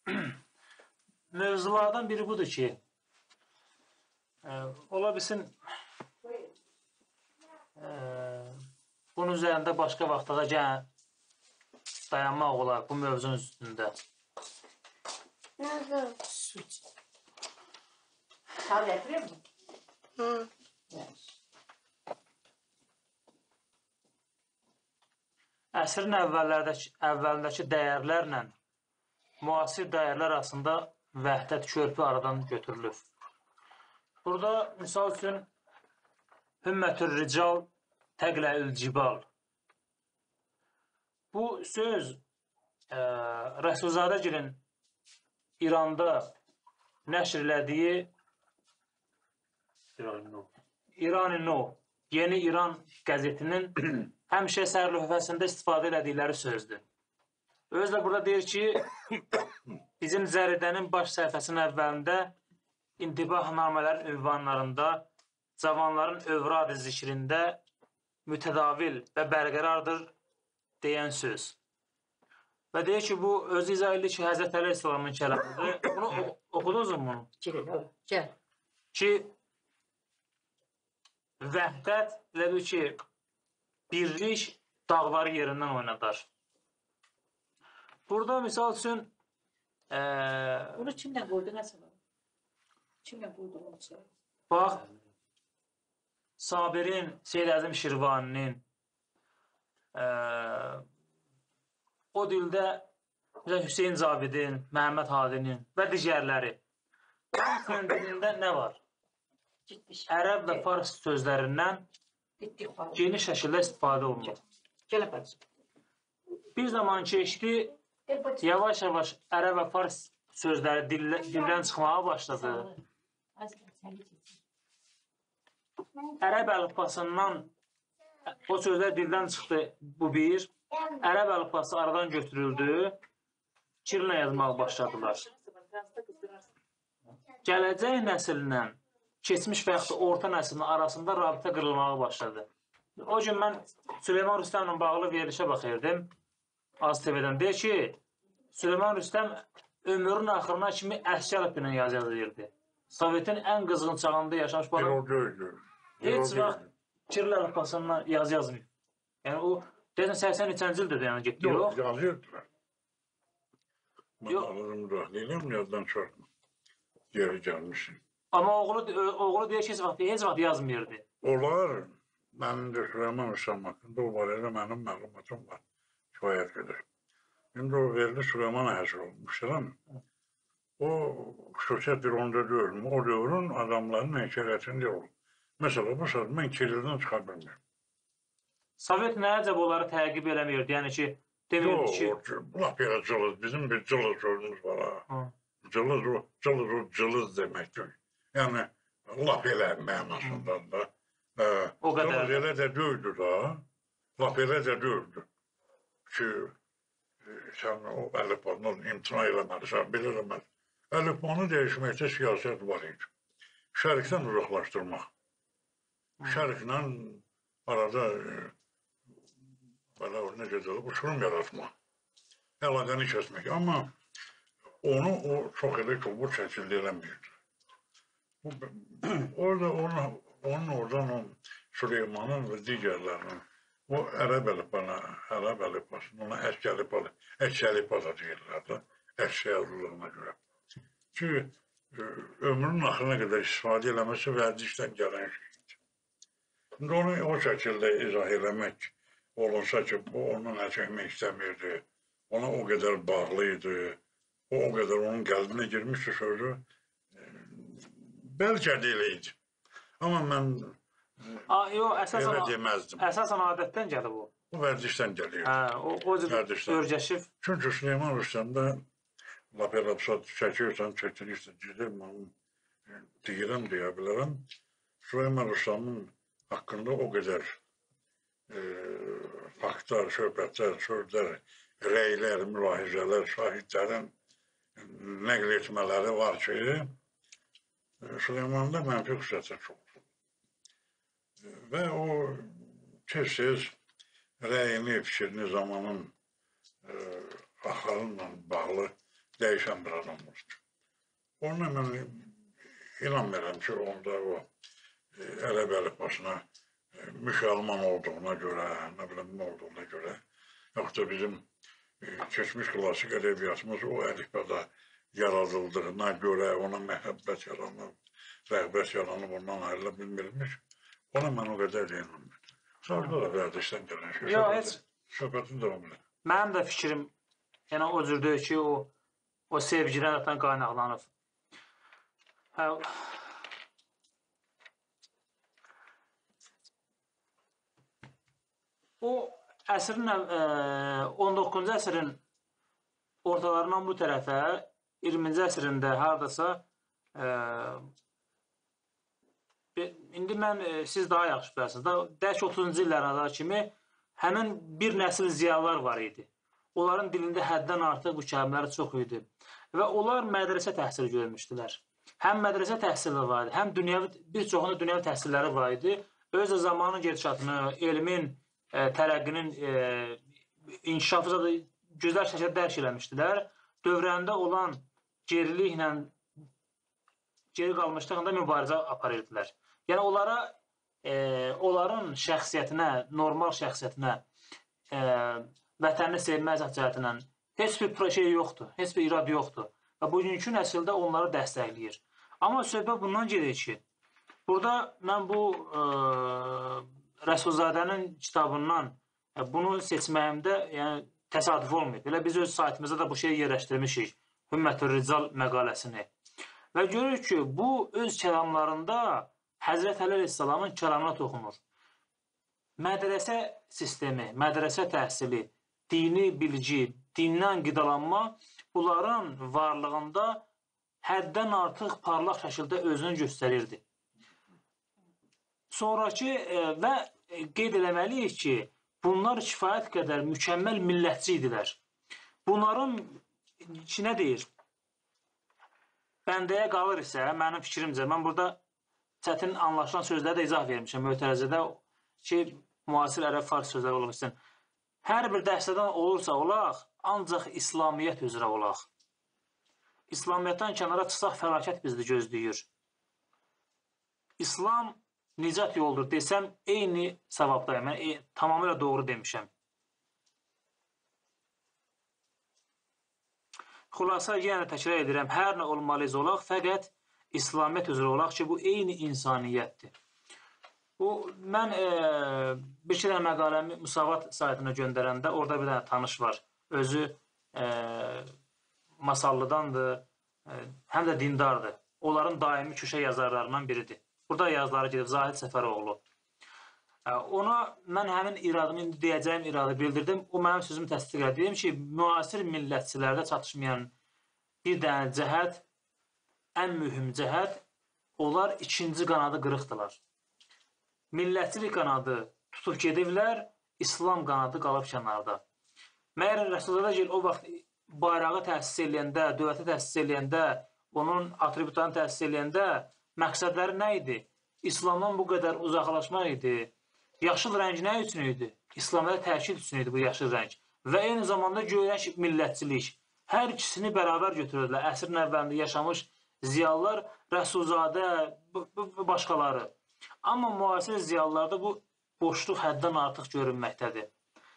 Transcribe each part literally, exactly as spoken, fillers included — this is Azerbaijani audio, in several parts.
mövzulardan biri budur ki, e, ola bilsin e, bunun üzərində başqa vaxtda da gələn dayanmaq olar bu mövzunun üstündə. Nasıl? Süt. Çay yapıyor mu? Hı. Əsrin əvvəllərdəki, əvvəlindəki dəyərlərlə müasir dəyərlər arasında vəhdət körpü aradan götürülür. Burada misal üçün Hümmətür rical təqləül cibal. Bu söz e, Rəsulzadəgilin İranda nəşr elədiyi İran-ı No, Yeni İran qəzetinin həmişə səhər lövhəsində istifadə elədikləri sözdür. Özü də burada deyir ki, bizim Zəridənin baş səhifəsinin əvvəlində intibahnamələr ünvanlarında cavanların övrad-ı zikrində mütədavil və bərqərardır deyən söz. Və deyir ki, bu özü izah edir ki, Həzrət Əli İslamın kəlamıdır. Bunu oxudunuz mu? Gelin, gel. Ki, vəhdət elə bil ki, birlik dağları yerindən oynadar. Burada misal üçün e, Bunu kimden koydu, nasıl? Kimden koydu onu sonra? bax, Sabirin, Seyyid Əzim Şirvaninin e, o dildə Hüseyin Cavidin, Məhəmməd Hadinin və digərləri. Bunun dilində nə var? Gitmiş. Ərəb və fars sözlərindən Gittik falan. geniş şəkildə istifadə olunur. Gel bacım. Bir zaman keçdi, Gel bacım. yavaş-yavaş ərəb və fars sözləri dillə, dildən çıxmağa başladı. Az sen git. Ərəb əlifbasından o sözlər dildən çıxdı, bu bir. Ərəb əlifbası aradan götürüldü, Kirillə yazmağa başladılar. Gələcək nəsillə keçmiş və yaxud da orta nəslin arasında rabitə qırılmağa başladı. O gün mən Süleyman Rüstəmlə bağlı verilişə baxırdım. Az T V-dən deyir ki, Süleyman Rüstəm ömrünün axırına kimi əski əlifbilə yazı yazırdı. Sovetin ən qızğın çağında yaşamış bu adam heç vaxt Kiril əlifbasından yazı yazmıyor. Yəni o deyəsən səksən neçənci ildir də yəni getdi. Yox, yazırdılar. Mən Yox. alırım müdaxiləyəm, yazdan çıxartma. Geri gəlmişim. Amma oğlu, oğlu deyir ki, heç vaxt, heç vaxt yazmırdı. Onlar, mənim də Süleyman Rüstəm haqqında o barədə mənim məlumatım var. Kifayət qədər. İndi o verdi Süleymana həsr olmuşdur. O xüsusiyyət bir onda deyil. O dövrün adamlarının hekayətində olur. Mesela bu söz mən Kirildən çıxa bilmirəm. Sovet nə əcəb onları təqib eləmirdi? Yəni ki, demirdi ki... Yox, laf belə cılız. Bizim bir cılız sözümüz var ha. Cılız o, cılız o, cılız deməkdir. Yəni, laf elə mənasından da. O qədər. Cılız elə də döydü da. Laf elə də döydü. Ki, sən o əlifbandan imtina eləməlisən, bilirəm. Əlifbanı dəyişməkdə siyasət var idi. Şərqdən uzaqlaşdırmaq. Şərqlə arada belə necə deyil, uçurum yaratmaq. Əlaqəni kəsmək. Amma onu o çox elə ki, bu şəkildə eləməyirdi. Orada onun, onun oradan o Süleymanın və digərlərinin o ərəb əlifbana, ərəb əlifbasını ona əski əlifbana, əksi əlifbana deyirlər də, əksi yazılığına görə. Ki, ömrünün axırına qədər istifadə eləməsi vərdişdən gələn şeydir. İndi onu o şəkildə izah eləmək olunsa ki, bu onun nə çəkmək istəmirdi, ona o qədər bağlı idi, o o qədər onun qəlbinə girmişdi sözü, bəlkə də elə idi. Amma mən Yox, əsasən, elə deməzdim. Əsasən adətdən gəlir bu. Bu vərdişdən gəlir. Hə, o, o cür örgəşib. Çünki Süleyman Rüstəmdə lap elə çəkirsən, çəkilirsən, gedir, mən deyirəm, deyə bilərəm. Süleyman Rüstəmin haqqında o qədər e, faktlar, söhbətlər, sözlər, rəylər, mülahizələr, şahidlərin nəql etmələri var ki, Süleymanda mənfi xüsusiyyətlər çoxdur. Və o tez-tez rəyini, fikrini zamanın e, axarınla bağlı dəyişən bir adam oldu. Onunla mən inanmıram ki, onda o e, ərəb əlifbasına e, müşəlman olduğuna görə, nə bilim, nə olduğuna görə, yoxsa bizim e, keçmiş klasik ədəbiyyatımız o əlifbada yaradıldığına görə ona məhəbbət yaranıb, rəğbət yaranıb, ondan ayrıla bilmirmiş. Ona mən o qədər də inanmıram. Sonra da vərdişdən gələn şey. Yox, heç. Söhbətin davam edir. Mənim də fikrim yəni o cürdür ki, o o sevgidən zaten qaynaqlanıb. Hə, o əsrin ə, on doqquzuncu əsrin ortalarından bu tərəfə iyirminci əsrində hardasa ə, indi mən ə, siz daha yaxşı bilirsiniz da dək otuzuncu illərə kimi həmin bir nəsil ziyalılar var idi. Onların dilində həddən artıq bu kəlmələr çox idi və onlar mədrəsə təhsili görmüşdülər. Həm mədrəsə təhsili var idi, həm dünyəvi, bir çoxunda dünyəvi təhsilləri var idi. Öz də zamanın gedişatını, elmin, ə, tərəqqinin ə, inkişafı da gözəl şəkildə dərk eləmişdilər. Dövrəndə olan geriliklə, geri qalmışlıqla mübarizə aparırdılar. Yəni onlara, e, onların şəxsiyyətinə, normal şəxsiyyətinə, e, vətənini sevmək cəhətindən heç bir şey yoxdur, heç bir irad yoxdur. Və bugünkü nəsildə onları dəstəkləyir. Amma söhbət bundan gedir ki, burada mən bu e, Rəsulzadənin kitabından e, bunu seçməyimdə yəni, təsadüf olmayıb. Elə biz öz saytımızda da bu şeyi yerləşdirmişik. Hümmətül Rical məqaləsini. Və görürük ki, bu öz kəlamlarında Həzrət Əli Əleyhisselamın kəlamına toxunur. Mədrəsə sistemi, mədrəsə təhsili, dini bilgi, dindən qidalanma bunların varlığında həddən artıq parlaq şəkildə özünü göstərirdi. Sonraki e, və qeyd eləməliyik ki, bunlar kifayət qədər mükəmməl millətçi idilər. Bunların ki, nə deyir? Bəndəyə qalır isə, mənim fikrimcə, mən burada çətin anlaşılan sözləri də izah vermişəm. Mötərizədə ki, müasir ərəb fars sözləri olmaq üçün. Hər bir dəstədən olursa olaq, ancaq İslamiyyət üzrə olaq. İslamiyyətdən kənara çıxsaq, fəlakət bizi gözləyir. İslam nicat yoldur desəm, eyni savabdayım. Mən e, tamamilə doğru demişəm. Xulasa yenə təkrar edirəm, hər nə olmalıyız olaq, fəqət İslamiyyət üzrə olaq ki, bu eyni insaniyyətdir. Bu, mən e, bir iki dənə məqaləmi Müsavat saytına göndərəndə, orada bir dənə tanış var. Özü e, Masallıdandır, e, həm də dindardır. Onların daimi köşə yazarlarından biridir. Burada yazıları gedib Zahid Səfəroğlu. E, ona mən həmin iradımı, indi deyəcəyim iradı bildirdim. O mənim sözümü təsdiq edirəm ki, müasir millətçilərdə çatışmayan bir dənə cəhət, ən mühüm cəhət, onlar ikinci qanadı qırıqdılar. Millətçilik qanadı tutub gediblər, İslam qanadı qalıb kənarda. Məyər Rəsulullah o vaxt bayrağı təsis eləyəndə, dövləti təsis eləyəndə, onun atributlarını təsis eləyəndə məqsədləri nə idi? İslamdan bu qədər uzaqlaşmaq idi. Yaşıl rəng nə üçün idi? İslamda təkid üçün idi bu yaşıl rəng. Və eyni zamanda göyrək millətçilik. Hər ikisini bərabər götürürdülər. Əsrin əvvəlində yaşamış ziyalılar, Rəsulzadə və başqaları. Amma müasir ziyalılarda bu boşluq həddən artıq görünməkdədir.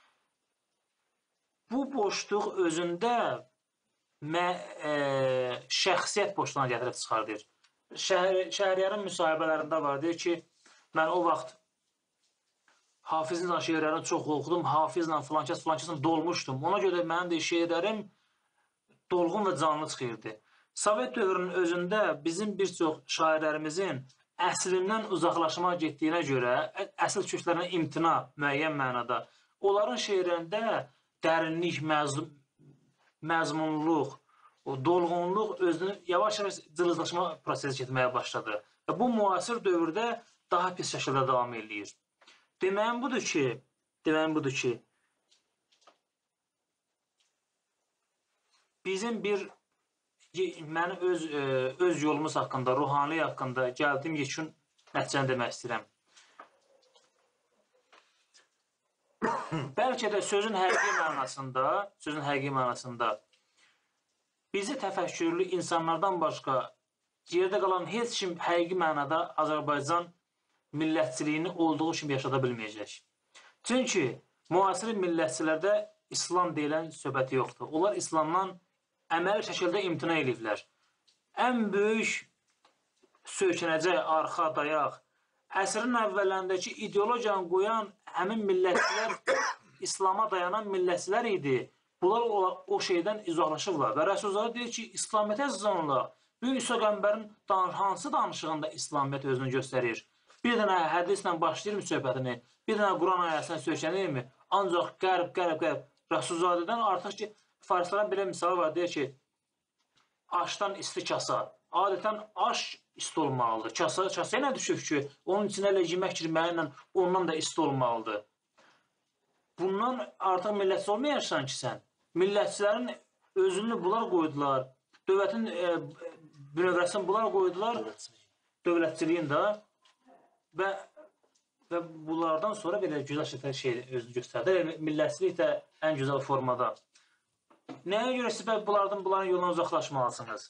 Bu boşluq özündə mə, e, şəxsiyyət boşluğuna gətirib çıxardır. Şəhər, Şəhriyarın müsahibələrində var, deyir ki, mən o vaxt Hafizlə şeirlərini çox oxudum, Hafizlə filankəs filankəslə dolmuşdum. Ona görə mənim də şeirlərim dolğun və canlı çıxırdı. Sovet dövrünün özündə bizim bir çox şairlərimizin əslindən uzaqlaşmağa getdiyinə görə, əsl köklərinə imtina müəyyən mənada, onların şeirlərində dərinlik, məzmun, məzmunluq, o dolğunluq özünü yavaş-yavaş cılızlaşma prosesi getməyə başladı. Və bu müasir dövrdə daha pis şəkildə davam edir. Deməyim budur ki, deməyim budur ki, bizim bir, mənim öz, öz yolumuz haqqında, ruhani haqqında gəldiyim yekun nəticəni demək istəyirəm. Bəlkə də sözün həqiqi mənasında, sözün həqiqi mənasında bizi təfəkkürlü insanlardan başqa yerdə qalan heç kim həqiqi mənada Azərbaycan millətçiliyini olduğu kimi yaşada bilməyəcək. Çünki müasir millətçilərdə İslam deyilən söhbəti yoxdur. Onlar İslamdan əməli şəkildə imtina ediblər. Ən böyük söykənəcək arxa dayaq, əsrin əvvəllərindəki ideologiyanı qoyan həmin millətçilər, İslama dayanan millətçilər idi. Bunlar o, o şeydən uzaqlaşıblar. Və Rəsulullah deyir ki, İslamiyyətə zıcanlar. Bu İsa Qəmbərin hansı danışığında İslamiyyət özünü göstərir? Bir dənə hədislə başlayır mı söhbətini? Bir dənə Quran ayəsindən söykənir mi? Ancaq qərb, qərb, qərb. Rəsulzadən artıq ki, farislərin belə misalı var, deyir ki, aşdan isti kasa. Adətən aş isti olmalıdır. Kasa, kasaya nə düşür ki, onun içinə elə yemək girməklə ondan da isti olmalıdır. Bundan artıq millətçi olmayarsan ki sən, millətçilərin özünü bunlar qoydular, dövlətin e, bünövrəsini bunlar qoydular, dövlətçiliyin də və, və bunlardan sonra belə güzel şəkildə şey özünü göstərdi. Millətçilik də ən gözəl formada. Nəyə görə siz bunlardan bunların yoluna uzaqlaşmalısınız?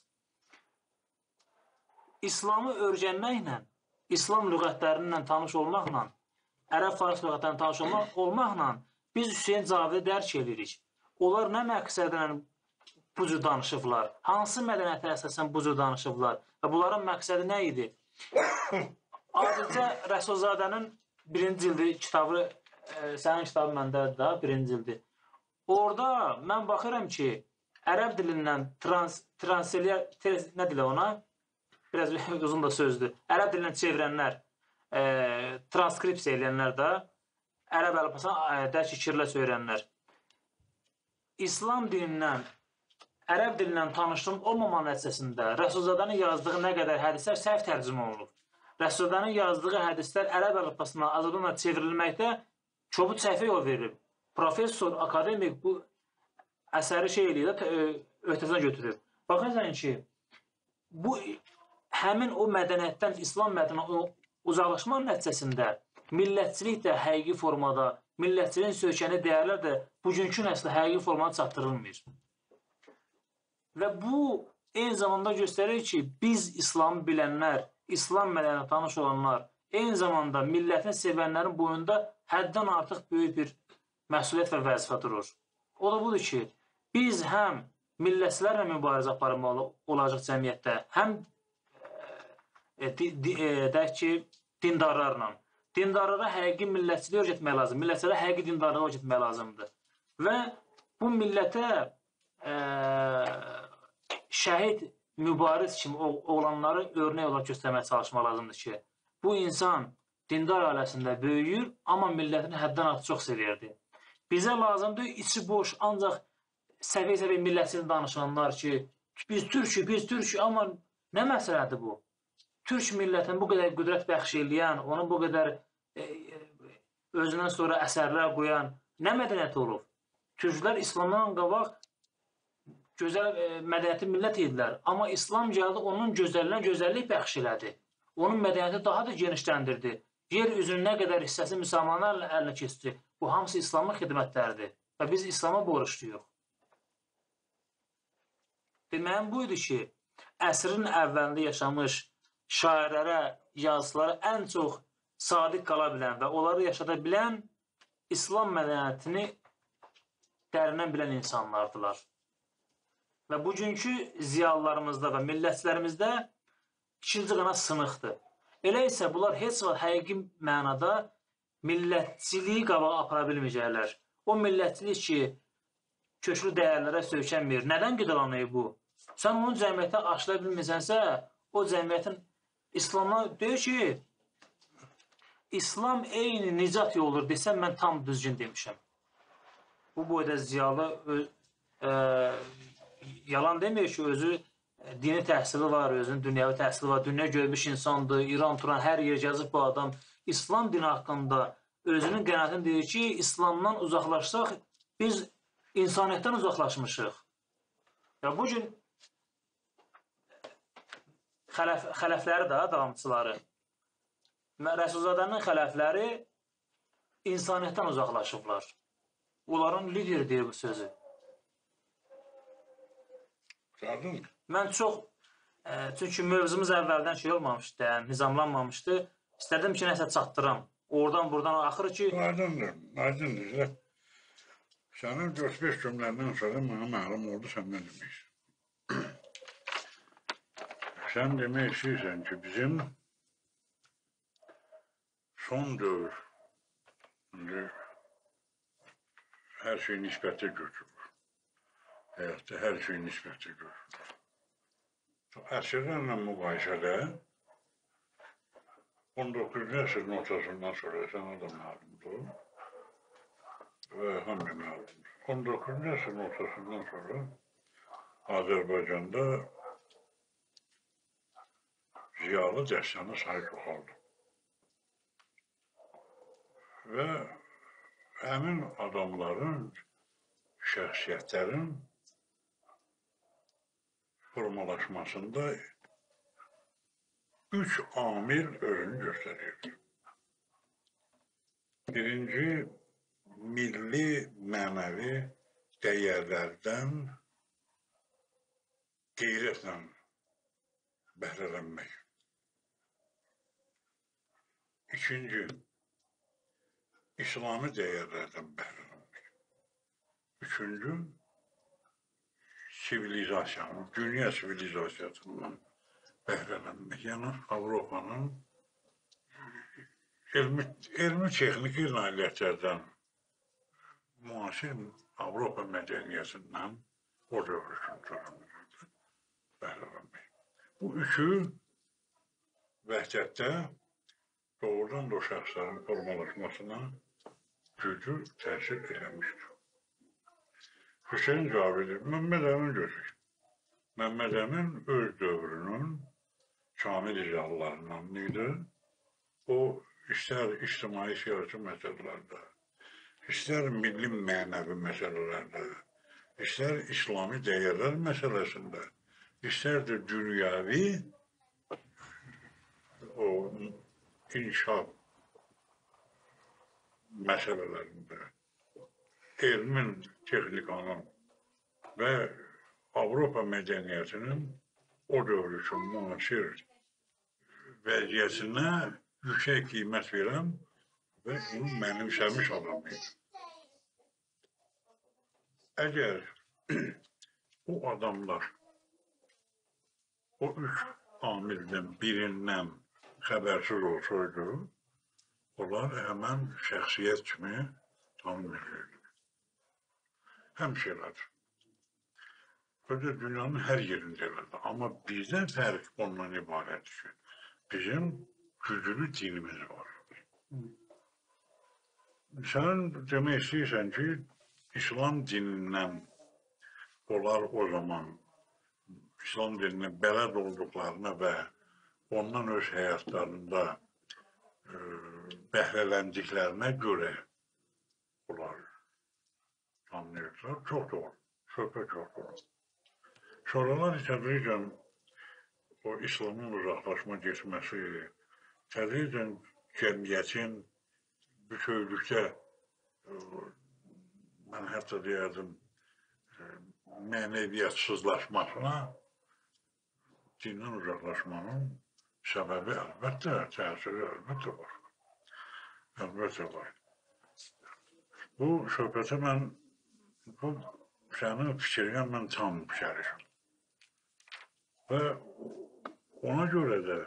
İslamı öyrənməklə, İslam lüğətlərindən tanış olmaqla, Ərəb Fars lüğətlərindən tanış olmaq, olmaqla biz Hüseyin Cavidi dərk edirik. Onlar nə məqsədlə bu cür danışıblar? Hansı mədəniyyətə əsasən bu cür danışıblar? Və bunların məqsədi nə idi? Adicə Rəsulzadənin birinci cildi kitabı, e, sənin kitabı məndədir da, birinci cildi. Orada mən baxıram ki, ərəb dilindən trans, translyer, nə dilə ona? Biraz uzun da sözdür. Ərəb dilindən çevirənlər, e, transkripsiya edənlər də, ərəb əlifbasına dərk fikirlə söyləyənlər. İslam dilindən, ərəb dilindən tanışlığın olmama nəticəsində Rəsulzadənin yazdığı nə qədər hədislər səhv tərcümə olunub. Rəsulzadənin yazdığı hədislər ərəb əlifbasına Azərbaycanla çevrilməkdə çoxu səhvə yol verilib. Professor, akademik bu əsəri şey eləyir, öhdəsindən götürür. Baxırsan ki, bu həmin o mədəniyyətdən, İslam mədəniyyətindən uzaqlaşma nəticəsində millətçilik də həqiqi formada, millətçiliyin söykəni dəyərlər də bugünkü nəslə həqiqi formada çatdırılmır. Və bu eyni zamanda göstərir ki, biz İslamı bilənlər, İslam mədəniyyətinə tanış olanlar, eyni zamanda millətini sevənlərin boyunda həddən artıq böyük bir məsuliyyət və vəzifə durur. O da budur ki, biz həm millətçilərlə mübarizə aparmalı olacaq cəmiyyətdə, həm e, di, di, e, deyək ki, dindarlarla. Dindarlara həqiqi millətçiliyi öyrətmək lazım. Millətçilərə həqiqi dindarlığı öyrətmək lazımdır. Və bu millətə e, şəhid mübariz kimi oğlanları örnək olaraq göstərməyə çalışmaq lazımdır ki, bu insan dindar ailəsində böyüyür, amma millətini həddən artıq çox sevirdi. Bizə lazımdır içi boş, ancaq səviyyə-səviyyə millətçini danışanlar ki, biz türkük, biz türkük, amma nə məsələdir bu? Türk millətin bu qədər qüdrət bəxş eləyən, onun bu qədər e, özündən sonra əsərlər qoyan nə mədəniyyəti olub? Türklər İslamdan qabaq gözəl e, mədəniyyəti millət idilər. Amma İslam gəldi, onun gözəlliğinə gözəllik bəxş elədi. Onun mədəniyyəti daha da genişləndirdi. Yer üzünün nə qədər hissəsi müsəlmanlarla əlinə keçdi. Bu hamısı İslamın xidmətləridir. Və biz İslama borçluyuq. Deməyim buydu ki, əsrin əvvəlində yaşamış şairlərə, yazılara ən çox sadiq qala bilən və onları yaşada bilən İslam mədəniyyətini dərindən bilən insanlardılar. Və bugünkü ziyalılarımızda və millətçilərimizdə ikinci qanat sınıqdır. Elə isə bunlar heç vaxt həqiqi mənada millətçiliyi qabağa apara bilməyəcəklər. O millətçilik ki, köklü dəyərlərə söykənmir. Nədən qidalanıyor bu? Sən onu cəmiyyətə aşıla bilmirsənsə, o cəmiyyətin İslamdan deyir ki, İslam eyni nicat yoludur desəm, mən tam düzgün demişəm. Bu boyda ziyalı e, yalan demir ki, özü dini təhsili var, özünün dünyavi təhsili var, dünya görmüş insandır, İran, Turan, hər yer yazıb bu adam. İslam dini haqqında özünün qənaətini deyir ki, İslamdan uzaqlaşsaq, biz insaniyyətdən uzaqlaşmışıq. Ya bugün xələf, xələfləri də, davamçıları, Rəsulzadənin xələfləri insaniyyətdən uzaqlaşıblar. Onların lideri deyir bu sözü. Gördün? Mən çox, e, çünki mövzumuz əvvəldən şey olmamışdı, yəni nizamlanmamışdı. İstədim ki, nəsə çatdıram. Oradan buradan axırı ki, Aydındır, aydındır. Sənin dörd beş cümləndən sonra mənə məlum oldu, sən nə deməksən. Sən demək istəyirsən ki, bizim son dövr, hər şey nisbətli götürür. Həyatda hər şey nisbətli götürür. Əsrlərlə müqayisədə on doqquzuncu əsrin ortasından sonra sənə də məlumdur və hamı məlumdur. on doqquzuncu əsrin ortasından sonra Azərbaycanda ziyalı dəstənin sayı çoxaldı. Və həmin adamların, şəxsiyyətlərin formalaşmasında üç amil özünü göstərir. Birinci, milli, mənəvi dəyərlərdən qeyrətlə bəhrələnmək. İkinci, İslami dəyərlərdən bəhrələnmək. Üçüncü, sivilizasiyanın, dünya sivilizasiyasından bəhrələnmək. Yəni, Avropanın elmi, elmi texniki nailiyyətlərdən, müasir Avropa mədəniyyətindən o dövr üçün bəhrələnmək. Bu üçü vəhdətdə doğrudan da o şəxslərin formalaşmasına gücü təsir eləmişdir. Hüseyin Cavidi, Məmməd Əmin gözük. Məmməd Əmin öz dövrünün kamil icralarından idi. O, istər ictimai siyasi məsələlərdə, istər milli mənəvi məsələlərdə, istər İslami dəyərlər məsələsində, istər də dünyavi o inkişaf məsələlərində, elmin, texnikanın və Avropa mədəniyyətinin o dövr üçün müasir vəziyyətinə yüksək qiymət verən və bunu mənimsəmiş adam idi. Əgər o adamlar o üç amildən birindən xəbərsiz olsaydı, onlar həmən şəxsiyyət kimi tanınırdı. Həmşələr. Böyle dünyanın hər yerində elədir. Amma bizdə fərq ondan ibarətdir ki, bizim güclü dinimiz var. Sən demək istəyirsən ki, İslam dinindən onlar o zaman İslam dininə bələd olduqlarına və ondan öz həyatlarında e, bəhrələndiklərinə görə onlar anlayırlar. Çox doğru. Söhbət çox doğru. Sonralar tədricən o İslamın uzaqlaşma geçməsi, tədricən cəmiyyətin bütövlükdə, mən hətta deyərdim, mənəviyyatsızlaşmasına dindən uzaqlaşmanın səbəbi əlbəttə, təsiri əlbəttə var. Əlbəttə var. Bu söhbətə mən, bu sənin fikrinə mən tam şərişim. Və ona görə də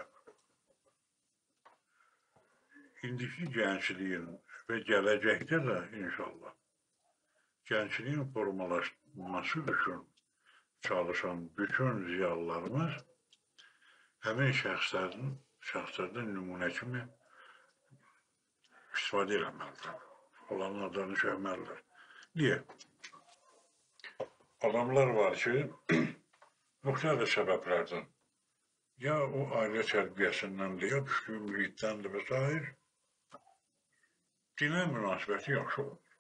indiki gəncliyin və gələcəkdə də inşallah gəncliyin formalaşması üçün çalışan bütün ziyalılarımız həmin şəxslərin, şəxslərdən nümunə kimi istifadə eləməlidir. Onların adını çəkməlidir. Niyə? Adamlar var ki, müxtəlif səbəblərdən, ya o ailə tərbiyəsindəndir, ya düşdüyü mühitdəndir və s. Dinə münasibəti yaxşı olur.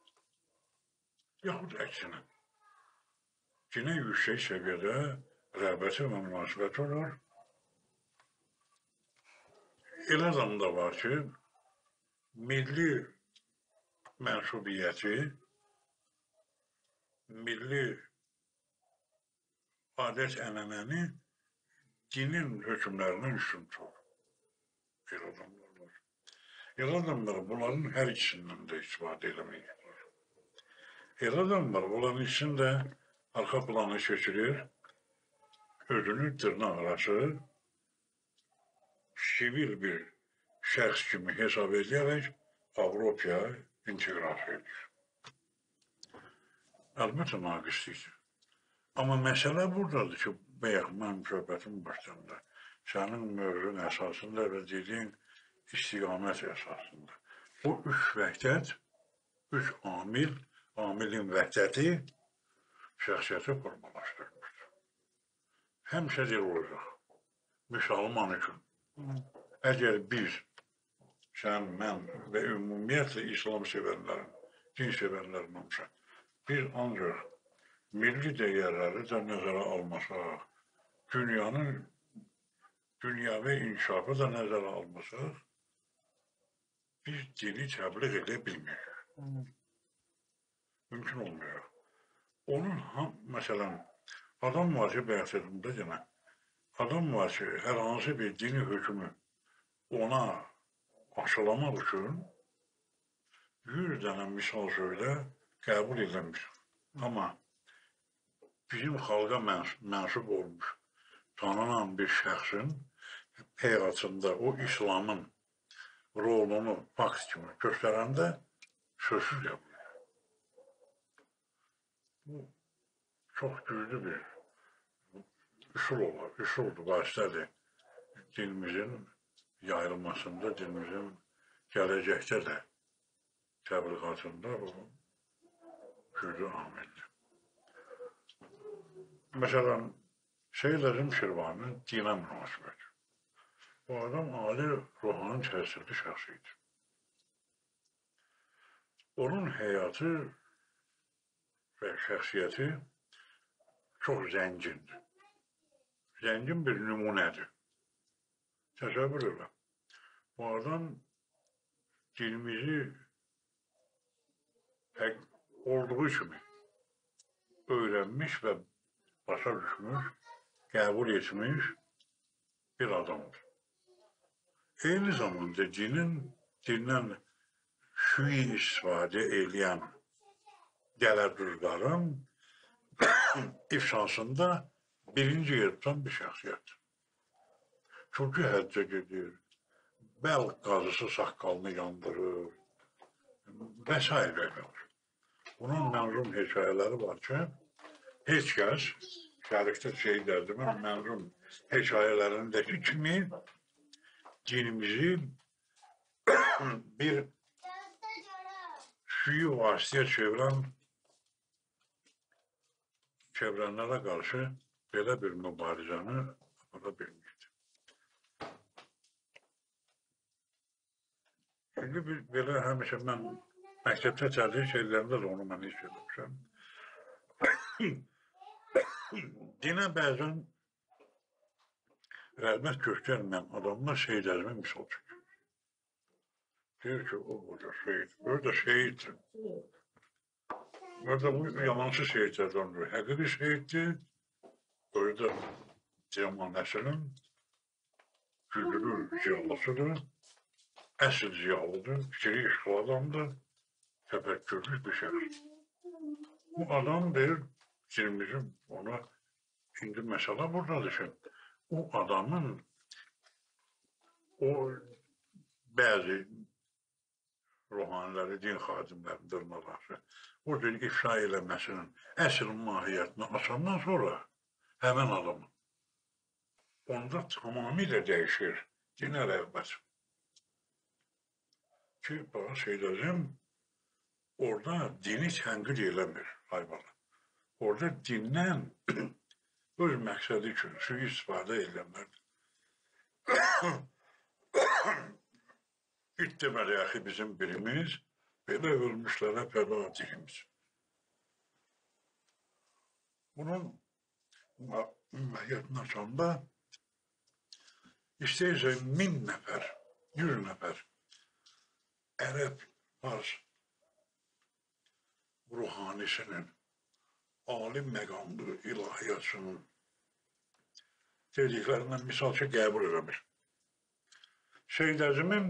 Yaxud əksinə. Dinə yüksək səviyyədə rəğbəti və münasibəti olur. Elə adam da var ki, milli mənsubiyyəti, milli adət-ənənəni dinin hökmlərindən üstün tutur. Elə adamlar var. Elə adamlar bunların hər ikisindən də istifadə eləməyirlər. Elə adamlar bunların ikisini də arxa planı keçirir, özünü dırnaq arası sivil bir şəxs kimi hesab edərək Avropaya inteqrasiya edir. Əlbəttə naqislikdir. Amma məsələ buradadır ki, bayaq mənim söhbətim başlarında sənin mövzun əsasında və dediyin istiqamət əsasında. O üç vəhdət, üç amil, amilin vəhdəti şəxsiyyəti formalaşdırmışdır. Həmişə deyil olacaq. Müsəlman üçün. Əgər biz, sən, mən və ümumiyyətlə İslam sevənlərin, din sevənlərin olmuşaq, biz ancaq milli dəyərləri də nəzərə almasaq, dünyanın dünyəvi inkişafı da nəzərə almasaq, biz dini təbliğ edə bilmirik. Mümkün olmuyor. Onun, məsələn, adam var ki, bəhs edimdə yenə, adam var ki, hər hansı bir dini hökmü ona aşılamaq üçün yüz dənə misal söylə qəbul edilmiş. Amma bizim xalqa mənsub olmuş, tanınan bir şəxsin həyatında o İslamın rolunu fakt kimi göstərəndə sözsüz yapılır. Bu çox güclü bir üsul olur, üsuldur, vasitədir dinimizin yayılmasında, dinimizin gələcəkdə də təbliğatında bu güclü amildir. Məsələn, Seyyid Əzim Şirvani dinə münasibət. Bu adam ali ruhanın təsirli şəxsidir. Onun həyatı və şəxsiyyəti çox zəngindir. Zəngin bir nümunədir. Təsəvvür elə. Bu adam dinimizi olduğu kimi öyrənmiş və başa düşmüş, qəbul etmiş bir adamdır. Eyni zamanda dinin, dindən şüi istifadə edən dələduzların ifşasında birinci yer tutan bir şəxsiyyətdir. Çünki həccə gedir, bəlq qazısı saqqalını yandırır və s. Bunun mənzum hekayələri var ki, heç kəs şərikdə Seyyid Əzimin mənzum hekayələrindəki kimi dinimizi bir şüi vasitəyə çevirən çevrənlərə qarşı belə bir mübarizəni apara bilmişdir. Çünki belə həmişə mən məktəbdə tədris ediləndə də onu mən hiss etmişəm. Dinə bəzən rəğbət göstərməyən adamlar Seyyid Əzimi misal çəkir. Deyir ki, o burada şehid, burada şehiddir. Burada bu yalancı şehidlərdən biri. Həqiqi şehiddir, burada Cemal Nəsrinin güclü ziyalısıdır, əsl ziyalıdır, fikri işğal adamdır, təfəkkürlü bir şəxs. Bu adam deyir, dinimizin ona, indi məsələ buradadır ki, o adamın o bəzi ruhaniləri, din xadimlərinin dırmaları, o cür ifşa eləməsinin əsl mahiyyətini açandan sonra həmən adamın onda tamamilə dəyişir dinə rəğbət. Ki, bax, Seyyid Əzim orada dini tənqid eləmir, hayvanı. Orada dindən öz məqsədi üçün sui istifadə eləməkdir. İt deməli, yaxı bizim birimiz, belə ölmüşlərə fəda dilimiz. Bunun müəyyətini açanda istəyirsə min nəfər, yüz nəfər ərəb fars ruhanisinin, alim məqamlı ilahiyyatçının dediklərindən misal ki, qəbul eləmir. Seyid Əzimin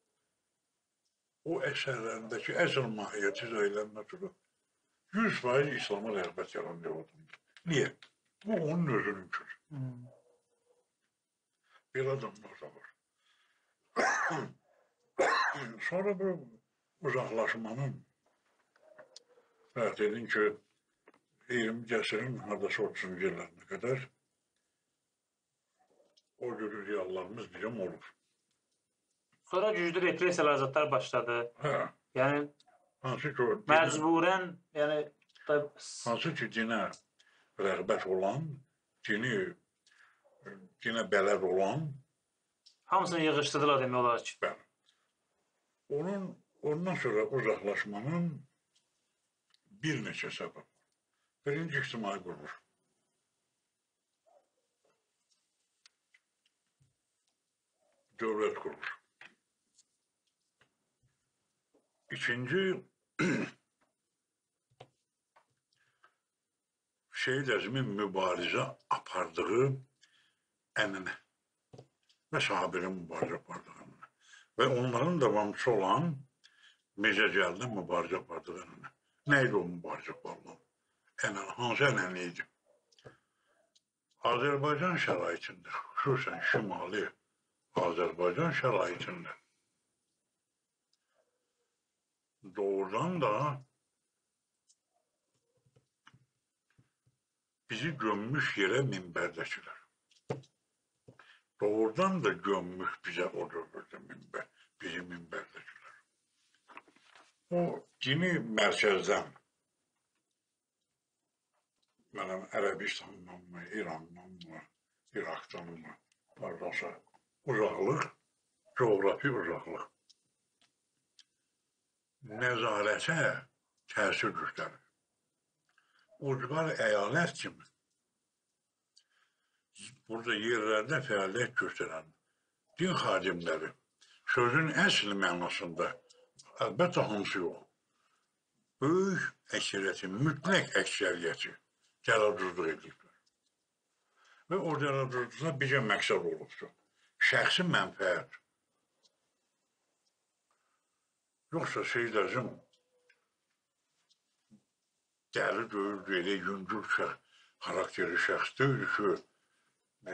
o əsərlərindəki əsl mahiyyəti izah durur. yüz faiz İslam'a rəğbət yaranıyor adamdır. Niyə? Bu onun özünün sözü. Hmm. Bir adamlar da var. Sonra bu uzaqlaşmanın bəxt edin ki, iyirminci əsrin hardasa otuzuncu illərinə qədər o cür reallarımız bizim olur. Sonra güclü repressiyalar azadlar başladı. Hə, Yəni hansı ki, o dinə, məcburən, yəni da- hansı ki dinə rəğbət olan, dini, dinə bələd olan, hamısını yığışdırdılar demək olar ki. bəli. Onun, ondan sonra uzaqlaşmanın bir neçə səbəb. Birinci ictimai quruluş. Dövlət quruluş. İkinci, Seyid Əzimin mübarizə apardığı ənənə və sahabirin mübarizə apardığı ənənə və onların davamçısı olan Mirzə Cəlilin mübarizə apardığı ənənə. Nə idi o mübarizə aparılan ənənə? Hansı ənənə idi? Azərbaycan şəraitində, xüsusən şimali Azərbaycan şəraitində doğrudan da bizi gömmüş yerə minbərdəkilər. Doğrudan da gömmüş bizə o dövrdə minbər, bizi minbərdəkilər. O dini mərkəzdən, mənim Ərəbistandan mı, İrandan mı, İraqdan mı, haradasa uzaqlıq, coğrafi uzaqlıq. Nəzarətə təsir göstərir. Ucqar əyalət kimi burada yerlərdə fəaliyyət göstərən din xadimləri sözün əsl mənasında, əlbəttə hamısı yox, böyük əksəriyyəti, mütləq əksəriyyəti cəlalduzluq ediblər. Və o cəlalduzluqda bizə məqsəd olubdur. Şəxsi mənfəət. Yoxsa Seyid Əzim dəli döyüldü, elə yüngül xarakterli şəxs deyil ki, e,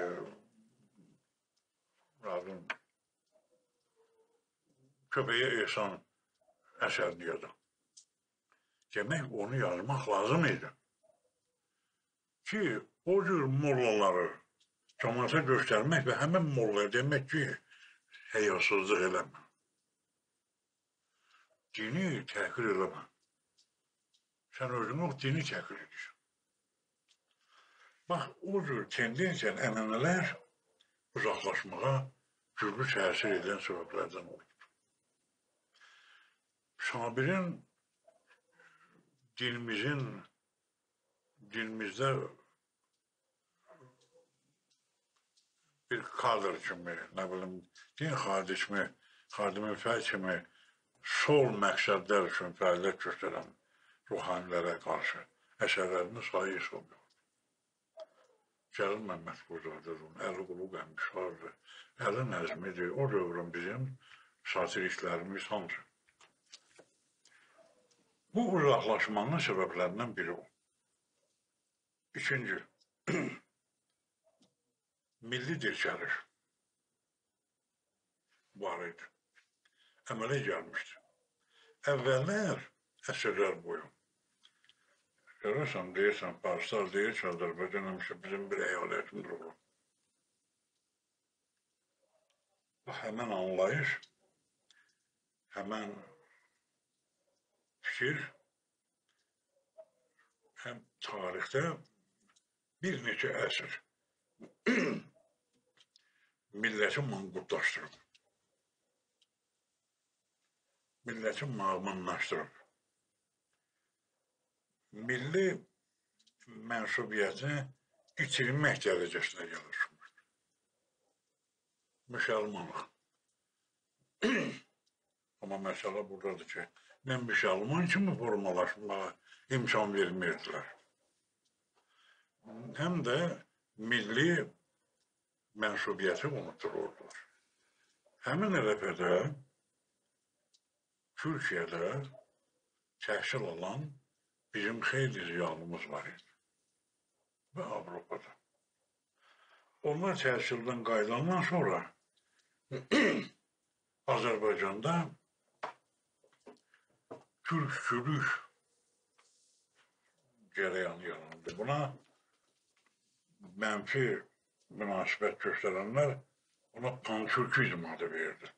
köpeğe ehsan əsərini yazın. Demək, onu yazmaq lazım idi. Ki, o cür mollaları cəmaata göstərmək və həmin mollaya demək ki, həyasızlıq eləmə. Dini təhqir eləmə. Sən özünü o dini təhqir edirsən. Bax, o cür tendensiyan ənənələr uzaqlaşmağa güclü təsir edən səbəblərdən olur. Sabirin dilimizin, dilimizdə bir kadr kimi, nə bilim, din xadimi, xadimi fəal kimi sol məqsədlər üçün fəaliyyət göstərən ruhanilərə qarşı əsərlərinin sayı olmuyor. Cəlil Məmmədquluzadənin, Əli Qulu Qəmbişvardır, Əli Nəzmidir, o dövrün bizim satiriklərimiz hamısı. Bu uzaqlaşmanın səbəblərindən biri o. İkinci, milli dirçəliş var idi. Əmələ gəlmişdi. Əvvəllər, əsrlər boyu, görürsən, deyirsən, Parslar deyir ki, Azərbaycan həmişə bizim bir əyalətimdir olur. Həmən anlayış, həmən fikir, həm tarixdə bir neçə əsr milləti manqurtlaşdırıb, milləti mağmanlaşdırıb, milli mənsubiyyətini itirmək dərəcəsinə gəlir. Müsəlmanlıq. Amma məsələ buradadır ki, mən müsəlman kimi formalaşmağa imkan vermirdilər. Həm də milli mənsubiyyəti unuttururdular. Həmin ərəfədə Türkiyədə təhsil alan bizim xeyli ziyalımız var idi və Avropada. Onlar təhsildən qayıdandan sonra Azərbaycanda türkçülük cərəyanı yarandı. Buna mənfi münasibət göstərənlər ona pan-türkizm adı verdi.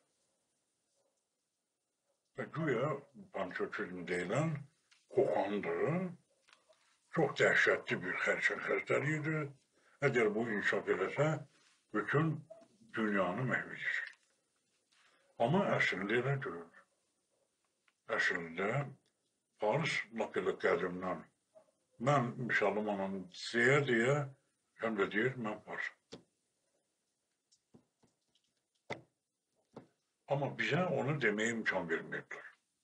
Və güya pan-türkizm deyilən qoxandır, çox dəhşətli bir xərçəng xəstəliyidir. Əgər bu inkişaf eləsə, bütün dünyanı məhv edir. Amma əslində elə deyil. Əslində, Paris lap elə qədimdən mən müsəlmanım deyə deyə həm də deyir, mən Parisəm. Amma bizə onu deməyə imkan verməyibdir.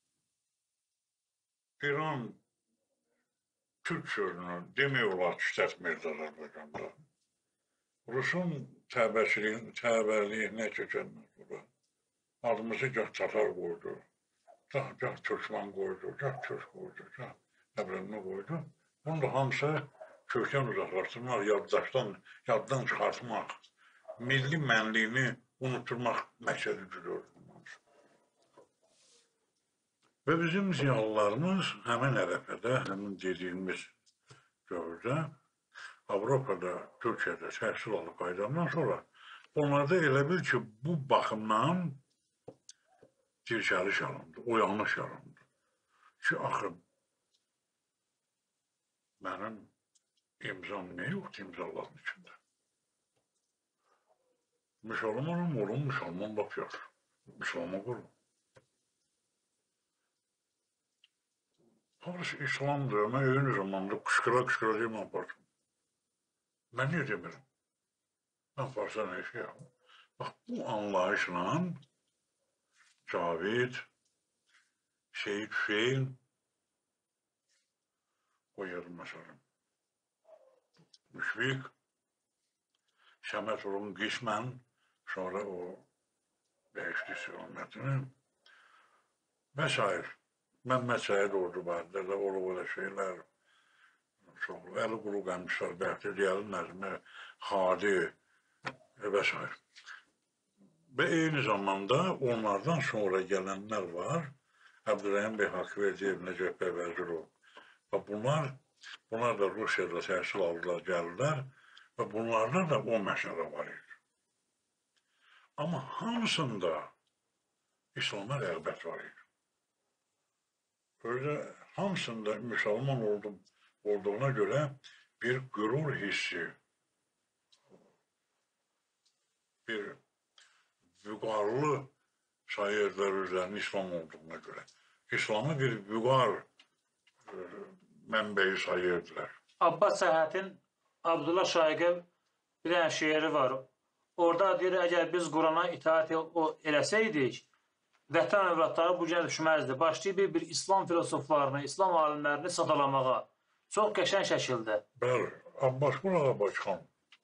İran Türk sözünü demək olar ki, işlətmirdi Azərbaycanda. Rusun təbəəliyinə keçəndən sonra adımızı gah Tatar qoydu, gah Türkmen qoydu, gah Türk qoydu, gah nəbləmini qoydu. Bunu da hamısı kökdən uzaqlaşdırmaq, yaddaşdan, yaddan çıxartmaq, milli mənliyini unutturmaq məqsədi güdürdü. Və bizim ziyalılarımız həmin ərəfədə, həmin dediyimiz dövrdə Avropada, Türkiyədə təhsil alıb qayıdandan sonra onlarda elə bil ki, bu baxımdan dirçəliş yarandı, uyanış yarandı. Ki, axı, mənim imzam nə yoxdur imzaların içində? Müsəlmanım olun, müsəlman lap yaxşı. Müsəlman olun. Paris İslamdır, mən eyni zamanda qışqıra-qışqıra deyim, apardım. Mən niyə demirim? Mən Paris'ə nə işə yapım? Bax, bu anlayışla Cavid, Seyid Hüseyin qoyarım məsələn. Müşfiq, Səməd Rum qismən, sonra o dəyişdi istiqamətini və s. Məhməd Səid Ordubadidə də olub elə şeylər, çoxlu, Əli Qulu Qəmişlər, Bəhti Diyəli Nəzmi, Xadi və s. Və eyni zamanda onlardan sonra gələnlər var, Əbdülrəhim bəy Haqverdiyev, Nəcəf bəy Vəzirov. Və bunlar, bunlar da Rusiyada təhsil aldılar, gəlirlər və bunlarda da o məsələ var idi. Amma hamısında İslama rəğbət var idi. Öyle hamısında müsəlman oldum, olduğuna görə bir qürur hissi, bir vüqarlı sayırlar üzərində İslam olduğuna görə. İslamı bir vüqar e, mənbəyi sayırdılar. Abbas Səhətin Abdullah Şaiqə bir dənə şeiri var. Orada deyir, əgər biz Qurana itaat eləsəydik, vətən övladları bu günə düşməzdi. Başlayıb bir, bir İslam filosoflarını, İslam alimlərini sadalamağa. Çox qəşəng şəkildə. Bəli, Abbasqul Ağabaçxan.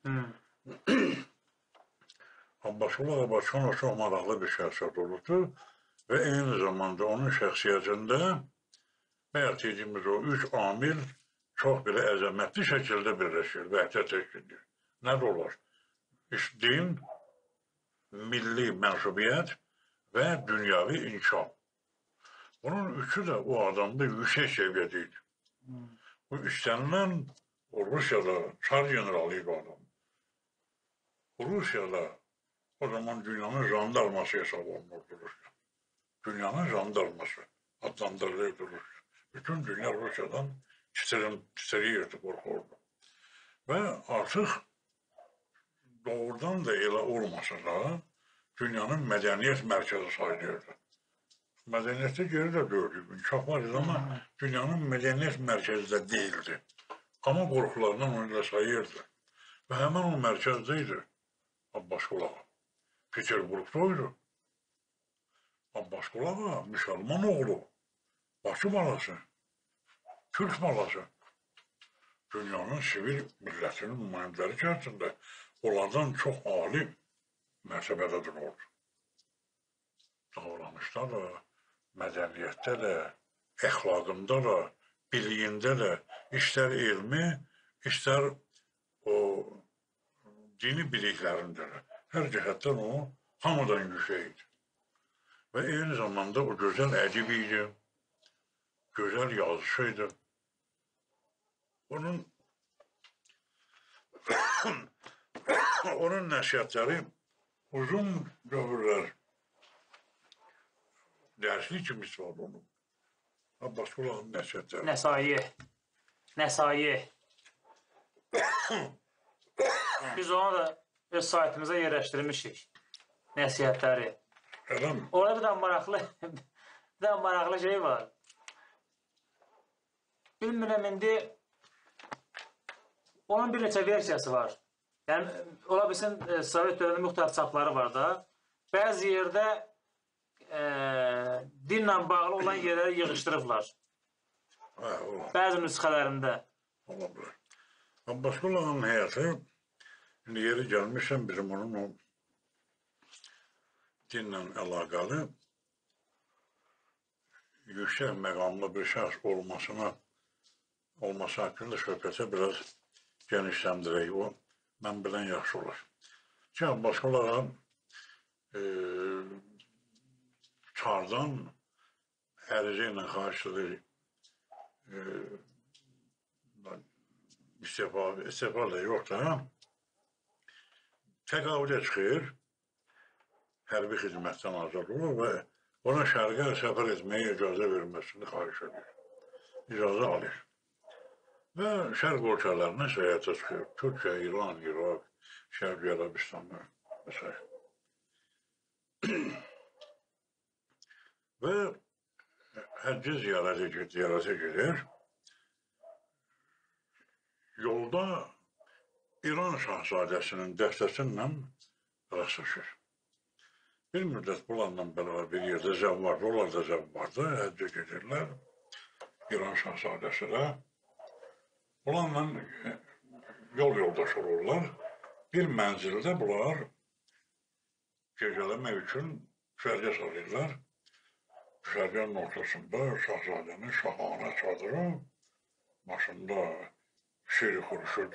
Abbasqul Ağabaçxan o çox maraqlı bir şəxsiyyət olubdu və eyni zamanda onun şəxsiyyətində bayaq dediyimiz o üç amil çox belə əzəmətli şəkildə birləşir, vəhdət təşkil. Nədir olar? Din, milli mənsubiyyət və dünyavi inkişaf. Bunun üçü də o adamda yüksək səviyyədə idi. Bu istənilən o Rusiyada çar generalı idi adam. Rusiyada o zaman dünyanın jandarması hesab olunurdu Rusiya. Dünyanın jandarması adlandırılırdı Rusiya. Bütün dünya Rusiyadan titrəyirdi, qorxurdu. Və artıq doğrudan da elə olmasa da dünyanın mədəniyyət mərkəzi sayılırdı. Mədəniyyətdə geri də gördük, inkişaf var idi, amma dünyanın mədəniyyət mərkəzi də deyildi. Amma qorxularından onu da sayırdı. Və həmən o mərkəzdə idi Abbasqul Ağa. Peterburqda oydu. Abbasqul Ağa, müsəlman oğlu, Bakı balası, Türk balası. Dünyanın sivil millətinin nümayəndələri içərisində onlardan çox ali mərtəbədə durur. Davranışda da, mədəniyyətdə də, əxlaqında da, biliyində də, istər elmi, istər o dini biliklərində də, hər cəhətdən o hamıdan yüksəkdir. Və eyni zamanda o gözəl ədib idi, gözəl yazışı idi. Onun onun nəsihətləri uzun dövrlər dərslik kimi istifadə olunub. Abbas Qulağın nəsihətləri. Nəsai. Nəsai. Biz onu da öz saytımıza yerləşdirmişik. Nəsihətləri. Eləmi? Orada bir də maraqlı, bir də maraqlı şey var. Bilmirəm, indi onun bir neçə versiyası var. Yəni, ola bilsin, Sovet dövründə müxtəlif çapları var da. Bəzi yerdə e, dinlə bağlı olan yerləri yığışdırıblar. Hə, ola. Bəzi nüsxələrində. Ola bilər. Abbas Qulağın həyatı, indi yeri gəlmişəm, bizim onun o dinlə əlaqəli yüksək məqamlı bir şəxs olmasına olması haqqında söhbətə biraz genişləndirək. O, mən bilən yaxşı olur. Ki, Abbas Qulağa e, çardan ərizə ilə xahiş edir e, istifa, istifa da yox da təqaüdə çıxır, hərbi xidmətdən azad olur və ona şərqə səfər etməyə icazə verilməsini xahiş edir. İcazə alır. Və şərq ölkələrinə səyahətə çıxır. Türkiyə, İran, İraq, Şərqi Ərəbistan və s. Və həcci ziyarətə gedir. Yolda İran şahzadəsinin dəstəsinlə rastlaşır. Bir müddət bunlarla beraber bir yerdə zəvvardı, onlar da zəvvardı, həccə gedirlər. İran şahzadəsi də. Bunlarla yol yoldaş olurlar. Bir mənzildə bunlar gecələmək üçün düşərgə salırlar. Düşərgənin ortasında şahzadənin şahanə çadırı, başında şir xurşud,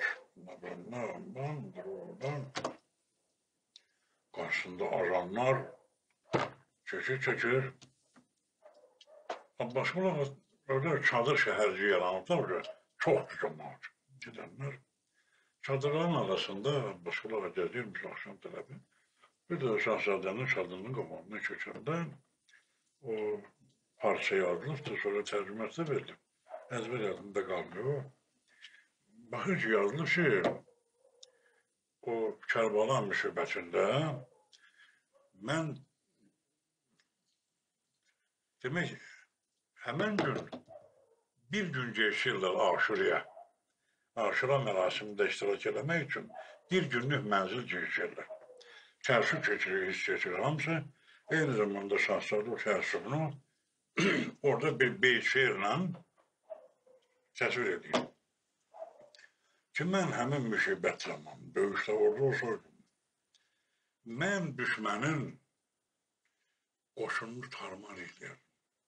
qarşısında ajanlar çəkir çəkir. Abbas Qulaq orada çadır şəhərci yaranıblar, çoxdur cəmaat gedənlər. Çadırların arasında Abbas Qulaq gəzirmiş axşam tərəfi. Bir də şahzadənin çadırının qabağına keçəndə o parça yazılıbdır, sonra tərcüməsi verilib. Əzbər yadımda qalmıyor. Baxır ki, yazılıb ki, o Kərbəla müsibətində mən demək, həmən gün bir gün geçirlər Aşuraya. Aşura mərasimində iştirak eləmək üçün bir günlük mənzil geçirlər. Təəssüf keçirir, hiss keçirir hamısı. Eyni zamanda şahzadə o təəssüfünü orada bir beyt şeirlə təsvir edir. Ki, mən həmin müsibət zamanı, döyüşdə orada olsaydım, mən düşmənin qoşununu tarman edirəm.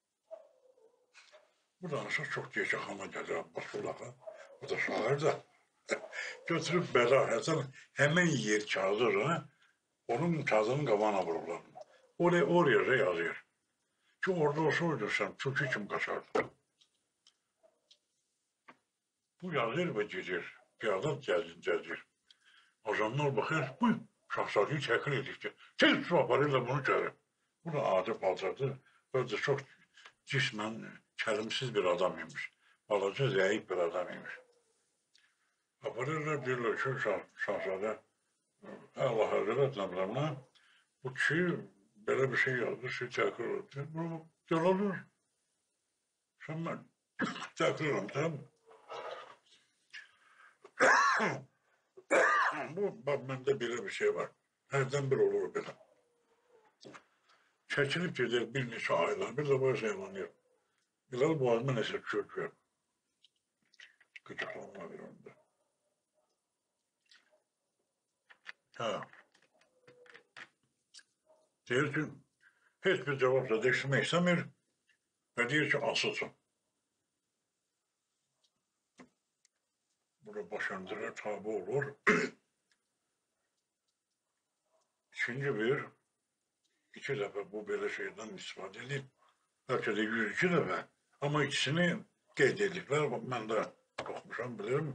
Bu danışıq çox geçəxana gəlir Abbas Qulağa. Bu da şair də götürüb bəlahətən həmin yer kağıdırı, onun kağıdının qabağına vururlar. Oraya, oraya yazır. Ki, orada olsaydı sən Türkiye kim qaçardı? Bu yazır və gedir. Piyada gəzir, gəzir. Ajanlar baxır, bu şahzadəyi təkir edikcə. Tez su aparırlar bunu gəlir. Bu da adi paltardır. Böyle çox cismən kəlimsiz bir adam imiş. Balaca, zəif bir adam imiş. Aparırlar, deyirlər ki, şahzadə Allah həzrət nəmrəmlə bu kişi belə bir şey yazdı, şey təkir edir. Bu gəl olur. Sən mən təkir edirəm. Bu, bak, məndə belə bir şey var. Hərdən bir olur belə. Çəkilib gedir bir neçə aylar, bir də bu şeylanır. Bilal boğazıma nəsə çökür. Qıcıqlanma bir onda. Hə. Deyir ki, heç bir cavab da değiştirmək istəmir və deyir ki, asılsın. Burada başlandırır, tabi olur. İkinci bir, iki dəfə bu belə şeydən istifadə edib. Bəlkə də yüz iki dəfə. Amma ikisini qeyd ediblər. Mən də baxmışam, bilirim.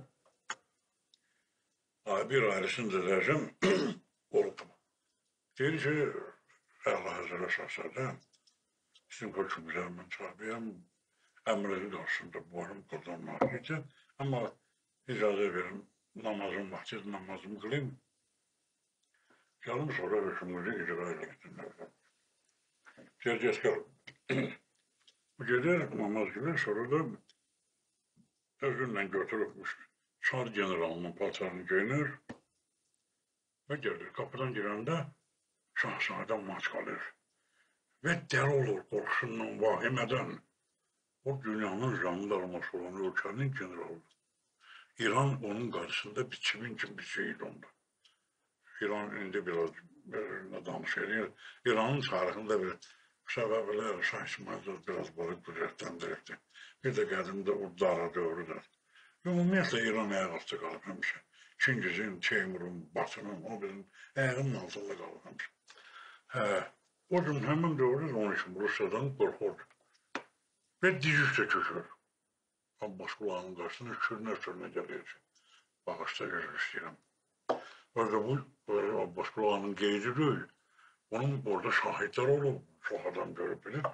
Bir ailəsində dərəcəm olub. Deyir ki, Allah Həzrə Şahzadə, sizin hökmünüzə mən tabiyəm, əmrəli qarşısında varım, qazanmaq üçün. Amma icazə verin, namazın vaxtı, namazımı qılayım. Gəlin sonra hökmünüzü icra edin. Deyir, geç gəl. Bu gedir, namaz gibi, sonra da özünlə götürübmüş. Çar generalının paltarını giyinir və gelir. Kapıdan girəndə Şahzadə maç qalır. Və dəli olur qorxusundan, vahimədən. O dünyanın jandarması olan ölkənin generalı. İran onun qarşısında bir çimin kimi bir şeydi onda. İran indi biraz danış edir. İranın tarixində bir səbəblə Şah İsmail biraz böyle qüdrətləndiribdir. Bir də qədimdə o dara dövrüdür. Ümumiyyətlə İran ayaqüstü qalıb həmişə. Çingizin, Teymurun, Batının, o bizim ayağının altında qalıb həmişə. Hə, o gün həmin dövrdə onun için Rusiyadan qorxurdu. Və dizi üstə kökür. Abbas Qulağının qarşısına sürünə-sürünə gəlir. Bağışda gözür istəyirəm. Orada bu Abbas Qulağının qeydi deyil. Onun orada şahidlər olub, çox adam görüb bilir.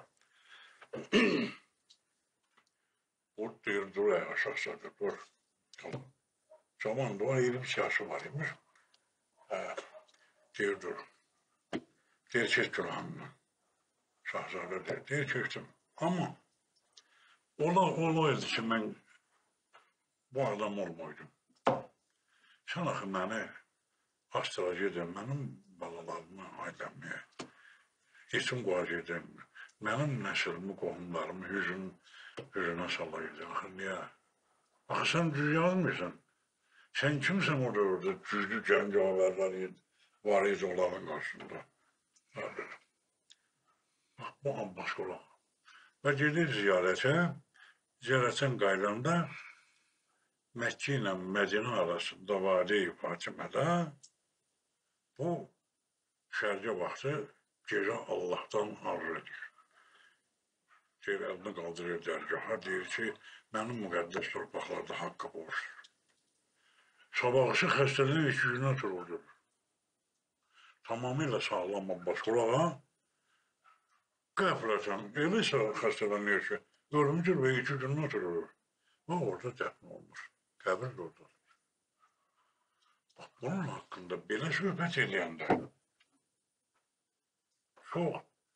O deyir, dur ayağa Şahzadə, dur. Camandı, o iyili bir yaşı var imiş. Deyir, dur. Deyir, çek günahını. Şahzadə deyir, deyir, çektim. Ama ola olaydı ki, mən bu adam olmaydım. Sən axı məni astırac edin, mənim balalarımı, ailəmi, yetim qoyacaq edin, mənim nəsilimi, qohumlarımı hüzün, hüzünə salaydı. Axı, niyə? Axı, sən düz yazmırsan. Sən kimsən o dövrdə güclü cəngavərlər var idi onların qarşısında? Bax, bu Abbas Qulaq. Və gedir ziyarətə, ziyarətin qaydanda Məkkə ilə Mədinə arasında Vadi-i Fatimədə bu şərqə vaxtı gecə Allahdan arzu edir. Deyir, əlini qaldırır dərgaha, deyir ki, mənim müqəddəs torpaqlarda haqqa borçdur. Sabahısı xəstəliyin iki günə turulur. Tamamilə sağlam Abbas Qulağa qəflətən, elə xəstələnir ki, ölümcül və iki günə turulur. Və orada dəfn olmuş. Qəbir də orada. Bax, bunun haqqında belə söhbət edəndə çox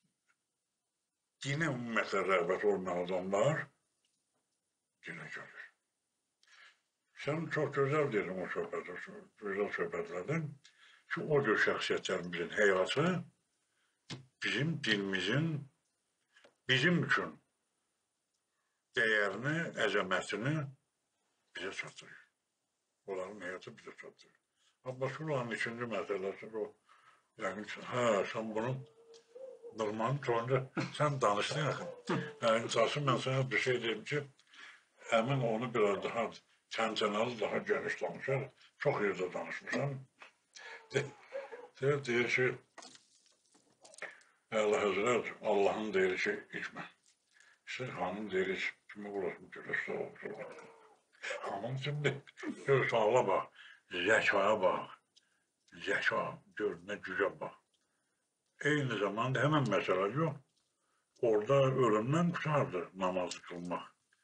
dinə ümumiyyətlə rəğbət olmayan adamlar dinə gəlir. Sən çox gözəl dedin o söhbətə, gözəl söhbətlərdin ki, o cür şəxsiyyətlərimizin həyatı bizim dinimizin bizim üçün dəyərini, əzəmətini bizə çatdırır. Onların həyatı bizə çatdırır. Abbas Qulağın ikinci məsələsi o, yəni ki, hə, sən bunu Nurmanın çoğunca sən danışdın yaxın. Yəni, əsası mən sənə bir şey deyim ki, həmin onu biraz daha çəncənalı, daha geniş danışar. Çox yerdə danışmışam. Deyir ki, Allah Həzrət, Allahın deyir ki, içmə. İşte xanım deyir ki, kimi burasını görürsə olur. Xanım şimdi gör sağla bax, zəkaya bax, zəka, gör nə gücə bax. Eyni zamanda həmən məsələ yox, orada ölümdən qutardı namazı qılmaq.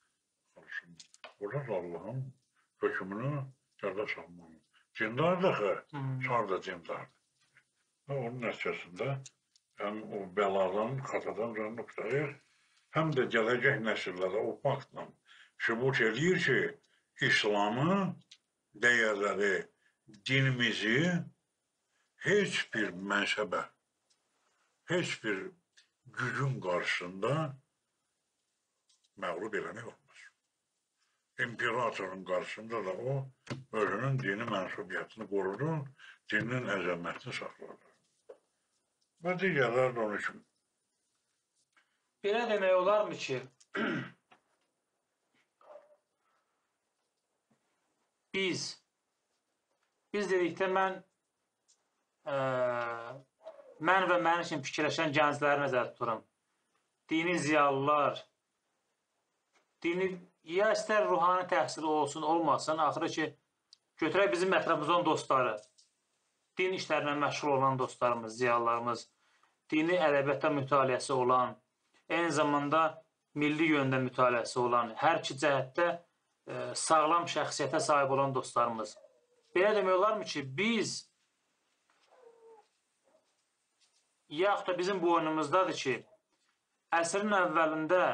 Orada Allahın hökmünü yada salmaq. Cindar daxı, çar da cindardır. Və onun nəticəsində həm o bəladan, xatadan canını qutayır, həm də gələcək nəsillərə o faktla sübut edir ki, İslamı, dəyərləri, dinimizi heç bir mənsəbə, heç bir gücün qarşısında məğlub eləmək olmaz. imperatorun qarşısında da o özünün dini mənsubiyyətini qorudu, dinin əzəmətini saxladı. Və digərlər də onun üçün. Belə demək olarmı ki, biz, biz dedikdə mən, ə, mən və mənim üçün fikirləşən gəncləri nəzərdə tuturam. Dini ziyalılar, dini, ya istər ruhani təhsili olsun, olmasın, axırı ki, götürək bizim ətrafımızdan dostları, din işlərinə məşğul olan dostlarımız, ziyalılarımız, dini ədəbiyyatda mütaliəsi olan, eyni zamanda milli yöndə mütaliəsi olan, hər iki cəhətdə e, sağlam şəxsiyyətə sahib olan dostlarımız. Belə demək olarmı ki, biz yaxud da bizim boynumuzdadır ki, əsrin əvvəlində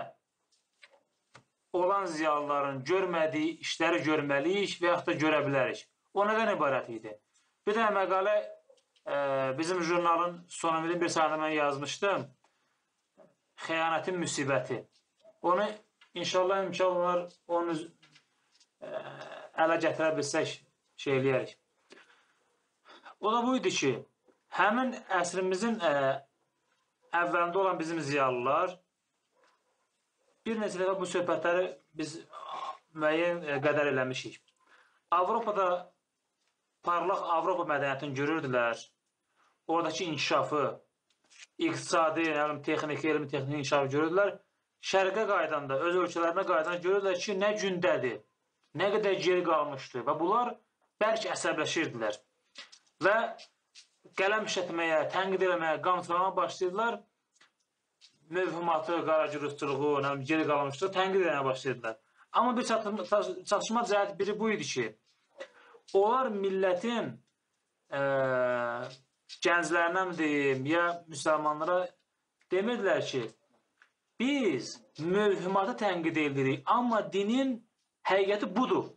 olan ziyalıların görmədiyi işləri görməliyik və yaxud da görə bilərik. O nədən ibarət idi? Bir dənə məqalə e, bizim jurnalın sonumilin bir sayında mən yazmışdım. Xəyanətin müsibəti. Onu inşallah imkan var, onu e, ələ gətirə bilsək şey eləyərik. O da buydu ki, həmin əsrimizin e, əvvəlində olan bizim ziyalılar bir neçə dəfə bu söhbətləri biz müəyyən qədər eləmişik. Avropada parlaq Avropa mədəniyyətini görürdülər. Oradakı inkişafı, iqtisadi, elm, texniki, elm, texniki inkişafı görürdülər. Şərqə qaydanda, öz ölkələrinə qaydanda görürdülər ki, nə gündədir, nə qədər geri qalmışdı və bunlar bərk əsəbləşirdilər. Və qələm işlətməyə, tənqid eləməyə, qamçılamağa başlayırdılar. Mövhumatı, qaracırıqçılığı, geri qalmışlığı tənqid eləməyə başlayırdılar. Amma bir çatışma cəhət biri bu idi ki, onlar millətin e, gənclərindən deyim, ya müsəlmanlara demirdilər ki, biz mövhumatı tənqid edirik, amma dinin həqiqəti budur.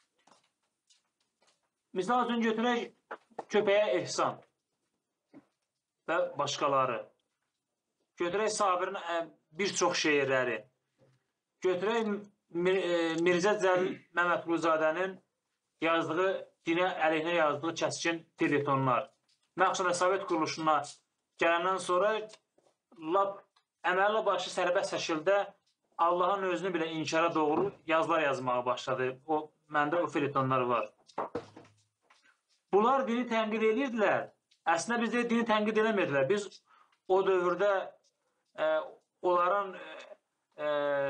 Misal üçün götürək köpəyə ehsan və başqaları. Götürək Sabirin bir çox şeirləri. Götürək Mirzə Cəlil Məmmədquluzadənin yazdığı, dinə əleyhinə yazdığı kəskin teletonlar. Məqsədə Sovet quruluşuna gələndən sonra lap əməlli başı sərbəst şəkildə Allahın özünü belə inkara doğru yazılar yazmağa başladı. O, məndə o teletonlar var. Bunlar dini tənqid edirdilər. Əslində biz də dini tənqid eləmirdilər. Biz o dövrdə e, onların e,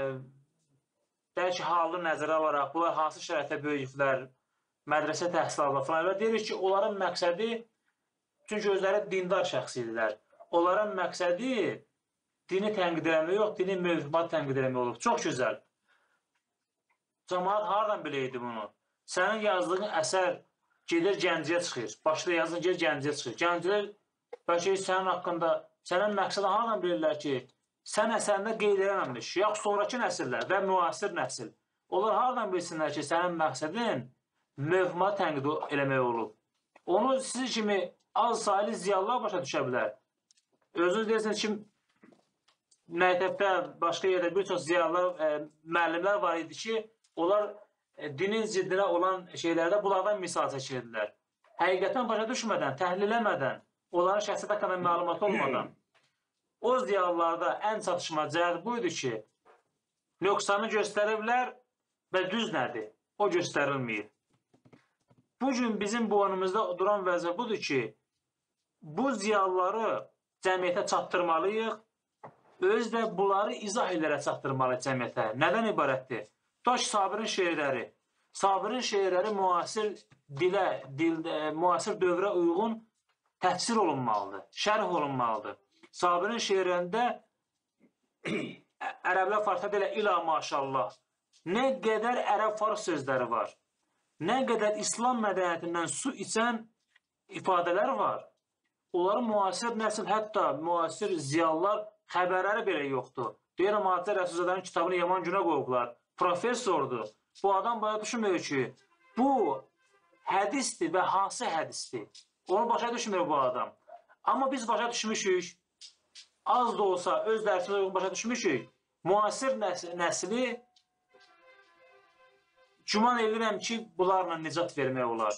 bəlkə halını nəzərə alaraq, bunlar hansı şəraitdə böyüyüblər, mədrəsə təhsil alırlar falan. Və deyirik ki, onların məqsədi, çünki özləri dindar şəxs idilər, onların məqsədi dini tənqid eləmək yox, dini mövhumatı tənqid eləmək olur. Çox gözəl. Cəmaat haradan biləydi bunu? Sənin yazdığın əsər gedir Gəncəyə çıxır. Başda yazın gedir Gəncəyə çıxır. Gəncələr bəlkə sənin haqqında, sənin məqsədi haradan bilirlər ki, sən əsərində qeyd eləməmiş, yaxud sonraki nəsillər və müasir nəsil. Onlar haradan bilsinlər ki, sənin məqsədin mövhumatı tənqid eləmək olub. Onu siz kimi az sayılı ziyalılar başa düşə bilər. Özünüz deyirsiniz ki, məktəbdə, başqa yerdə bir çox ziyalılar, e, müəllimlər var idi ki, onlar e, dinin ziddinə olan şeylərdə bunlardan misal çəkirdilər. Həqiqətən başa düşmədən, təhlilləmədən, onların şəxsiyyət haqqında məlumatı olmadan, o ziyalılarda ən çatışma cəhət buydu ki, nöqsanı göstəriblər və düz nədir? O göstərilməyir. Bugün bizim boynumuzda duran vəziyyət budur ki, bu ziyalıları cəmiyyətə çatdırmalıyıq, öz də bunları izah elələrə çatdırmalı cəmiyyətə. Nədən ibarətdir? Daş Sabirin şeirləri. Sabirin şeirləri müasir dilə, dildə, müasir dövrə uyğun təfsir olunmalıdır, şərh olunmalıdır. Sabirin şeirlərində ərəblər farsda deyirlər, ilə maşallah. Nə qədər ərəb-fars sözləri var, nə qədər İslam mədəniyyətindən su içən ifadələr var. Onların müasir nəsil, hətta müasir ziyalılar xəbərləri belə yoxdur. Deyirəm, Hacı Rəsulzadənin kitabını yaman günə qoyublar. Professordur. Bu adam baya düşünmür ki, bu hədisdir və hansı hədisdir? Onu başa düşmür bu adam. Amma biz başa düşmüşük. Az da olsa öz dərsimizə başa düşmüşük. Müasir nəsli güman edirəm ki, bunlarla nicat vermək olar.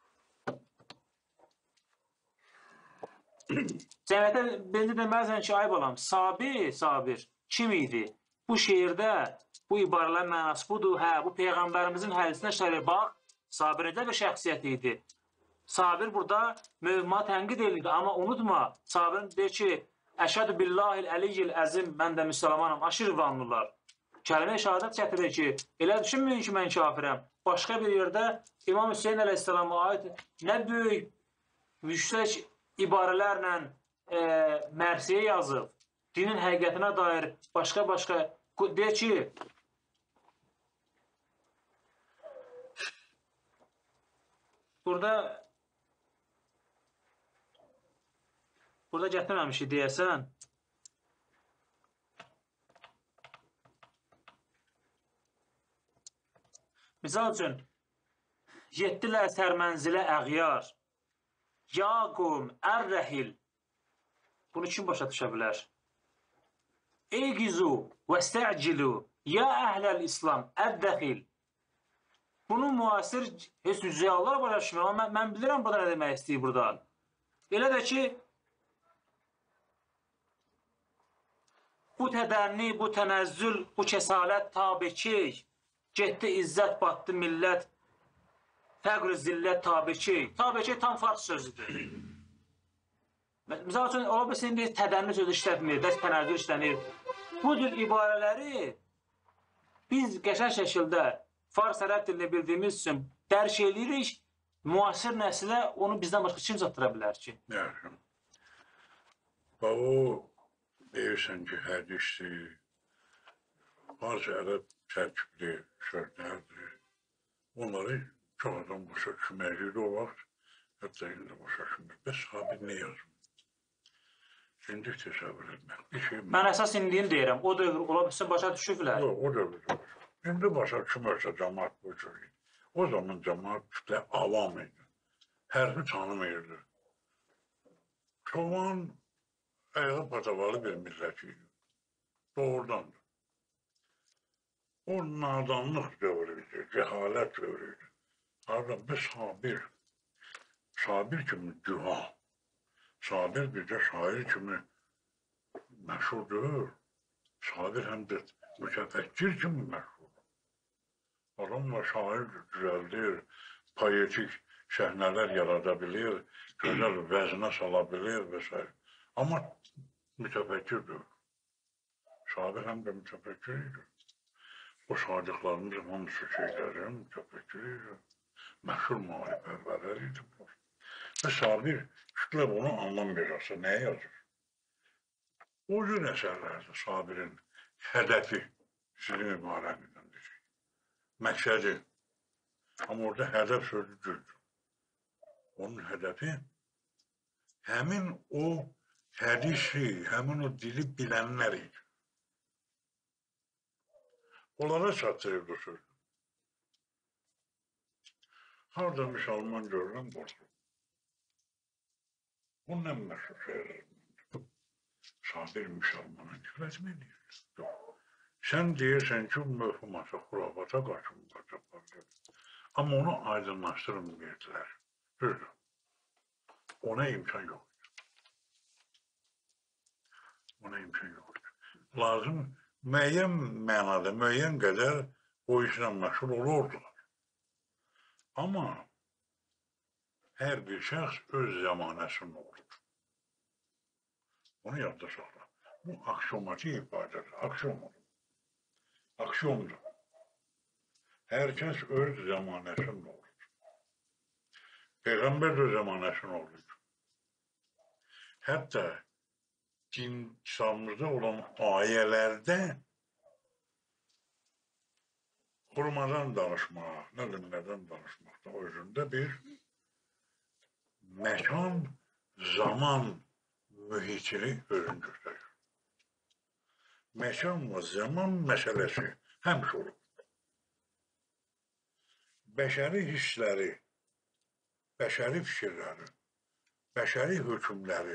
Cəmiyyətə bence deməzən ki, ay balam, Sabir, Sabir kim idi? Bu şeirdə bu ibarələrin mənası budur. Hə, bu Peyğəmbərimizin hədisinə şərir. Bax, Sabir necə bir şəxsiyyət idi. Sabir burada mövhuma tənqid edirdi. Amma unutma, Sabir deyir ki, Əşhədü billahil əliyyil əzim, mən də müsəlmanam, aşırı vanlılar. Kəlmə-i şəhadət gətirir ki, elə düşünməyin ki, mən kafirəm. Başqa bir yerdə İmam Hüseyin əleyhissalama aid nə böyük, yüksək ibarələrlə e, mərsiyə yazıb, dinin həqiqətinə dair başqa-başqa deyir ki, burada burada gətirməmişik deyəsən, misal üçün, yetdilər sərmənzilə əğyar, ya qum ər-rəhil, bunu kim başa düşə bilər? Eygizu və stə'cilu, ya əhləl-İslam əd-dəxil. Bunun müasir heç ziyalılar başa düşmür, amma mən, mən bilirəm burada nə demək istəyir burada. Elə də ki, bu tədənni, bu tənəzzül, bu kəsalət tabi-key, getdi izzət batdı millət, fəqr-ı zillət tabi-key. Tabi-key tam fars sözüdür. Misal üçün, ola bilsin, bir tədənni sözü işlətmir, dərs tənəzzül işlənir. Bu cür ibarələri biz qəşəng şəkildə fars ərəb dilini bildiyimiz üçün dərk edirik, müasir nəsilə onu bizdən başqa kim çatdıra bilər ki? Yəni, o deyirsən ki, hədisdir, fars ərəb tərkibli sözlərdir. Onları çox adam başa düşməkdir o vaxt, hətta indi başa düşmür. Bəs Sabir nə yazmır? İndi təsəvvür etmək. Bir şey Mən əsas indiyini deyirəm, o dövr ola bilsin başa düşüblər. Yox, o dövr olur. İndi başa düşmürsə cəmaat bu cür idi. O zaman cəmaat kütlə avam idi. Hərfi tanımayırdı. Çoğun ayağı patavalı bir millət idi. Doğrudandır. O nadanlıq dövrüydü, cəhalət dövrüydü. Harada bir Sabir, Sabir kimi güha, Sabir bir də şair kimi məşhurdur. Sabir həm də mütəfəkkir kimi məşhurdur. Adamla şair düzəldir, poetik səhnələr yarada bilir, gözəl vəzinə sala bilir və s. Amma mütəfəkkirdir. Sabir həm də mütəfəkkir idi. O sadiqlarımız hamısı şeylərin mütəfəkkir idi. Məşhur müharibərlər idi. Və Sabir kütlə bunu anlamayacaqsa nəyə yazır? O cür əsərlərdir Sabirin hədəfi, sizin ibarəmidəndir. Məqsədi. Amma orada hədəf sözü düzdür. Onun hədəfi həmin o hədisi, həmin o dili bilənlər idi. Onlara çatdırırdı o sözü. Harada müsəlman görürəm, qorxur. Bunun ən məşhur şeylərdir. Sabir müsəlmana nifrət mi edir? Yox. Sən deyirsən ki, möhümata, xurafata qaçınılacaqlar. Amma onu aydınlaşdırmıyordilər. Düzdür. Ona imkan yoxdur. Ona imkan yoxdur. Lazım müəyyən mənada, müəyyən qədər o işlə məşğul olurdular. Amma hər bir şəxs öz zəmanəsində olur. Onu yadda saxla. Bu aksiomatik ifadədir, aksiyondur. Aksiyondur. Hər kəs öz zəmanəsində olur. Peyğəmbər də öz zəmanəsində olur. Hətta din kitabımızda olan ayələrdə Xurmadan danışmaq, nə bilim nədən danışmaqda özündə bir məkan, zaman mühitini özün göstərir. Məkan və zaman məsələsi həmişə olub. Bəşəri hissləri, bəşəri fikirləri, bəşəri hökmləri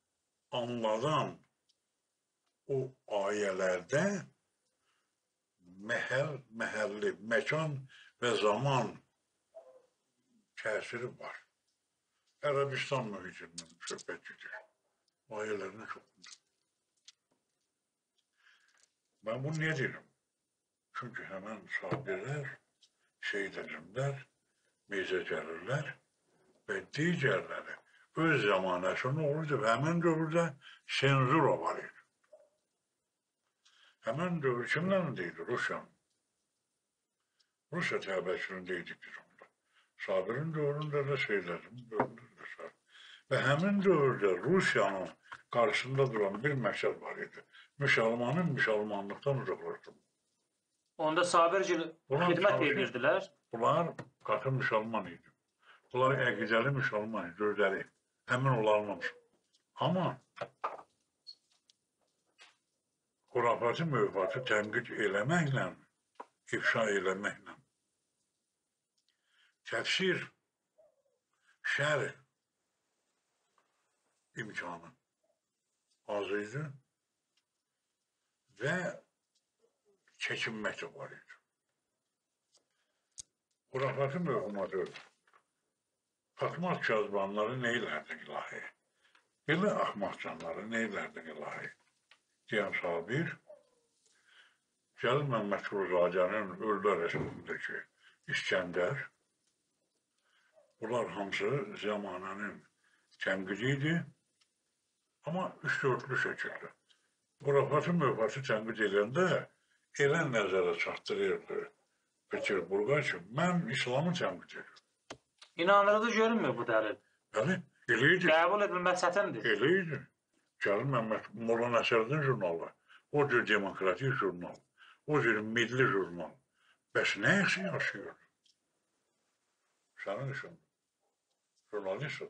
anladan o ayələrdə məhəl, məhəlli, məkan və zaman təsiri var. Ərəbistan mühitindən söhbət gedir. Ayələrinə çoxundur. Ben bunu niye deyirəm? Çünki həmən Sabirlər, Seyid Əzimlər, Mirzə Cəlillər və digərləri öz zamanəsində olurdu və həmən dövrdə senzura var idi. Həmən dövr kimlərindeydi? Rusiyanın. Rusiya təbəşirindeydik biz onda. Sabirin dövründə də Seyid Əzimin dövründə də Sabir. Və həmin dövrdə Rusiyanın qarşısında duran bir məqsəd var idi. Müsəlmanın müsəlmanlıqdan uzaqlaşdırmaq. Onda Sabircil xidmət edirdilər. Bunlar qatı müsəlman idi. Bunlar əqidəli müsəlman idi, özləri. Həmin olarmamış. Amma xurafatı, müfatı tənqid eləməklə, ifşa eləməklə, təfsir, şərh imkanı az idi və çəkinmək də var idi. Xurafatı müfatı Fatma Kazbanları neylərdi ilahi? Belə axmaqcanları neylərdi ilahi? Deyən Sabir, Cəlil Məmmədquluzadənin Ölülər Rəsulundakı İskəndər, bunlar hamısı zamanənin tənqidi idi, amma üç-dörtlü şəkildə. Xurafatı müfatı tənqid edəndə elə nəzərə çatdırırdı Peterburqa ki, mən İslamı tənqid edirəm. İnandırıcı görünmür bu dəlil. Bəli, elə idi. Qəbul edilməz çətindir. Elə idi. Cəlil Məmməd Molla Nəsərdin jurnalı, o cür demokratik jurnal, o cür milli jurnal. Bəs nə yaxşı yaşayırdı? Sənin üçün, jurnalist.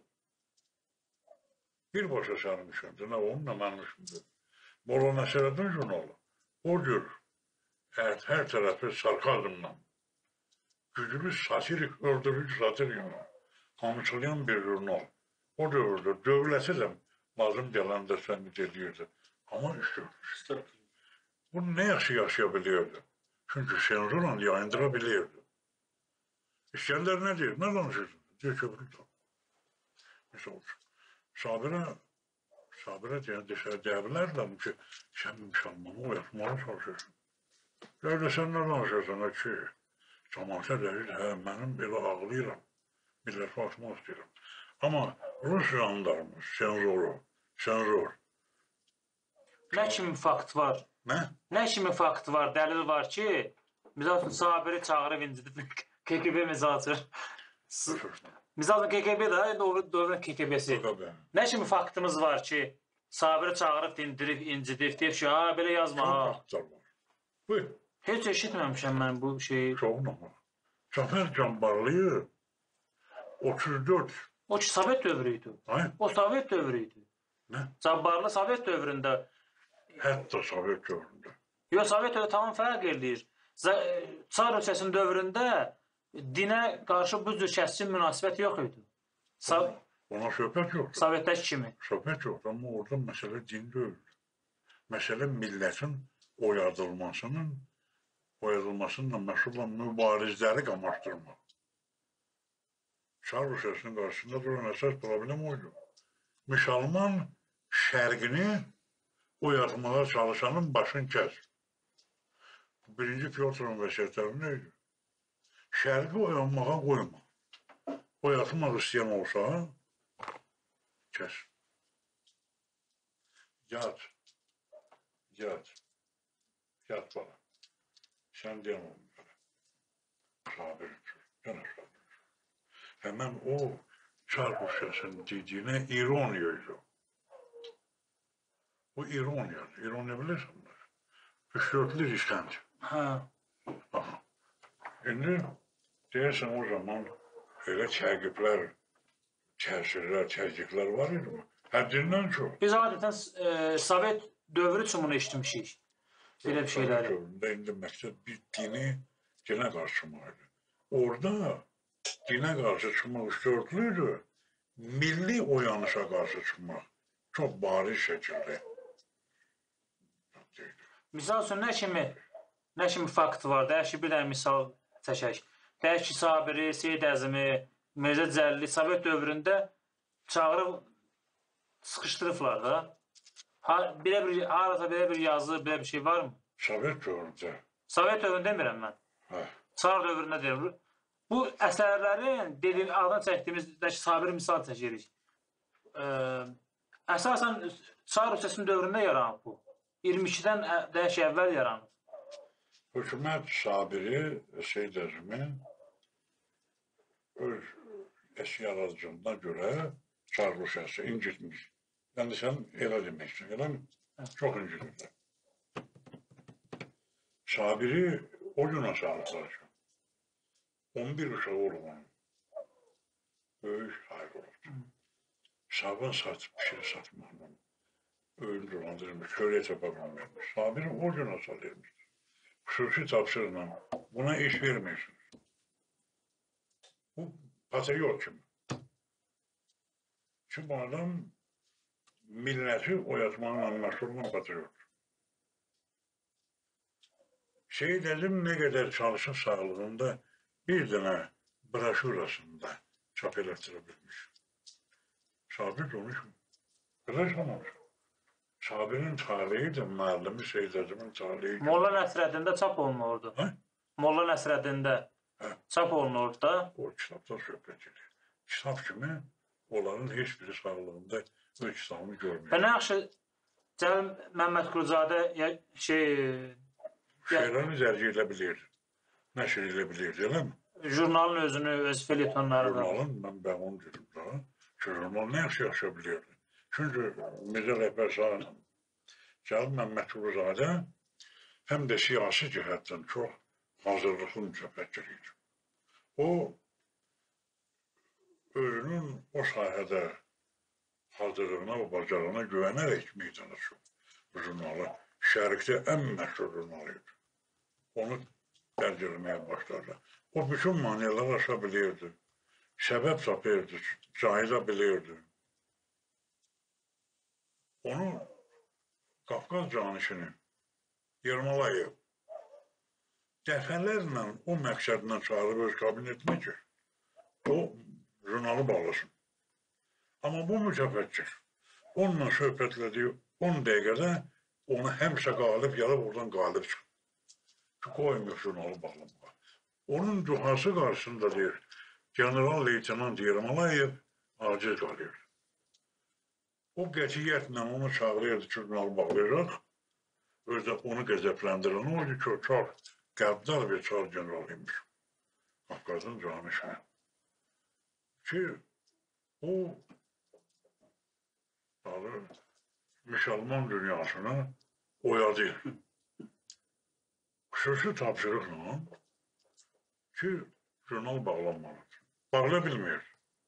Birbaşa sənin üçündür, nə onun, nə mənim üçündür. Molla Nəsərdin jurnalı, o cür hər, hər tərəfi sarkazmla, güclü satirik, öldürücü satiriklə kamçılayan bir jurnal. O dövrdə dövləti də lazım gələndə sənid edirdi. Amma üstü. Bunu nə yaxşı yaşaya bilirdi? Çünki senzurla yayındıra bilirdi. İskəndər nə deyir? Nə danışırsın? Deyir ki, burada. Misal üçün. Sabirə, Sabirə deyən deyə bilərdim ki, sən müsəlmanı oyatmağa çalışırsın. Deyir də sən nə danışırsan ki, cəmaətə deyir, hə, mənim belə ağlayıram, millət atmaq istəyirəm. Amma Rus jandarmı, senzuru, senzur. Nə kimi fakt var? Nə? Nə kimi fakt var, dəlil var ki, misal üçün Sabiri çağırıb incidi K G B mesajır. Misal üçün K G B də, dövrün K G B'si. Nə kimi faktımız var ki, Sabiri çağırıb dindirib, incidib, deyib ki, ha, belə yazma, ha. Çox faktlar var. Buyur. Heç eşitməmişəm mən bu şeyi. Çox normal. Cafer Canbarlı'yı otuz dörd. O ki Sovet dövrü idi. Hayır. O Sovet dövrü idi. Nə? Cabbarlı Sovet dövründə. Hətta Sovet dövründə. Yox, Sovet dövrü tamam fərq edir. Çar Rusiyasının dövründə dinə qarşı bu cür kəskin münasibət yox idi. So Ona söhbət yoxdur. Sovetdəki kimi. Söhbət yoxdur, amma orada məsələ din deyil. Məsələ millətin oyadılmasının, oyadılmasıyla məşğul olan mübarizləri qamaşdırmaq. Çar Rusiyasının qarşısında duran əsas problem oydu. Müsəlman şərqini oyatmağa çalışanın başını kəs. Birinci Pyotrun vəsiyyətləri idi? Şərqi oyanmağa qoyma. Oyatmaq istəyən olsa, kəs. Yat. Yat. Yat bana. Sən deyən olmalı. Sabir üçün. Yenə sabir. Hemen o Çar Rusiyasının dediyinə ironiya idi. Bu ironiyadır. İroniya bilirsən mi? Üç-dörtlü riskant. Hə. İndi deyirsən o zaman elə təqiblər, təsirlər, təzyiqlər var idi mi? Həddindən çox. Biz adətən e, Sovet dövrü üçün bunu eşitmişik. Belə bir şeyləri. Dövründə indi məqsəd bir dini dinə qarşı çıxmaq idi. Orada dinə qarşı çıxmaq üç-dörtlüydü, milli oyanışa qarşı çıxmaq çox bariz şəkildə. Misal üçün nə kimi nə kimi fakt var? Deyək ki, bir dənə misal çəkək. Deyək ki, Sabiri, Seyid Əzimi, Mirzə Cəlili Sovet dövründə çağırıb sıxışdırıblar da. Ha, belə bir, harada belə bir yazı, belə bir şey var mı? Sovet dövründə. Sovet dövründə demirəm mən. Hə. Çar dövründə deyirəm. Bu əsərlərin dedik, adını çəkdiyimizdə Sabiri misal çəkirik. Ə, əsasən Çar Rusiyasının dövründə yaranıb bu. iyirmi ikidən deyək ki, əvvəl yaranıb. Hökumət Sabiri, Seyid Əzimi öz eski yaradıcılığına görə Çar Rusiyası incitmiş. Yəni sən elə deməksin, elə mi? Çox incitirlər. Sabiri o gün aşağılıqlar ki, on bir uşağı olub onun. Böyük hayır olubdur. Sabun satıp bir şey satmaqla öldürüldürmüş, köle tapabilmiş. Sabiri o gün aşağılıymışdır. Xüsusi tapşırla buna iş vermiyorsunuz. Bu patriot kimi. Çünkü bu adam milleti oyatmanın məşğul olan patriot. Seyid Əzim ne kadar çalışın sağlığında bir dənə broşurasında çap eləştirebilmiş. Sabir konuşmuyor. Biraz konuşmuyor. Sabir'in tarihiydi, müəllimi Seyid Əzimin tarihiydi. Molla Nəsrəddində çap olunurdu. Hə? Molla Nəsrəddində Hə. çap olunurdu da. O kitabda söhbət edir. Kitab kimi onların heç biri sağlığında öz kitabını görmüyor. Və nə yaxşı Cəlil Məmməd Quluzadə şey Şeylerini zərci elə bilirdi. Nəşr elə bilirdi, elə mi? jurnalın özünü, öz felyetonları da. Jurnalın, mən ben onu dedim daha. Ki, jurnal nə yaxşı yaxşı bilirdi. Çünki Mirzə Rəhbər Şahın Cəlil Məmməd Quluzadə həm də siyasi cəhətdən çox hazırlıqlı mütəfəkkir idi. O, özünün o sahədə hazırlığına və bacarığına güvənərək meydana çıxdı. Bu jurnalı Şərqdə ən məşhur jurnalıydı. Onu dərc etməyə başladı. O bütün maneələri aşa bilirdi. Səbəb tapırdı, cahila bilirdi. Onu Qafqaz canişini Yermalayev dəfələrlə o məqsədlə çağırıb öz kabinetinə ki, o jurnalı bağlasın. Amma bu mütəfəkkir onunla söhbətlədiyi on dəqiqədə onu həmişə qalib gəlib oradan qalib çıxıb. Ki, qoymuyor jurnalı bağlamağa. Onun duhası qarşısında deyir, General Leytenant Yermalayev aciz qalıyor. O qətiyyətlə onu çağırırdı ki, jurnalı bağlayacaq. Özdə onu qəzəbləndirən o idi ki, çox qəddar bir çar generalıymış. Qafqazın canişini. Ki, o Müslüman dünyasını oyadı. Xüsusi tapşırıqla ki, jurnal bağlanmalıdır. Bağla bilmir.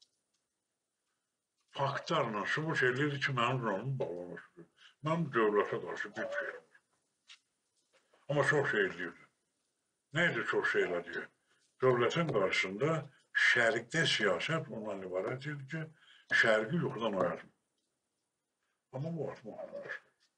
Faktlarla sübut eləyirdi ki, mənim jurnalım bağlanmışdır. Mən dövlətə qarşı bir şey. Amma çox şey eləyirdi. Neydi çox şey elədiyi? Dövlətin qarşısında şərqdə siyasət ondan ibarət idi ki, şərqi yoxdan oyatır. Amma bu artma olmuşdur.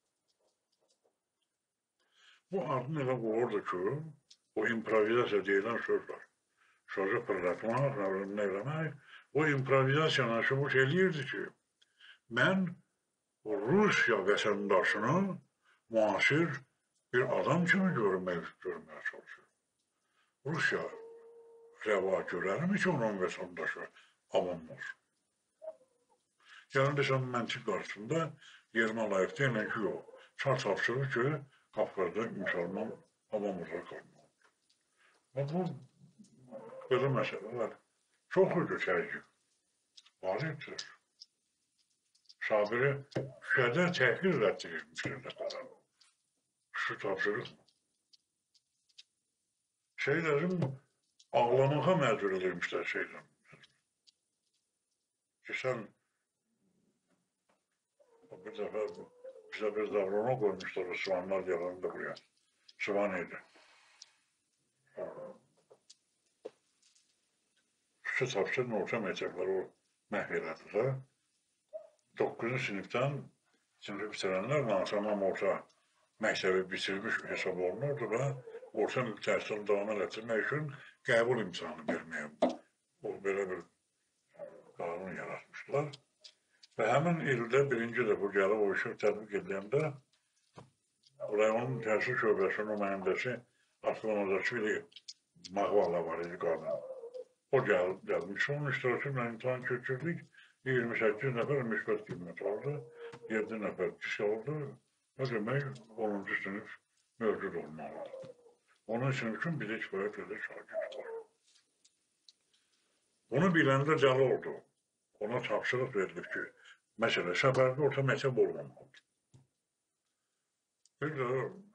Bu adını elə qoyurdu ki, o improvizasiya deyilən söz var. Sözü pırlatmaq, nə eləmək, o improvizasiyanı sübut eləyirdi ki, mən Rusiya vətəndaşını müasir bir adam kimi görməyə, görməyə çalışıyorum. Rusiya rəva görərmi ki, onun vətəndaşı avam olsun? Yəni, desən, məntiq qarşısında Yermalayev deyilən ki, yox, çar tapşırır ki, Qafqazda müsəlman havamızda qalmalıdır. Və bu, belə məsələlər çox ödüşəyici, vaziyetdir. Sabiri şəhədə təhqir rəddirilmişdir nə qədər. Şu tapşırıq mı? Seyid Əzim ağlamağa məcbur edilmişlər Seyid Əzim. Ki, sən bir dəfə bize bir zavrona koymuşlar, o Sıvanlar yalanında buraya. Sıvanıydı. Şu tapşırın orta mektepleri o məhv elədi. dokuzuncu sinifdən sınıfı bitirənlər tamam orta məktəbi bitirmiş hesab olunurdu və orta təhsil davam etdirmək üçün qəbul imtahanı verməyə o belə bir qanun yaratmışlar. Və həmin ildə birinci dəfə gəlib o işi tətbiq edəndə rayonun təhsil şöbəsinin nümayəndəsi Aslanadakı Mağvala var idi qadın. O gəlib, gəlmiş. Onun iştirakı ilə imtahan keçirdik. iyirmi səkkiz nəfər müsbət qiymət aldı. yeddi nəfər pis aldı. O demək onuncu sinif mövcud olmalıdır. Onun için üçün bizə kifayət edə şagird var. Bunu biləndə dəli oldu. Ona tapşırıq verilib ki, məsələ səfərdə orta məktəb olmamalıdır. Bir də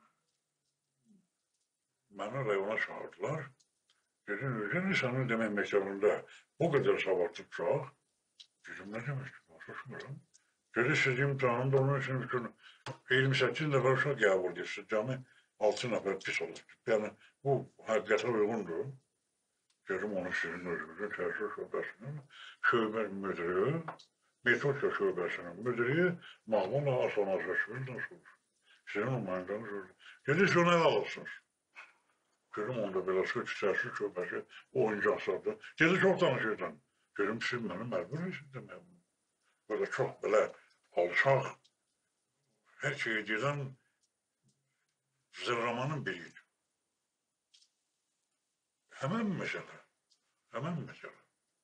məni rayona çağırdılar. Dedim, Özgün, sənin demək məktəbində o qədər savadlı uşaq. Dedim, nə demək ki, başlaşmıram. Dedi, siz imtihanında onun için üçün iyirmi səkkiz nəfər uşaq qəbul edirsiz. Cəmi altı nəfər pis olur. Yəni, bu həqiqətə uyğundur. Dedim, onu sizin özünüzün təhsil şöbəsinin şöbə müdürü, metodika şöbəsinin müdürü Mağmuna Aslanazəşvilidən sorur. Sizin nümayəndəniz sorur. Dedi, siz ona el alırsınız. Dedim, onda belə söz təhsil şöbəsi oyuncaq satdı. Dedi, çox danışırsan. Dedim, siz məni məcbur edirsiniz demək. Böyle çox belə alçaq, hər şeyi deyilən zırramanın biriydi. Həmən məsələ, həmən məsələ.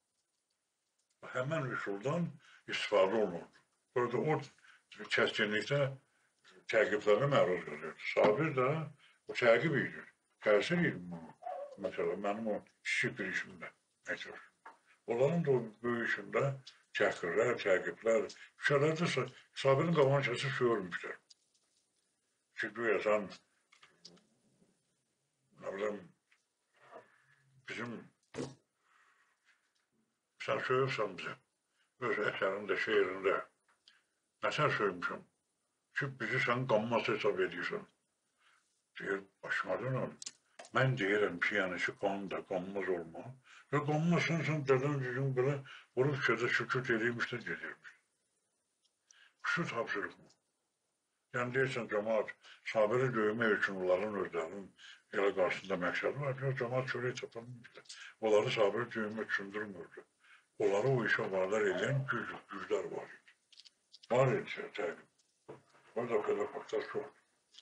Həmən üsuldan istifadə olunurdu. Burada o kəskinlikdə təqiblərə məruz qalırdı. Sabir də o təqib idi. Təsir idi bu məsələ, mənim o kiçik bir işimdə. Onların da o böyük işimdə təhqirlər, təqiblər, şəhərlərdə Sabirin qavan kəsib söyürmüşlər. Ki, güyəsən, nə biləm, bizim, sən söyürsən bizə, öz əsərində, şeirində, nə sən söymüşəm ki, bizi sən qanması hesab edirsən. Deyir, başıma dönəm, mən deyirəm ki, yəni ki, qanında qanmaz olma. Və qanmazsan, sən dədən cücün belə vurub kədə şükürt edilmiş də gedirmiş. Şu tapşırıq mı? Yəni deyirsən, cəmaat Sabiri döymək üçün onların özlərinin elə qarşısında məqsədi var. Cəmaat çörək çatanmışdır. Onları Sabiri döymək düşündürmürdü. Onları o işə vadar edən güc, güclər var idi. Var idi, təqib. Orada o qədər faktlar çoxdur.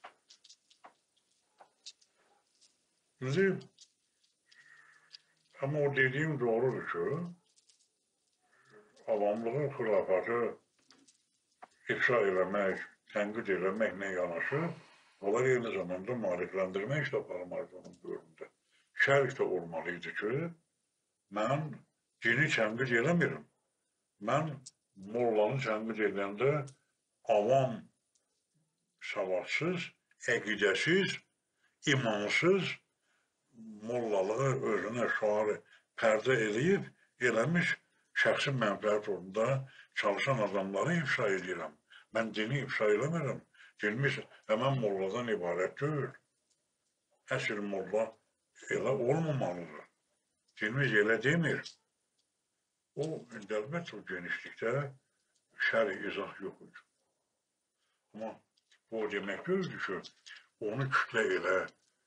Bizi, ama o dediğim doğrudur ki, avamlığın xurafatı ifşa eləmək, tənqid eləməklə yanaşı, onlar eyni zamanda maarifləndirmək işlə aparılmalıdır onun bölümündə. Şərh də olmalıydı ki, mən dini tənqid eləmirəm. Mən mollanı tənqid edəndə avam, savadsız, əqidəsiz, imansız, mollalığı özünə şuarı pərdə eləyib, eləmiş şəxsi mənfəət uğrunda çalışan adamları ifşa edirəm. Mən dini ifşa eləmirəm. Dinimiz həmən molladan ibarət deyil. Əsl molla elə olmamalıdır. Dinimiz elə demir. O, əlbəttə o genişlikdə şəri izah yox idi. Amma bu o demək deyildi ki, onu kütlə elə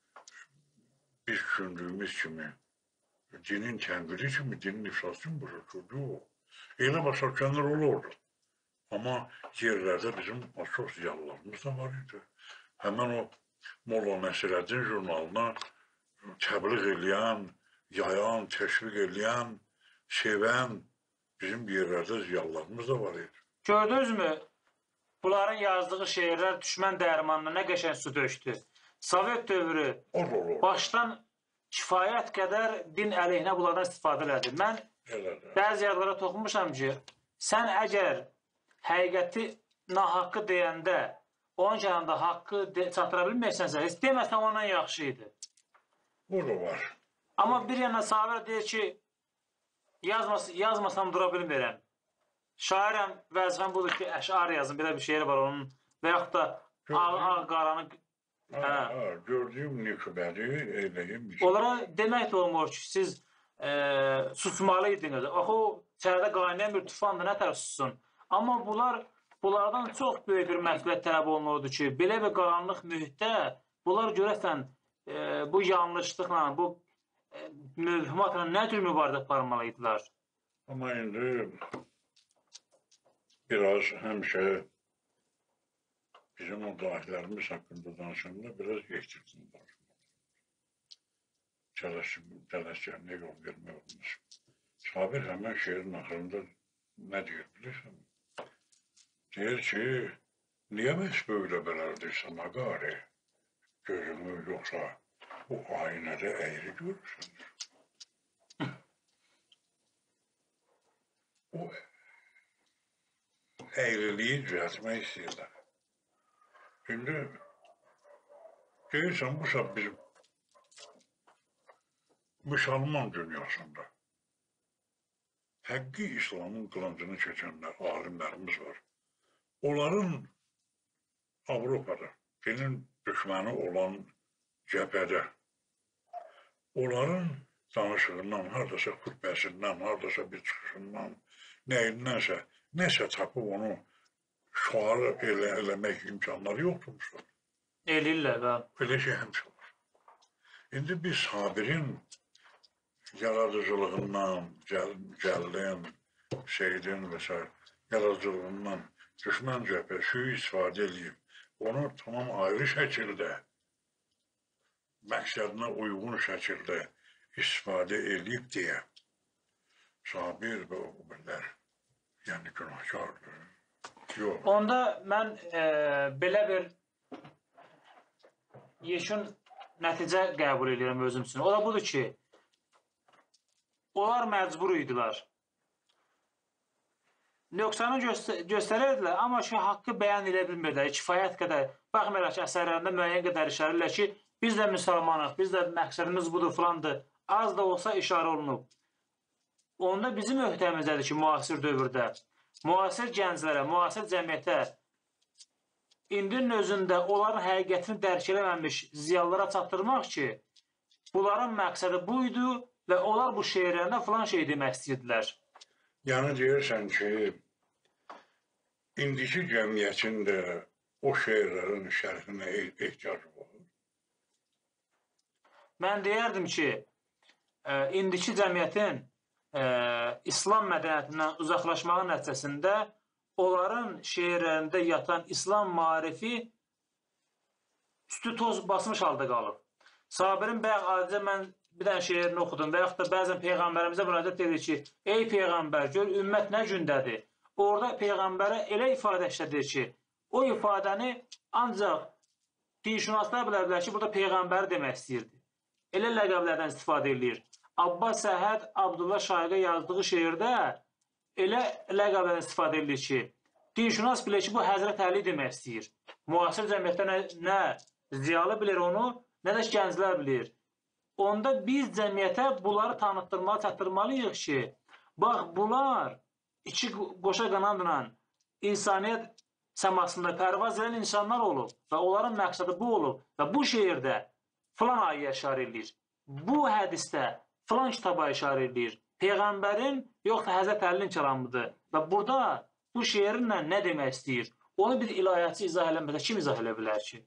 biz düşündüyümüz kimi, dinin tənqidi kimi, dinin ifşası kimi başa düşürdü o. Elə başa düşənlər olurdu. Amma yerlərdə bizim çox ziyalılarımız da var idi. Həmən o Molla Nəsrəddin jurnalına təbliğ eləyən, yayan, təşviq eləyən, sevən bizim yerlərdə ziyalılarımız da var idi. Gördünüzmü? Bunların yazdığı şeirlər düşmən dərmanına nə qəşəng su döşdü. Sovet dövrü başdan kifayət qədər din əleyhinə bunlardan istifadə elədi. Mən bəzi yerlərə toxunmuşam ki, sən əgər həqiqəti nahaqqı deyəndə, onun yanında haqqı çatıra bilməysənsə, heç deməsən ondan yaxşı idi. Bu da var. Amma bir yana Sabir deyir ki, yazmas yazmasam dura bilmirəm. Şairəm, vəzifəm budur ki, əşar yazın, belə bir şeir var onun. Və yaxud da ağ qaranı... Gördüyüm nüqbəli eləyim. Onlara demək də olmur ki, siz susmalıydınız. Axı o çərdə qaynayan bir tufandır, nə tərəf sussun. Amma bunlar, bunlardan çox böyük bir məsuliyyət tələb olunurdu ki, belə bir qaranlıq mühitdə bunlar görəsən e, bu yanlışlıqla, bu e, mövhumatla nə tür mübarizə aparmalıydılar? Ama indi biraz həmişə bizim o dahilərimiz haqqında danışanda biraz geçirdim. Tələskənliyə yol vermək olmuş. Sabir həmən şeirin axırında nə deyir bilirsən? Deyir ki, niyə məhz böyle belərdirsən ağari? Gözümü yoxsa bu aynədə əyri görürsən? O əyriliyi düzəltmək istəyirlər. Şimdi deyirsən, bu səbəb bizim Müslüman dünyasında həqqi İslamın qılıncını çəkənlər, alimlərimiz var. Onların Avropada dinin düşməni olan cəbhədə, onların danışığından, haradasa xütbəsindən, haradasa bir çıxışından, nəyindənsə, nəsə tapıb onu şuarı elə, eləmək imkanları yoxdurmuşlar. Eləyirlər və Belə şey həmişə var. İndi biz Sabirin yaradıcılığından, Cəllin, Seydin və s. yaradıcılığından düşmən cəbhə suyu istifadə edib, onu tamam ayrı şəkildə, məqsədinə uyğun şəkildə istifadə edib deyə Sabir və o qədər, yəni günahkardır. Yox. onda mən e, belə bir yeşun nəticə qəbul edirəm özüm üçün. O da budur ki, onlar məcbur idilər. Nöqsanı göstər göstərirdilər, amma şu haqqı bəyan edə bilmirdilər. Kifayət qədər, baxmayaraq ki, əsərlərində müəyyən qədər işarələr ki, biz də müsəlmanıq, biz də məqsədimiz budur filandır. Az da olsa işarə olunub. Onda bizim öhdəmizdədir ki, müasir dövrdə, müasir gənclərə, müasir cəmiyyətə, indinin özündə onların həqiqətini dərk eləməmiş ziyalılara çatdırmaq ki, bunların məqsədi buydu və onlar bu şeirlərində filan şey demək istəyirdilər. Yəni deyirsən ki, indiki cəmiyyətin də o şeirlərin şərhinə ehtiyacı var. Mən deyərdim ki, e, indiki cəmiyyətin e, İslam mədəniyyətindən uzaqlaşmağı nəticəsində onların şeirlərində yatan İslam marifi üstü toz basmış halda qalıb. Sabirin bayaq adicə mən bir dənə şeirini oxudum və yaxud da bəzən Peyğəmbərimizə müraciət edir ki, ey Peyğəmbər, gör ümmət nə gündədir. Orada Peyğəmbərə elə ifadə işlədir ki, o ifadəni ancaq dinşünaslar bilə bilər ki, burada Peyğəmbər demək istəyirdi. Elə ləqəblərdən istifadə edir. Abbas Səhəd Abdullah Şaiqə yazdığı şeirdə elə ləqəblərdən istifadə edir ki, dinşünas bilir ki, bu Həzrət Əli demək istəyir. Müasir cəmiyyətdə nə, nə ziyalı bilir onu, nə də gənclər bilir. Onda biz cəmiyyətə bunları tanıtdırmalı, çatdırmalıyıq ki, bax, bunlar iki qoşa qanadla insaniyyət səmasında pərvaz edən insanlar olub və onların məqsədi bu olub və bu şeirdə filan ayəyə işarə edir. Bu hədisdə filan kitaba işarə edir. Peyğəmbərin yox da Həzrət Əlinin kəlamıdır və burada bu şeirinlə nə demək istəyir? Onu bir ilahiyyatçı izah eləməsə kim izah elə bilər ki?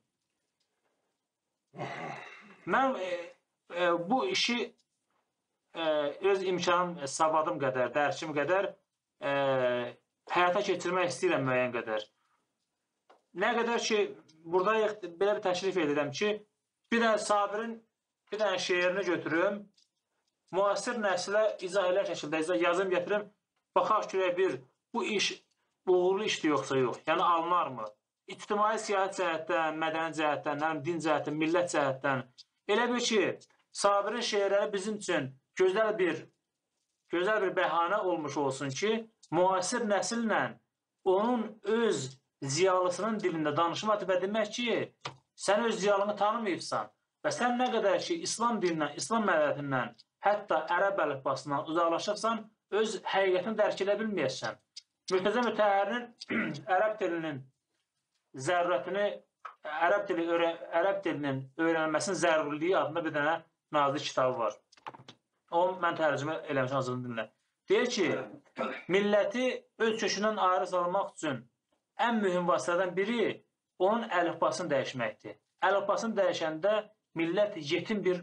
Mən e, e, bu işi e, öz imkanım, savadım qədər, dərsim qədər e, həyata keçirmək istəyirəm müəyyən qədər. Nə qədər ki, burada belə bir təşrif edirəm ki, bir dənə Sabirin bir dənə şeirini götürüm, müasir nəslə izah elə şəkildə izah, yazım gətirim, baxaq ki, bir bu iş uğurlu işdir yoxsa yox, yəni alınarmı? İctimai siyasi cəhətdən, mədəni cəhətdən, din cəhətdən, millət cəhətdən. Elə bir ki, Sabirin şeirləri bizim üçün gözəl bir, gözəl bir bəhanə olmuş olsun ki, müasir nəsillə onun öz ziyalısının dilində danışmaq və demək ki, sən öz ziyalını tanımayıbsan və sən nə qədər ki, İslam dilindən, İslam mədəniyyətindən, hətta ərəb əlifbasından uzaqlaşırsan, öz həqiqətini dərk edə bilməyəsən. Mürtəzə Mütəhhərinin ərəb dilinin zərurətini, ərəb, dili, ərəb dilinin öyrənilməsinin zəruriliyi adında bir dənə nazlı kitabı var. Onu mən tərcümə eləmişəm azadın dilinə. Deyir ki, milləti öz kökündən ayrı salmaq üçün ən mühüm vasitələrdən biri onun əlifbasını dəyişməkdir. Əlifbasını dəyişəndə millət yetim bir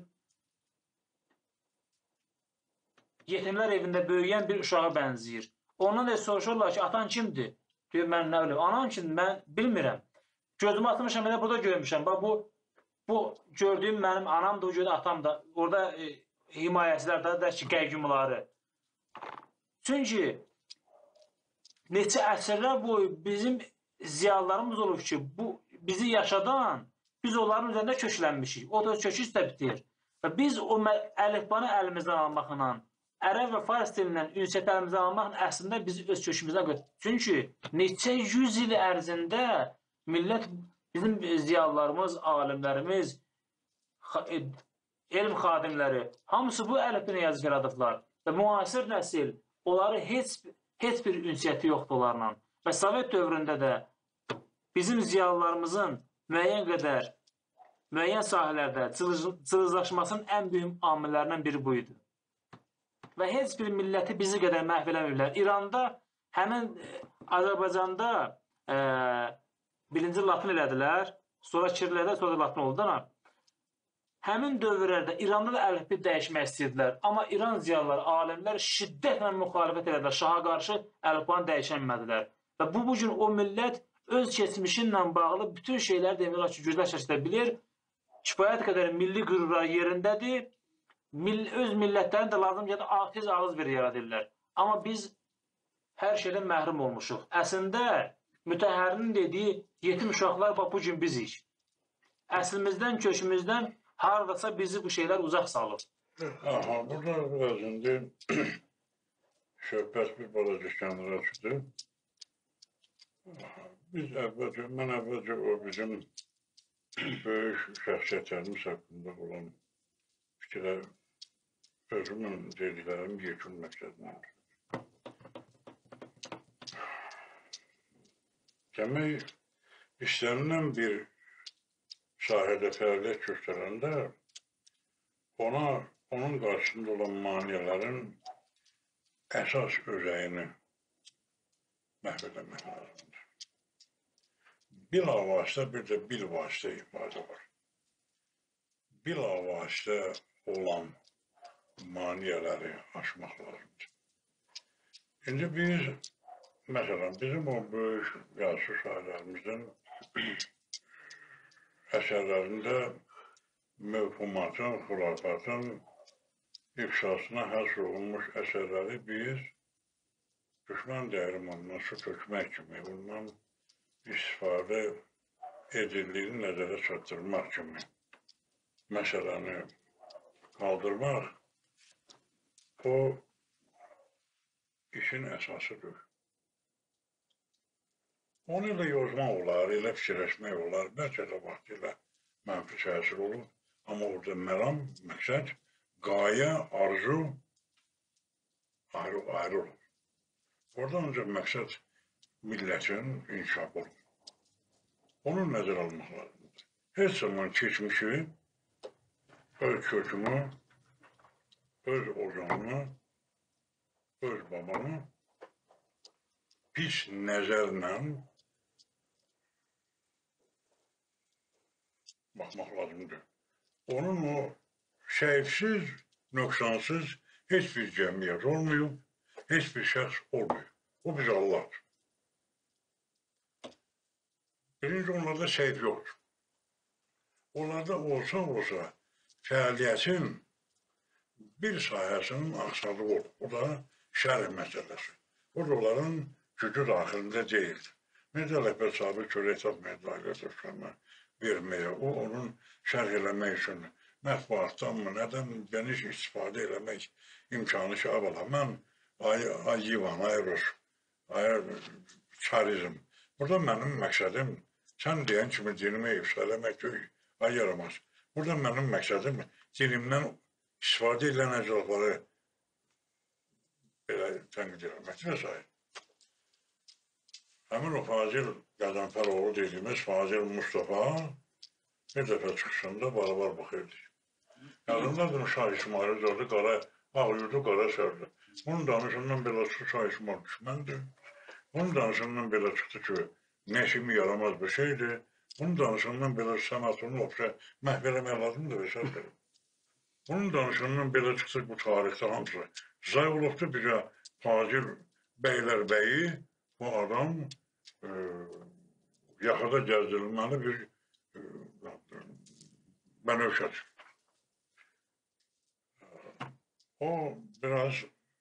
yetimlər evində böyüyən bir uşağa bənzəyir. Ondan da soruşurlar ki, atan kimdir? Deyir, mən nə bilim, anam kimdir, mən bilmirəm. Gözümü atmışam, elə burada görmüşəm. Bax, bu, bu gördüyüm mənim anam da, o gördüyüm atam da. Orada e, himayəçilər də der ki, qəyyumları. Çünki neçə əsrlər boyu bizim ziyalılarımız olub ki, bu bizi yaşadan, biz onların üzərində köklənmişik. O da kökü üstə bitir. Və biz o əlifbanı əlimizdən almaqla, ərəb və fars dilindən ünsiyyət əlimizdən almaqla əslində bizi öz kökümüzdən götürür. Çünki neçə yüz il ərzində millət, bizim ziyalılarımız, alimlərimiz, elm xadimləri, hamısı bu əlifbini yazıb yaradıblar. Və müasir nəsil, onları heç, heç bir ünsiyyəti yoxdur onlarla. Və Sovet dövründə də bizim ziyalılarımızın müəyyən qədər, müəyyən sahələrdə cılızlaşmasının ən böyük amillərindən biri bu idi. Və heç bir milləti bizi qədər məhv eləmirlər. İranda, həmin Azərbaycanda e, birinci latın elədilər, sonra kirlədə, sonra latın oldular. Həmin dövrlərdə İranda da əlifbi dəyişmək istəyirdilər. Amma İran ziyalıları, alimlər şiddətlə müxalifət elədilər. Şaha qarşı əlifbanı dəyişənmədilər. Və bu, bu gün o millət öz keçmişinlə bağlı bütün şeyləri demək olar ki, güclə şəkildə bilir. Kifayət qədər milli qürurlar yerindədir. Mill öz millətlərini də lazım gəlir, tez ağız bir yaradirlər. Amma biz hər şeydən məhrum olmuşuq. Əslində, mütəhərrinin dediyi yetim uşaqlar bax, bu gün bizik. Əslimizdən, kökümüzdən haradasa bizi bu şeylər uzaq salır. Aha, burada özündə söhbət bir balaca kənara çıxdı. Biz əvvəlcə, mən əvvəlcə o bizim böyük şəxsiyyətlərimiz haqqında olan fikirlər, özümün dediklərim yekun məqsədinədir. Demək, istənilən bir sahədə fəaliyyət göstərəndə ona, onun qarşısında olan maniyələrin əsas özəyini məhv eləmək lazımdır. Bilavasitə bir də bilvasitə ifadə var. Bilavasitə olan maniyələri aşmaq lazımdır. İndi biz, məsələn, bizim o böyük yazışı şairlərimizdən əsərlərində mövhumatın, xurafatın ifşasına həsr olunmuş əsərləri biz düşmən dəyirmanına su tökmək kimi, bundan istifadə edildiyini nəzərə çatdırmaq kimi məsələni qaldırmaq, o işin əsasıdır. Onu da yozmaq olar, elə fikirləşmək olar, bəlkə də vaxtilə mənfi təsir olur. Amma orada məram, məqsəd, qayə, arzu ayrı, ayrı olur. Orada ancaq məqsəd millətin inkişafı olur. Onu nəzər almaq lazımdır. Heç zaman keçmişi, öz kökünü, öz ocağını, öz babanı pis nəzərlə baxmaq lazımdır. Onun o şəhidsiz, nöqsansız heç bir cəmiyyət olmuyor, heç bir şəxs olmuyor. O biz Allahdır. Birinci, onlarda səhv yoxdur. Onlarda olsa olsa fəaliyyətin bir sahəsinin axsalığı olur. O da şərh məsələsi. O da onların gücü daxilində deyildir. Necə Ələkbər Sabir Körək tapmaya dairə verməyə, o onun şərh eləmək üçün mətbuatdan mı, nədən geniş istifadə eləmək imkanı ki, abala, mən ay Yivan, ay Rus, ay Çarizm. Burada mənim məqsədim, sən deyən kimi dinimi ifşa eləmək ki, ay yaramaz. Burada mənim məqsədim dinimdən istifadə edilən əcrafları belə tənqid eləməkdir və s. Həmin o Fazil Qəzənfəroğlu dediyimiz Fazil Mustafa bir dəfə çıxışında barabar baxırdı. Yadımdadır, Şah İsmail zordu, qara, ağ yurdu, qara sördü. Bunun danışından belə çıxdı, Şah İsmail düşməndir. Bunun danışından belə çıxdı ki, Nəşimi yaramaz bir şeydir, Bunun danışığından belə sənatını obşa məhv eləmək lazımdır və şəhər verir. Bunun danışığından belə çıxsa bu tarixdə hamısı zay olubdur. Bir də Tacir Bəylərbəyi bu adam e, yaxada gəzdirilməli bir e, bənövşət. O biraz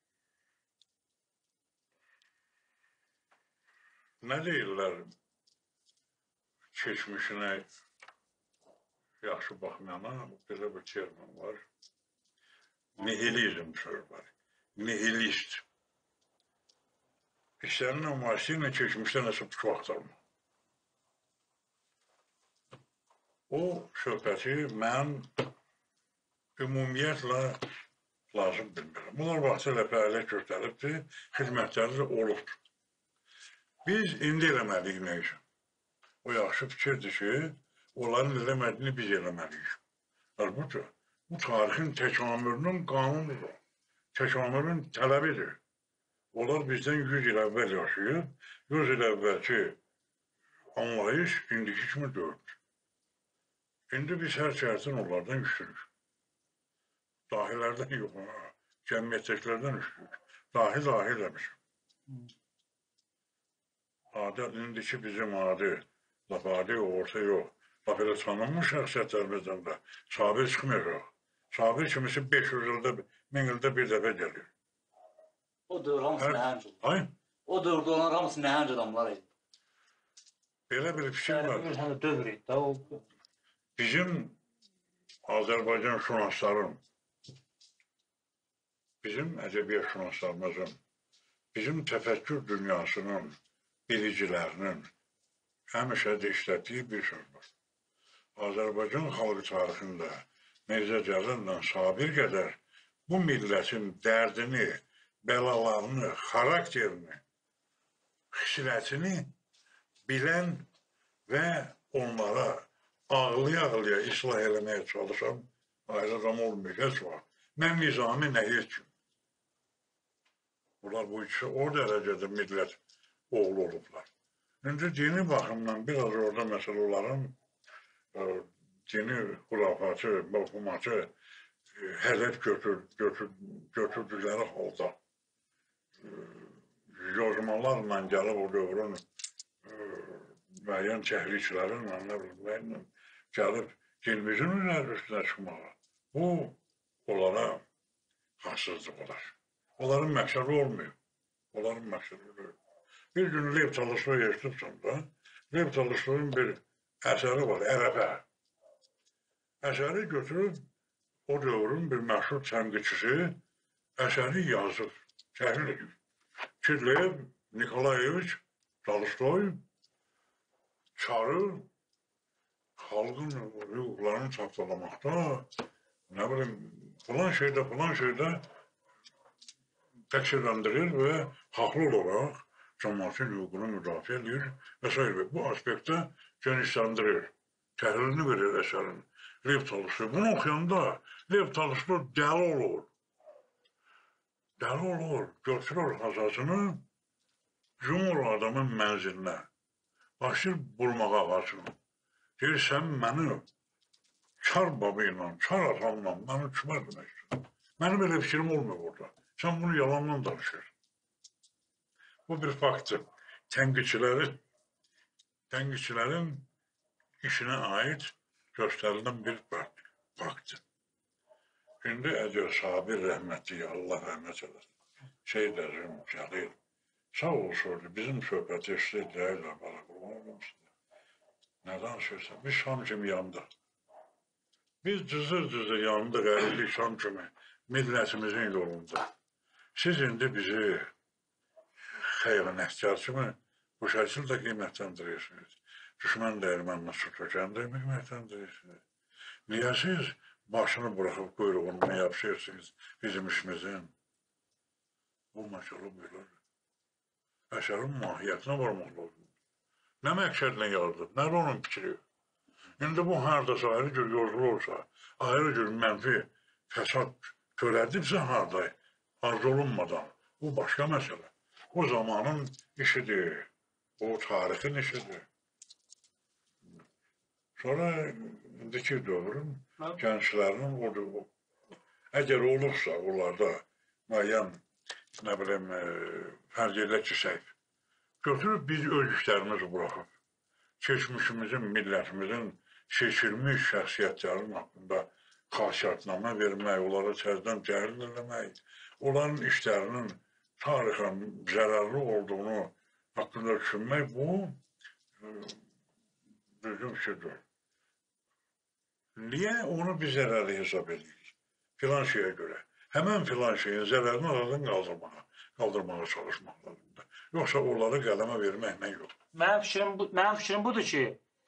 nə deyirlər keçmişinə yaxşı baxmayana belə bir termin var. Nihilizm söz var. Nihilist. İşlərin nümayişi ilə keçmişdə nəsə puçu axtarma. O söhbəti mən ümumiyyətlə lazım bilmirəm. Bunlar vaxtıyla fəaliyyət göstəribdir, xidmətləri də olubdur. Biz indi eləməliyik nə üçün? O yaxşı fikirdir ki, onların eləmədiyini biz eləməliyik. Halbuki bu tarixin təkamülünün qanunudur. Təkamülün tələbidir. Onlar bizdən yüz il əvvəl yaşayır. yüz il əvvəlki anlayış indiki kimi deyil. İndi biz hər cəhətdən onlardan üstünük. Dahilərdən yox, cəmiyyətdəkilərdən üstünük. Dahi dahi demişim. Adi, indiki bizim adi, laf adi orta yox. Laf elə tanınmış şəxsiyyətlərimizdən də sabir çıxmayacaq. Sabir kimisi beş yüz ildə, min ildə bir dəfə gəlir. O dövr hamısı nəhəng olur. Ay, O dövrdə olan hamısı nəhəng adamlar idi. belə bir fikir var. Bir həm dövr idi də o. Bizim Azərbaycan şünasların, bizim ədəbiyyat şünaslarımızın, bizim təfəkkür dünyasının bilicilərinin həmişə də işlətdiyi bir söz var. Azərbaycan xalqı tarixində Mirzə Cəlillə Sabir qədər bu millətin dərdini, bəlalarını, xarakterini, xüsusiyyətini bilən və onlara ağlıya-ağlıya islah eləməyə çalışan ayrı adam olmuyor, heç var. Mən Nizami nə heç kim. Bunlar bu ikisi o dərəcədə millət oğlu olublar. İndi dini baxımdan biraz orada məsələlərin dini xurafatı, məhfumatı hədəf götür, götür, götürdükləri halda yozmalarla gəlib o dövrün müəyyən təhriklərin, nə bilim, gəlib dinimizin üstünə çıxmağa. Bu, onlara xassızlıq olar. Onların məqsədi olmuyor. Onların məqsədi olmuyor. Bir gün Lev Tolstoy eşitibsən da, Lev Tolstoyun bir əsəri var, Ərəfə. Əsəri götürüb, o dövrün bir məşhur tənqidçisi əsəri yazır, təhlil edir. Ki, Lev Nikolayeviç Tolstoy çarı xalqın hüquqlarını tapdalamaqda, nə bilim, filan şeydə, filan şeydə təqsirləndirir və haqlı olaraq cəmiyyətin hüququnu müdafiə edir və s. Bu aspektdə genişləndirir, təhlilini verir əsərin. Lev Tolstoy. Bunu oxuyanda Lev Tolstoy dəli olur. Dəli olur, götürür xazasını, yumur adamın mənzilinə. Başlayır bulmağa ağacını. Deyir, sən məni çar babı ilə, çar atamla məni kimə demək istəyir? Mənim elə fikrim olmuyor orada. Sən bunu yalandan danışır. Bu bir faktdır. Tənqidçilərin, tənqidçilərin işinə aid göstərilən bir faktdır. İndi əgər Sabir rəhmətliyə, Allah rəhmət eləsin, şey dərim, Cəlil, sağ olsaydı, bizim söhbəti eşitsə deyirlər, bala, qurban olmuşsun. Nə danışırsan? Biz şam kimi yandıq. Biz cızır-cızır yandıq, əyildik şam kimi millətimizin yolunda. Siz indi bizi xəyanətkar kimi bu şəkildə qiymətləndirirsiniz. Düşmən dəyirmanına su tökəndə qiymətləndirirsiniz. Niyə siz başını bıraxıb quyruğunu yapışırsınız bizim işimizin? Bu məsələ belədir. Əsərin mahiyyətinə varmaq lazım. Nə məqsədlə yazılıb, nədir onun fikri? İndi bu haradasa ayrı cür yozulu olsa, ayrı cür mənfi fəsad törədibsə harada, arzu olunmadan, bu başqa məsələ. O zamanın işidir, o tarixin işidir. Sonra indiki dövrün Hə? gənclərinin o, əgər olursa onlarda müəyyən, nə bilim, e, fərz elə çisək, götürüb biz öz işlərimizi buraxıb, keçmişimizin, millətimizin seçilmiş şəxsiyyətlərinin haqqında xasiyyətnamə vermək, onlara təzdən təhlil eləmək, onların işlərinin tarixən zərərli olduğunu haqqında düşünmək, bu e, düzgün fikirdir. Niyə onu biz zərərli hesab edirik? Filan şeyə görə. Həmən filan şeyin zərərini aradan qaldırmağa, qaldırmağa çalışmaq lazımdır. Yoxsa onları qələmə verməklə yox. Mənim fikrim, bu, mənim fikrim budur ki,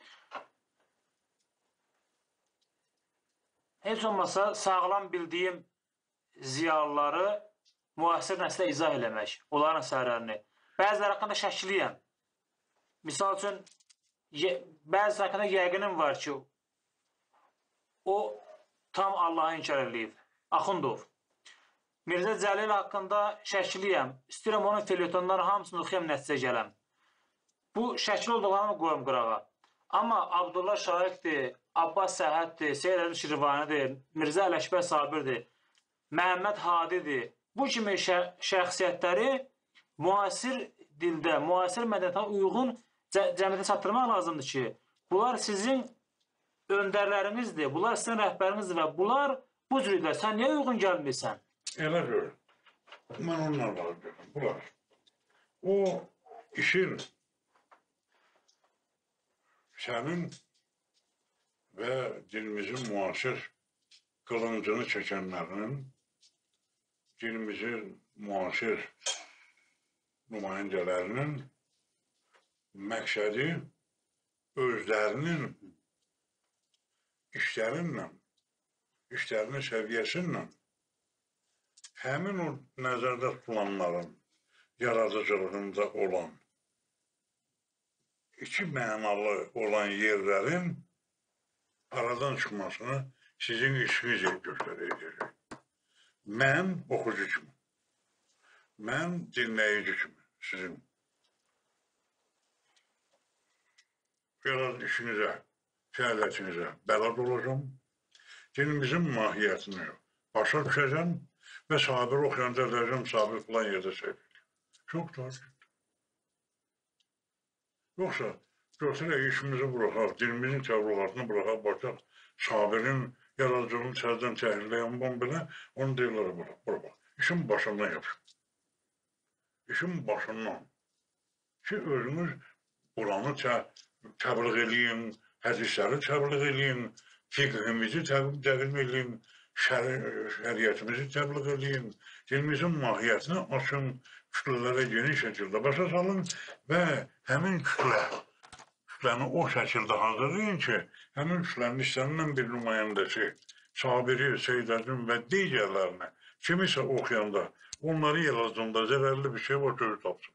heç olmasa sağlam bildiyim ziyalıları müasir nəslə izah eləmək, onların əsərlərini. Bəziləri haqqında şəkliyəm. Misal üçün, bəzi haqqında yəqinim var ki, o tam Allah'ı inkar edib. Axundov. Mirzə Cəlil haqqında şəkliyəm. İstəyirəm onun felyetonları hamısını oxuyam, nəticə gələm. Bu şəkil olduqlarını qoyum qırağa. Amma Abdullah Şaiqdir, Abbas Səhəddir, Seyyid Əli Şirvanidir, Mirzə Ələkbər Sabirdir, Məhəmməd Hadidir. Bu kimi şə şəxsiyyətləri müasir dildə, müasir mədəniyyətə uyğun cə cəmiyyətə çatdırmaq lazımdır ki, bunlar sizin öndərlərinizdir, bunlar sizin rəhbərinizdir və bunlar bu cürüdür. Sən niyə uyğun gəlmirsən? Elə görə. Mən onlarla görürüm. Bunlar. O işin sənin və dilimizin müasir qılıncını çəkənlərinin, dilimizin müasir nümayəndələrinin məqsədi özlərinin işlərinlə, işlərinin səviyyəsindən həmin o nəzərdə tutulanların yaradıcılığında olan, iki mənalı olan yerlərin aradan çıxmasını sizin işiniz göstərəcək. Mən oxucu kimi, mən dinləyici kimi sizin biraz işinizə, fəaliyyətinizə bələd olacam, dilimizin mahiyyətini başa düşəcəm və Sabir oxuyanda deyəcəm, Sabir filan yerdə sevir. Çox da. Yoxsa götürək işimizi buraxaq, dilimizin təbliğatını buraxaq, baxaq, Sabirin yaradıcılığını təzdən təhlilləyən bunu belə, onu deyirlər, bura bax. İşin başından yapışın. İşin başından. Ki, özünüz Quranı təbliğ eləyin, hədisləri təbliğ eləyin, fiqhimizi təbliğ eləyin, şəriyyətimizi təbliğ eləyin, dilimizin mahiyyətini açın, kütlələrə geniş şəkildə başa salın və həmin kütlə, kütləni o şəkildə hazırlayın ki, həmin kütlənin işlərindən bir nümayəndəsi, Sabiri, Seyyid Əzim və digərlərinə kimisə oxuyanda, onları yazdığında zərərli bir şey var, özü tapsın.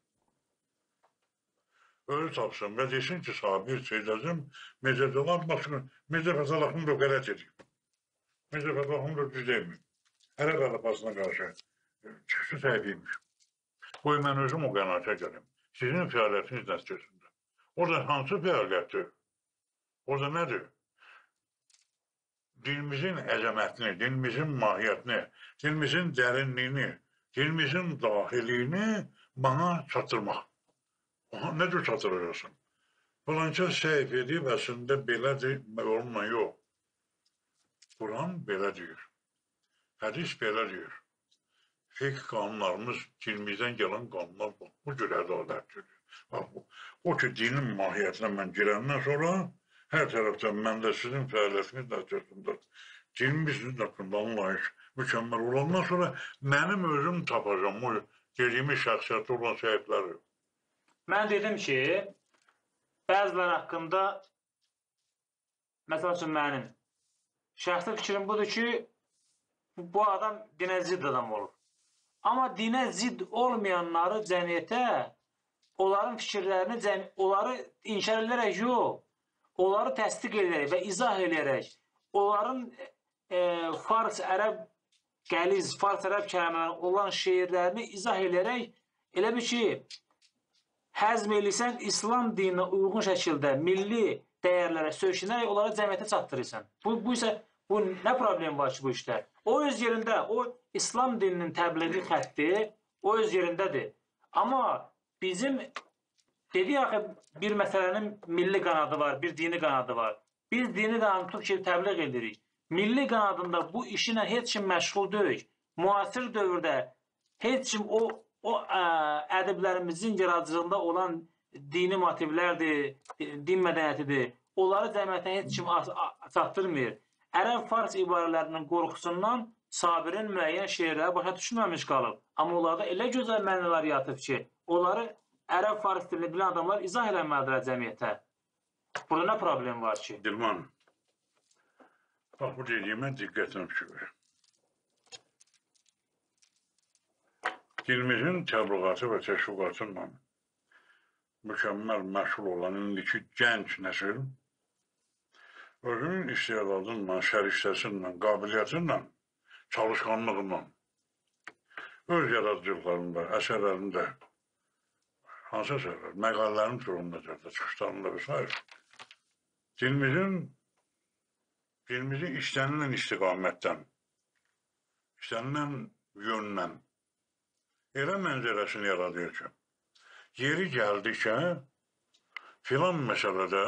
Özü tapsın və desin ki, Sabir, Seyyid Əzim, Mirzəcələr, baxın, Mirzə Fəzal Axund da qələt edib. Mirzə Fəzal Axund da düz deyilmir. Ərəb əlifbasına qarşı çıxışı səhviymiş. Qoy mən özüm o qənaətə gəlim. Sizin fəaliyyətiniz nəticəsində. Orada hansı fəaliyyətdir? Orada nədir? Dilimizin əzəmətini, dilimizin mahiyyətini, dilimizin dərinliyini, dilimizin dahiliyini bana çatdırmaq. Aha, nə cür çatdıracaqsın? Falanca səhv edib, əslində belədir, olma yox. Quran belə deyir. Hədis belə deyir. Fiqh qanunlarımız, dilimizdən gələn qanunlar bu, bu cür ədalətdir. Bax, o ki, dinin mahiyyətinə mən girəndən sonra, hər tərəfdən məndə sizin fəaliyyətiniz nəticəsində, dilimizin haqqında anlayış mükəmməl olandan sonra mənim özüm tapacağım o dediyimiz şəxsiyyətli olan səhifləri. Mən dedim ki, bəziləri haqqında, məsəl üçün mənim, şəxsi fikrim budur ki, bu adam dinə zidd adam olur. Amma dinə zidd olmayanları cəmiyyətə, onların fikirlərini, onları inkar edərək yox, onları təsdiq edərək və izah edərək, onların e, fars, ərəb, qəliz, fars, ərəb kələmələri olan şeirlərini izah edərək, elə bir ki, həzm eləysən İslam dininə uyğun şəkildə milli dəyərlərə söykənərək onları cəmiyyətə çatdırırsan. Bu, bu isə bu nə problem var ki bu işdə? O öz yerində, o İslam dininin təbliği xətti o öz yerindədir. Amma bizim dedik axı bir məsələnin milli qanadı var, bir dini qanadı var. Biz dini qanadı tutub ki, təbliğ edirik. Milli qanadında bu işinə heç kim məşğul deyil. Müasir dövrdə heç kim o o ə, ədəblərimizin yaradıcılığında olan dini motivlərdir, din mədəniyyətidir. Onları cəmiyyətə heç kim çatdırmır. Ərəb fars ibarələrinin qorxusundan Sabirin müəyyən şeirləri başa düşməmiş qalıb. Amma onlarda elə gözəl mənalar yatıb ki, onları ərəb fars dilini bilən adamlar izah eləməlidirlər cəmiyyətə. Burada nə problem var ki? Dilman, bax bu dediyimə diqqətlə fikir ver. Dilimizin təbliğatı və təşviqatıyla mükəmməl məşğul olan indiki gənc nəsil özünün istedadıyla, şərikçəsindən, qabiliyyətindən, çalışqanlığıyla, öz yaradıcılıqlarında, əsərlərində, hansı əsərlər, məqalələrin çoxunda, çıxışlarında və s. Dilimizin, dilimizin istənilən istiqamətdən, istənilən yöndən elə mənzərəsini yaradır ki, yeri gəldikcə filan məsələdə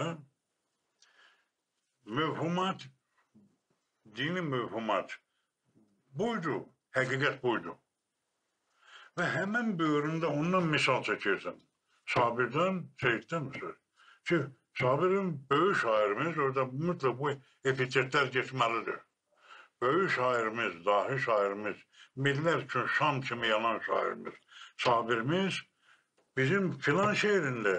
müfhumat, dini müfhumat buydu, həqiqət buydu. Və həmən böyründə ondan misal çəkirsən. Sabirdən, Seyiddən söz. Ki, Sabirin böyük şairimiz, orada mütləq bu epitetlər geçməlidir. Böyük şairimiz, dahi şairimiz, millər üçün şam kimi yanan şairimiz, Sabirimiz bizim filan şehrində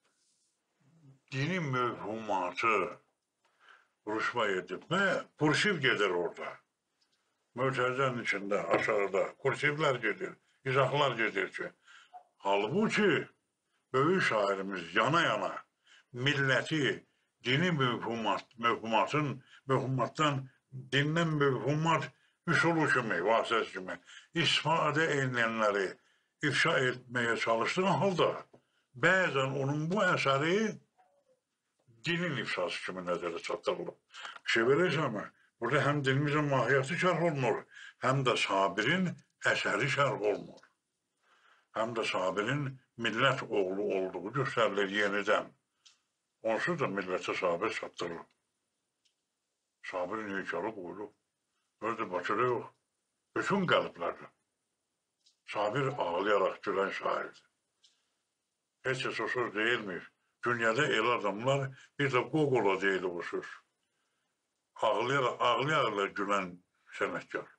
dini müfhumatı rüşva edib və kursiv gedir orada. Mötəzənin içində, aşağıda kursivlər gedir, izahlar gedir ki, halbuki böyük şairimiz yana-yana milləti dini müfhumat, müfhumatın, müfhumatdan dindən müfhumat üsulu kimi, vasitəsi kimi istifadə edilənləri ifşa etməyə çalışdığı halda bəzən onun bu əsəri dinin ifşası kimi nəzərə çatdırılıb. Şey verəcəm, burada həm dilimizin mahiyyəti şərh olunur, həm də Sabirin əsəri şərh olunur. Həm də Sabirin millət oğlu olduğu göstərilir yenidən. Onsuz da millətə Sabir çatdırılır. Sabirin heykəli qoyulub. Özü Bakıda yox, bütün qəlblərdə. Sabir ağlayaraq gülən şairdir. Heç heç o söz deyilmir. Dünyada el adamlar bir də Qoqola deyilib o söz. Ağlayaraq, ağlayaraq gülən sənətkar.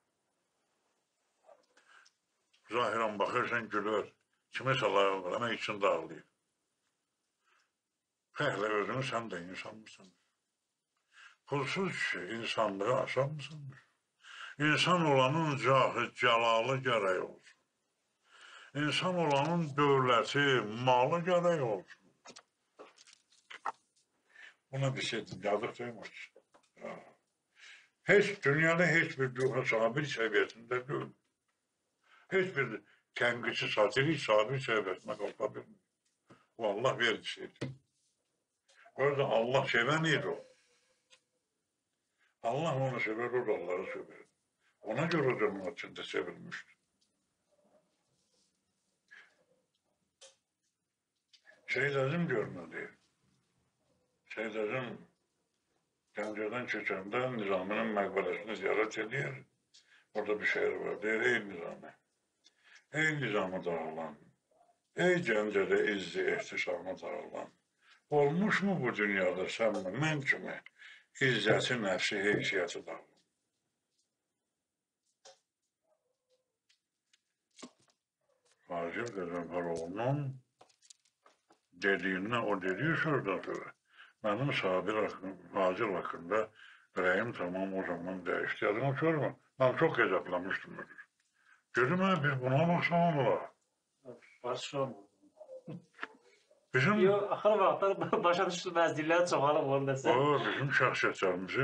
Zahirən baxırsan gülür, kiməsə layıq var, amma içində ağlayır. Fəhlə özünü sən də insan mısın? Pulsuz kişi insanlığı aşan mısın? İnsan olanın cahı, cəlalı gərək olsun. İnsan olanın dövləti, malı gərək olsun. Buna bir şey yazıq deyilmez. Hiç, dünyada hiçbir düha Sabir seviyesinde değil. Hiçbir tengisi satiri Sabir seviyesine kalkabilir. O Allah verdi şeydi. Orada Allah seven neydi o? Allah onu sever, o da Allah'ı sever. Ona göre onun içinde sevilmişti. Şeylerim görmedi. Şeylerim Gəncədən keçəndə Nizaminin məqbələsini ziyaret edir. Orada bir şehir var. Deyir, ey Nizami. Ey Nizamı dağılan. Ey Gəncədə izzi ehtisamı dağılan. Olmuş mu bu dünyada sən mi, mən kimi izzəti nəfsi heysiyyəti dağılan? Hacir Qəzənfəroğlu'nun dediğinden, o dediği sözden sonra benim Sabir Hacir hakkında yüreğim tamam o zaman değişti. Adını sorma. Ben çok heyecanlanmıştım. Dedim ha biz buna baksana mı? Başım. Bizim... Yok, axır vaxtlar başa düşülməzliklər çoxalıb onu desəm. O, bizim şəxsiyyətlərimizi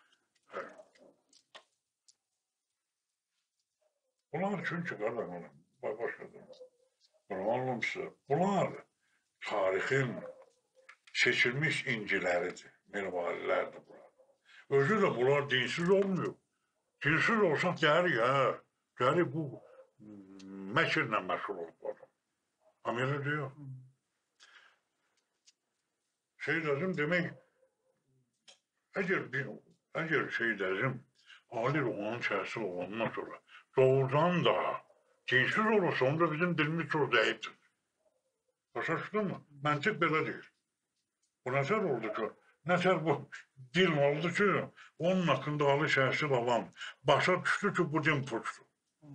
bunlar çünkü qardaşım, başladım. Bunlar olmuşsa, bunlar tarixin seçilmiş inciləridir, mirvarilərdir bunlar. Özü də bunlar dinsiz olmuyor. Dinsiz olsa gəlir ya, gəlir bu məkirlə məşğul olub bu adam. Amerika diyor. Şey dedim demek, eğer bir, eğer şey dedim, Ali Ruhan'ın içerisinde olandan sonra doğrudan da dinsiz olursa onda bizim dilimiz çok zayıftır. Başa çıktın mı? Məntiq belə deyir. Bu nətər oldu ki, nətər bu dil oldu ki, onun hakkında Ali şəhsil alan başa düştü ki, bu din puçdur.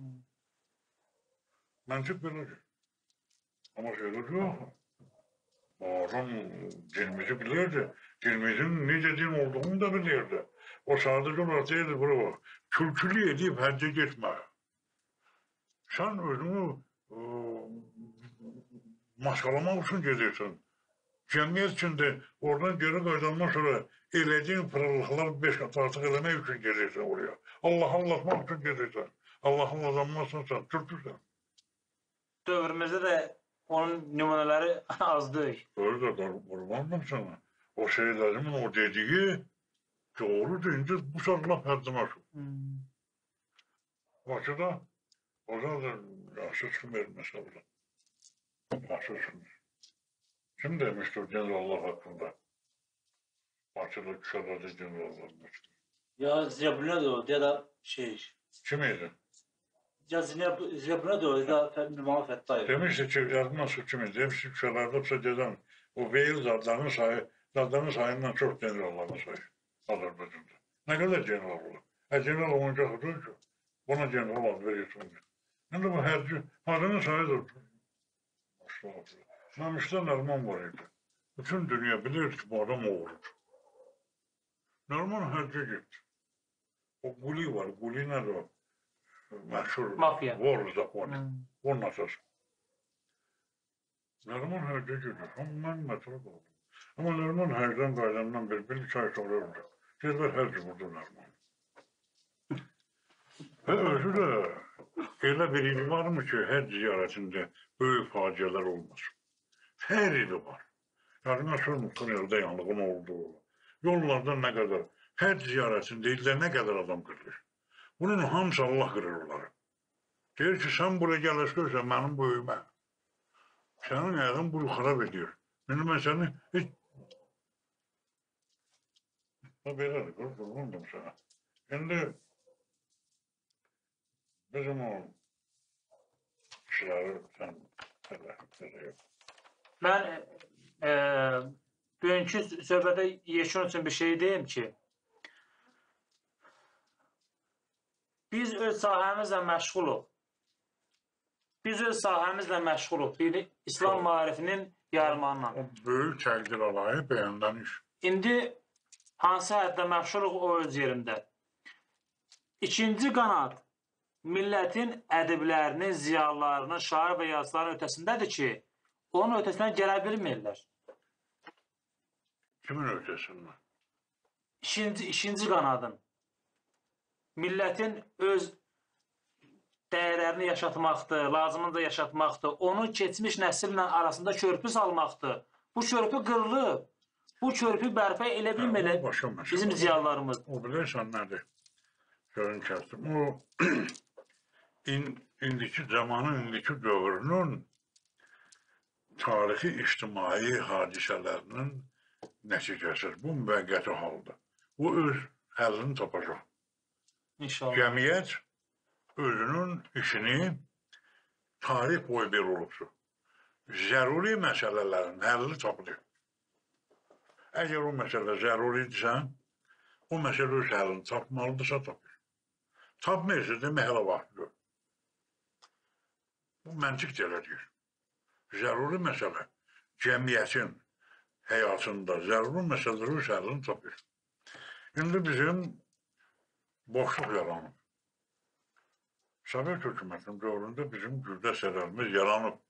Məntiq belə deyir. Ama şeyler yok. O adam dilimizi bilirdi. Dilimizin necə din olduğunu da bilirdi. O sadece olarak değildi bura. Kültürlü edip həcce getmə. Sen özünü e, maskalamak için gedirsin. Cemiyet içinde oradan geri qayıdandan sonra elediğin pırılıqlar beş kat artıq eləmək için gedirsin oraya. Allah anlatmak için gedirsin. Allah anlatamazsan sen Türk'üsən. Dövrümüzde de onun nümunələri azdır. Öyle de kurbanım sana. O şeylerimin o dediği doğru deyince bu sarıla perdeme şu. Hmm. Bakıda o zaman yaşlı kim vermez orada. Yaşlı kim. Kim demişti o generallar hakkında? Bakıda kuşalarda generallar demişti. Ya Zebul'una da o ya da şey. Kimiydi? Ya Zebul'una da o ya da Nurman Fettay. Demişti ki yazma su kimiydi? Demişti kuşalarda psaceden o Veil zadlarının sayı, zadlarının sayından çok generallarını sayı. Azerbaycan'da. Ne kadar general olur? E general olunca hıdır ki. Buna general adı veriyorsun. Şimdi bu herci, adının sayıdır. Namus'ta Narman var idi. Bütün dünya bilir ki bu adam oğludur. Narman herci gitti. O Guli var. Guli nedir o? Meşhur. Mafya. War Zakoni. Hmm. Onun asası. Narman herci gitti. Ama ben metrop oldum. Ama Narman herciden qaydandan bir, bir iki ay sonra öldü. Gezler herci vurdu Narman. Ve özü de elə bir il varmı ki, her ziyaretinde büyük facialar olmaz. Her ili var. Yani nasıl mutlu yolda yanlığın olduğu, yollarda ne kadar, her ziyaretinde ilde ne kadar adam kırılır. Bunun hamısı Allah kırır onları. Deyir ki, sen buraya gelirsen benim böyüme. Senin ayağın bunu xarab ediyor. Benim ben seni hiç... Ha belədir, qurbandım sana. Şimdi bizim o işləri sən elə, elə yox. Ben e, bugünkü söhbətə yeşun üçün bir şey deyim ki, biz öz sahəmizlə məşğuluq. Biz öz sahəmizlə məşğuluq. Bir İslam maarifinin yarmanla. O böyük çəkdir alayı bəyəndən iş. İndi hansı həddə məşğuluq o öz yerində. İkinci qanat millətin ədiblərinin, ziyalılarının, şair və yazıların ötəsindədir ki, onun ötəsindən gələ bilmirlər. Kimin ötəsindən? İkinci, ikinci qanadın millətin öz dəyərlərini yaşatmaqdır, lazımınca yaşatmaqdır, onun keçmiş nəsillə arasında körpü salmaqdır. Bu körpü qırılıb, bu körpü bərpa elə bilmirlər bizim ziyalılarımız. O bilirsən nədir? Görün kəsdim. O in, indiki zamanın, indiki dövrünün tarixi ictimai hadisələrinin nəticəsidir. Bu müvəqqəti haldır. Bu öz həllini tapacaq. İnşallah. Cəmiyyət özünün işini tarix boyu bir olubdur. Zəruri məsələlərin həlli tapılır. Əgər o məsələ zəruridirsə, o məsələ öz həllini tapmalıdırsa tapır. Tapmayırsa demək hələ vaxtdır. Bu məntiq belə deyir. Zəruri məsələ cəmiyyətin həyatında zəruri məsələlər öz həllini tapır. İndi bizim boşluq yaranıb. Sovet hökumətinin dövründə bizim gürdə sərəlimiz yaranıb.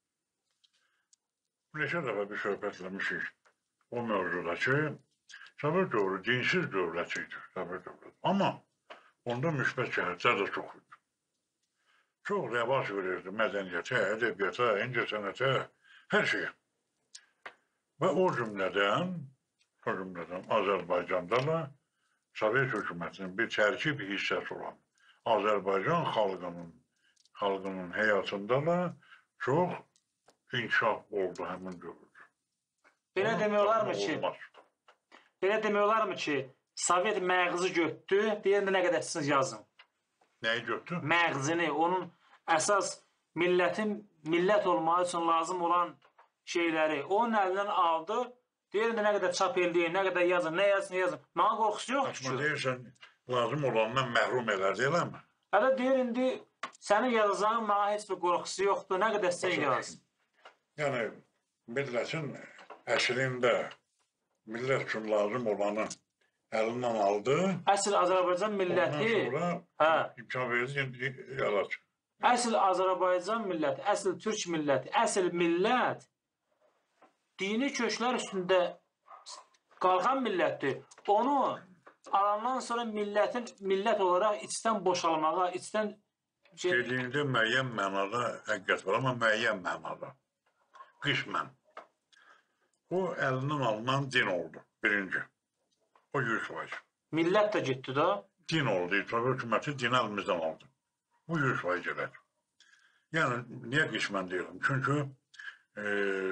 Neçə dəfə bir söhbətləmişik o mövzuda ki, Sovet dövrü dinsiz dövlət idi. Sovet dövrü. Amma onda müsbət cəhətlər də çox idi. Çox rəvac verirdi mədəniyyətə, ədəbiyyata, incəsənətə, hər şeyə. Və o cümlədən, o cümlədən Azərbaycanda da Sovet hökumətinin bir tərkib hissəsi olan Azərbaycan xalqının, xalqının həyatında da çox inkişaf oldu həmin dövrdə. Belə demək olarmı ki, belə demək olarmı ki, Sovet məğzi götdü, deyəndə nə qədər siz yazın. Nəyi götdü? Məğzini, onun əsas millətin, millət olmaq üçün lazım olan şeyləri onun əlindən aldı, deyəndə nə qədər çap eləyin, nə qədər yazın, nə yazın, yazın. Mənə qorxusu yoxdur Açma ki. deyirsən, lazım olandan məhrum elər, deyiləm mi? Hələ deyir, indi sənin yazacağın mənə heç bir qorxusu yoxdur, nə qədər sən yaz. Yəni, millətin əslində millət üçün lazım olanı əlindən aldı. Əsl Azərbaycan milləti, Ondan hə, sonra imkan verdi, yaratır. əsl Azərbaycan milləti, əsl Türk milləti, əsl millət dini köklər üstündə qalxan millətdir. Onu alandan sonra millətin millət olaraq içdən boşalmağa, içdən şey, Dediyində müəyyən mənada həqiqət var, amma müəyyən mənada. Qismən. O əlindən alınan din oldu, birinci. O yüz faiz. millət də getdi da. Din oldu, İttifaq hökuməti din əlimizdən aldı. Bu yüz faiz elədi. Yəni, niyə qismən deyirəm? Çünki e,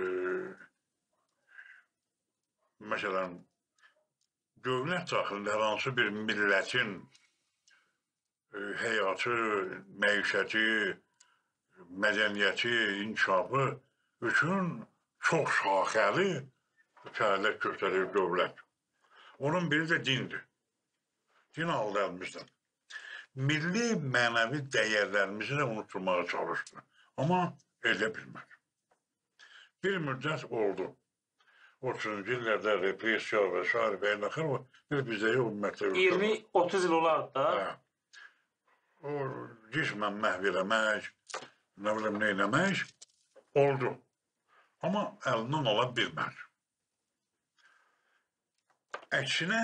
məsələn, dövlət daxilində hər hansı bir millətin e, həyatı, məişəti, mədəniyyəti, inkişafı üçün çox şaxəli fəaliyyət göstərir dövlət. Onun biri də dindir. Din aldı əlimizdən. Milli mənəvi dəyərlərimizi də unutturmağa çalışdı. Amma edə bilmədi. Bir müddət oldu. otuzuncu illərdə repressiya və s. və ilaxır o, bir bizdə yox, ümumiyyətlə yox. iyirmi otuz il olardı da. Hə. O cismən məhv eləmək, nə bilim, nə eləmək oldu. Amma əlindən ola bilmədi. Əksinə,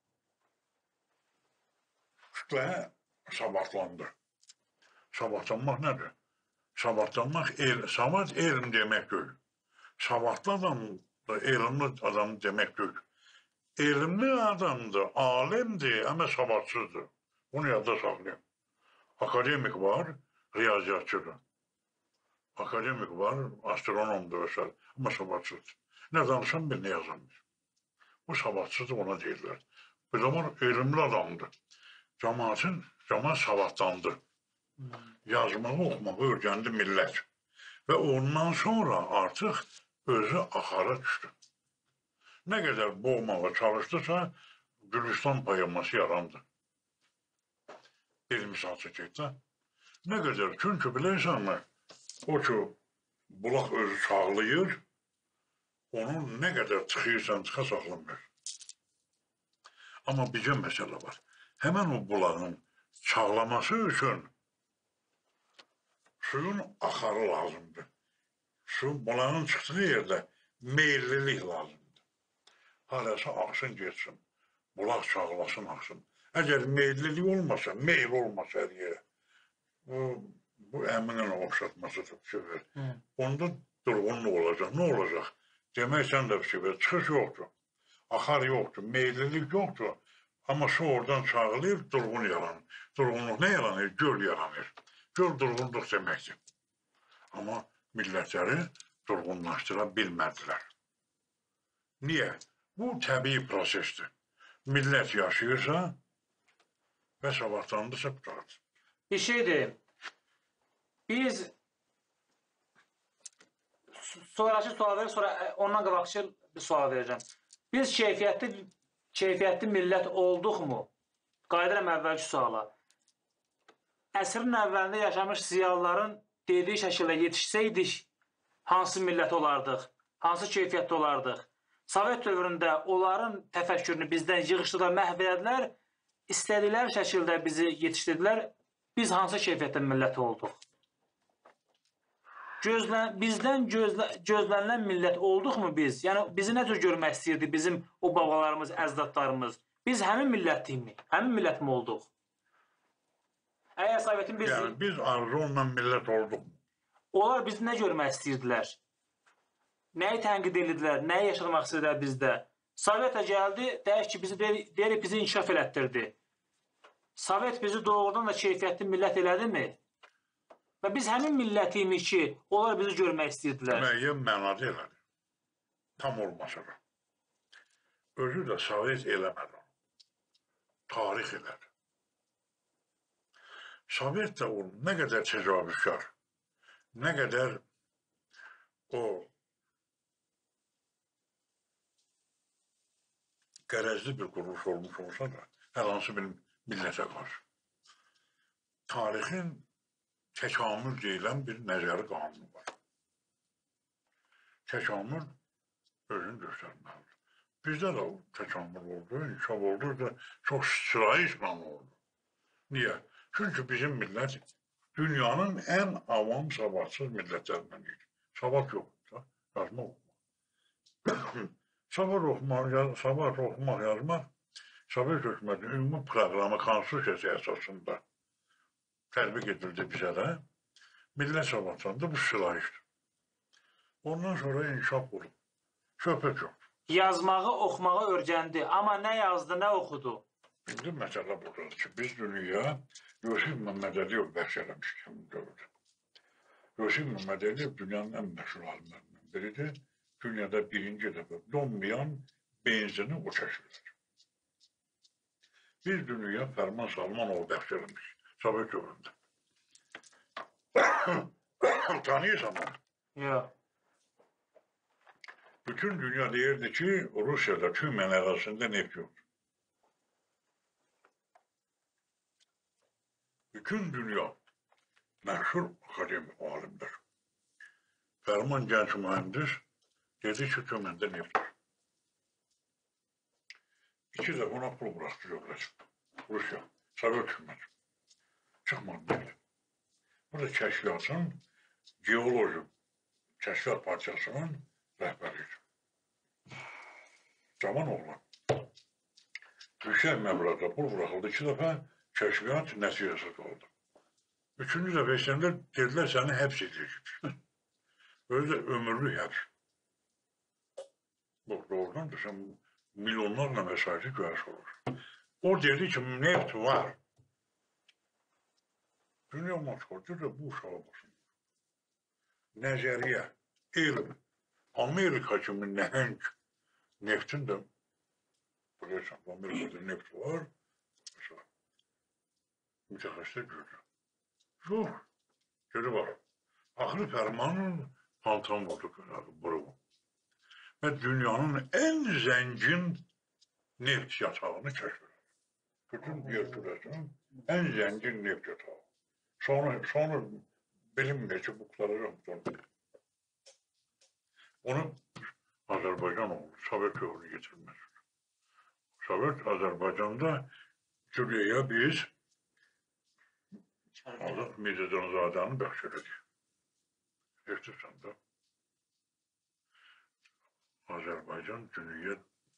kütlə sabahlandı. Sabahlanmaq nədir? Sabahlanmaq, el, savad elm demək deyil. Savadlı adam da elmli adam demək deyil. Elmli adamdır, alimdir, amma savadsızdır. Bunu yadda saxlayın. Akademik var, riyaziyyatçıdır. Akademik var, astronomdur və s. Amma savadsızdır. Nə danışan bir, nə yazamır. Bu savadsızdır, ona deyirlər. Bir zaman elmli adamdır. Cəmaatın, cəmaat savadlandı. Yazmağı, oxumağı öyrəndi millət. Və ondan sonra artıq özü axara düşdü. Nə qədər boğmağa çalışdısa, Gülüstan poeması yarandı. Bir misal çəkək də. Nə qədər, çünki bilirsən, o ki, bulaq özü çağlayır, onun nə qədər çıxıyırsan, çıxa saxlamır. Amma bircə məsələ var. Həmən o bulağın çağlaması üçün suyun axarı lazımdır. Su, bulağın çıxdığı yerdə meyillilik lazımdır. Harası axsın, geçsin. Bulaq çağlasın, axsın. Əgər meyillilik olmasa, meyil olmasa hər yerə, bu, bu əminin oxşatmasıdır, fikir. Onda durğunluq olacaq. Nə olacaq? Demək sən də fikir, çıxış yoxdur. Axar yoxdur, meyillilik yoxdur. Amma su oradan çağlayıb, durğun yaranır. Durğunluq nə yaranır? Göl yaranır. Göl durğunluq deməkdir. Amma millətləri durğunlaşdıra bilmədilər. Niyə? Bu təbii prosesdir. Millət yaşayırsa və sabahlandısa qutardır. Bir şey deyim. Biz sonraki sual verir, sonra ondan qabaqçı bir sual vereceğim. Biz keyfiyyətli, keyfiyyətli millət olduqmu? Qayıdıram əvvəlki suala. Əsrin əvvəlində yaşamış ziyalıların dediyi şəkildə yetişsəydik, hansı millət olardıq? Hansı keyfiyyətli olardıq? Sovet dövründə onların təfəkkürünü bizdən yığışdılar, məhv edədilər, istədikləri şəkildə bizi yetişdirdilər. Biz hansı keyfiyyətli millət olduq? Gözlən, bizdən gözlə, gözlənilən millət olduqmu biz? Yəni, bizi nə tür görmək istəyirdi bizim o babalarımız, əzdadlarımız? Biz həmin millətiyimi, həmin millət mi olduq? Əgər Sovetin biz... Yəni, biz arzu olunan millət olduq. Onlar bizi nə görmək istəyirdilər? nəyi tənqid edirdilər, nəyi yaşamaq istədilər bizdə. Sovet gəldi, deyək ki, bizi deyir, bizi inkişaf elətdirdi. Sovet bizi doğrudan da keyfiyyətli millət elədi mi? Və biz həmin millətiyik ki, onlar bizi görmək istəyirdilər. Müəyyən mənada elədi. Tam olmasa da. Özü də Sovet eləmədi. Tarix elədi. Sovet də o nə qədər təcavüzkar, nə qədər o qərəzli bir quruluş olmuş olsa da, hər hansı bir millətə qarşı. Tarixin təkamül deyilən bir nəzəri qanunu var. Təkamül özünü göstərməlidir. Bizdə də o təkamül oldu, inkişaf oldu da çox sırayışla oldu. Niyə? Çünki bizim millət dünyanın ən avam savadsız millətlərindən idi. Savad yoxdur, yazma oxumaq. Savad oxumaq, savad oxumaq, yazmaq Sovet hökumətinin ümumi proqramı konstitusiyası əsasında tətbiq edildi bizə də. Millət savadçanda bu sırayışdır. Ondan sonra inkişaf olub. Söhbət yox. Yazmağı, oxumağı öyrəndi, amma nə yazdı, nə oxudu? İndi məsələ buradadır ki, biz dünyaya Yusif Məmmədəliyev bəxş eləmişik. Yusif Məmmədəliyev dünyanın ən məşhur alimlərindən biridir. Dünyada birinci dəfə donmayan benzini o çəkirlər. Biz dünyaya Fərman Salmanovu bəxş eləmişik. Sovet dövründə. Tanıyırsan onu? Yox. Bütün dünya deyirdi ki, Rusiyada Tümen ərazisində neft yoxdur. Bütün dünya məşhur akademik alimdir. Fərman gənc mühəndis dedi ki, Tümendə neft var. İki dəfə ona pul bıraxdı dövlət. Rusiya, Sovet hüküməti. Çıxmadı neft. Burada kəşfiyyatın, geoloji kəşfiyyat partiyasının rəhbəridir. Cavan oğlan. Yüksək məbləğdə pul bıraxıldı iki dəfə, kəşfiyyat nəticəsiz oldu. Üçüncü dəfə istəyəndə dedilər, səni həbs edəcək. Özü də ömürlük həbs. Bu, doğrudan da sən milyonlarla vəsaiti görəş olur. O dedi ki, neft var. Dünya maçkordu da bu uşağa basın. Nəzəriyə, elm, Amerika kimi nəhəng neftin də, bilirsən, Amerikada neft var, mütəxəssislər görür. Yox, görü var. Axırı Fərmanın pantan vurdu buruğu. Və dünyanın ən zəngin neft yatağını kəşf edir. Bütün yer kürəsinin ən zəngin neft yatağı. Sonra, sonra bilinmir ki, bu qutlaracaq. Onu Azərbaycan oldu, Sovet dövrü getirmez. Sovet Azərbaycanda Türkiyəyə biz Azad Mirzəcanzadanı bəxş elədik. Eştirsən də Azərbaycan Cüneyyə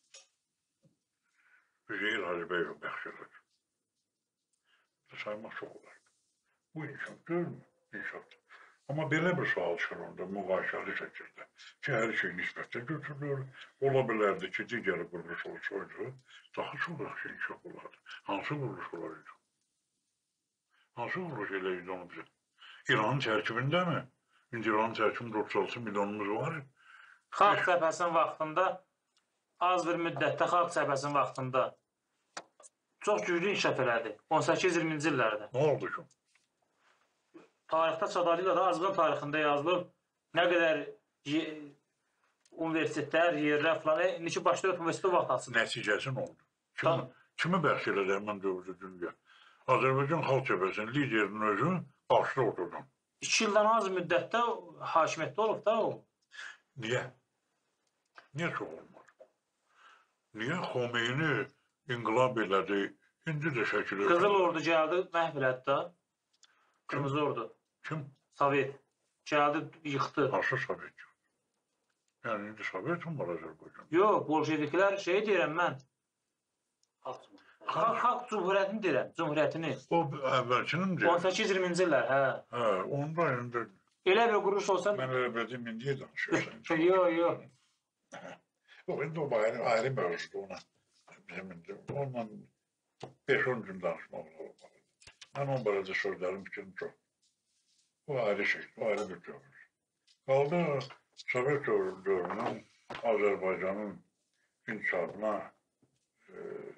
Üzeyir Hacıbəyov bəxş elədi. Saymaq çox olar. Bu inkişaf deyil mi? İnkişafdır. Amma belə bir sual çıxır onda müqayisəli şəkildə ki, hər şey nisbətdə götürülür. Ola bilərdi ki, digər quruluş olsaydı, daha çox yaxşı inkişaf olardı. Hansı quruluş olardı? Hansı quruluş eləydi onu bizə? İranın tərkibində mi? İndi İranın tərkibində otuz altı milyonumuz var. Xalq Cəbhəsinin vaxtında, az bir müddətdə Xalq Cəbhəsinin vaxtında çox güclü inkişaf elədi. on səkkiz iyirminci illərdə. Nə oldu ki? Tarixdə Çadalıyla da Azğın tarixində yazılıb nə qədər universitetlər, yerlər falan, indiki başda universitet vaxt açıldı. Nəticəsi nə oldu? Kim, Tamam. kimi bəxş elədi həmən dövrdə dünya? Azərbaycan Xalq Cəbhəsinin liderinin özü qarşıda oturdu. İki ildən az müddətdə hakimiyyətdə olub da o. Niyə? Niyə çox olmadı? Niyə Xomeyni inqilab elədi, indi də şəkil Qızıl Ordu gəldi, məhv elədi da. Qırmızı Ordu. Kim? Sovet. Gəldi, yıxdı. Hansı Sovet? Yəni, indi Sovet mi var Azərbaycan? Yox, bolşeviklər şey deyirəm mən. Xalq Xalq, xalq cumhuriyyətini deyirəm, cumhuriyyətini. O əvvəlkinin deyir. on səkkiz iyirminci illər, hə. Hə, onda indi Elə bir quruş olsa... Mən elə bildim, indiyə danışıyorsan. Yok yok. O, indi o ayrı, ayrı mövzudur ona. Bizim indi onunla beş on gün danışmaq olmalı. Mən o barədə sözlərim fikrim çox. O ayrı şey, o ayrı bir dövr. Qaldı Sovet dövrünün Azərbaycanın inkişafına e,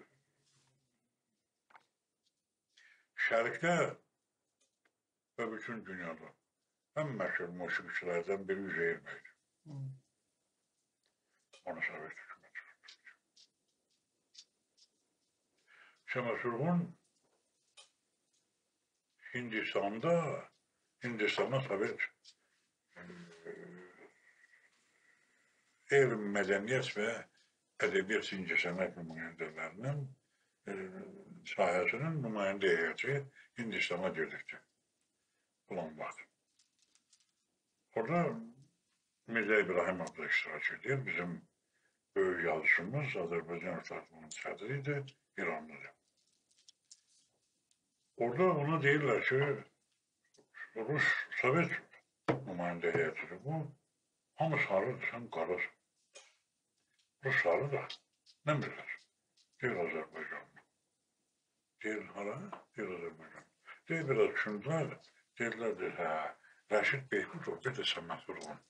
Şərqdə və bütün dünyada ən məşhur musiqiçilərdən biri Üzeyir bəydir. Onu Sovet hökuməti. Şəməs Vurğun Hindistan'da, Hindistan'a Sovet e, elm, medeniyet ve edebiyat incəsənət nümayəndələrinin e, sahəsinin nümayəndə heyəti Hindistan'a gedibdi. Ulan vaxt. Orada Mirza İbrahim abla iştirak edir. Bizim böyük yazışımız Azərbaycan Ortaklığının sədriydi, İranlıdır. Orada ona deyirlər ki, Rus Sovet nümayəndə heyətidir bu. Hamı sarıdır, sən qarasın. Rus sarıdır, nə bilir? Deyir Azərbaycanlı. Deyir hala, deyir Azərbaycanlı. Deyir biraz düşündülər, deyirlər, deyir, hə, Rəşid Beykutov, bir də Səməd Vurğun.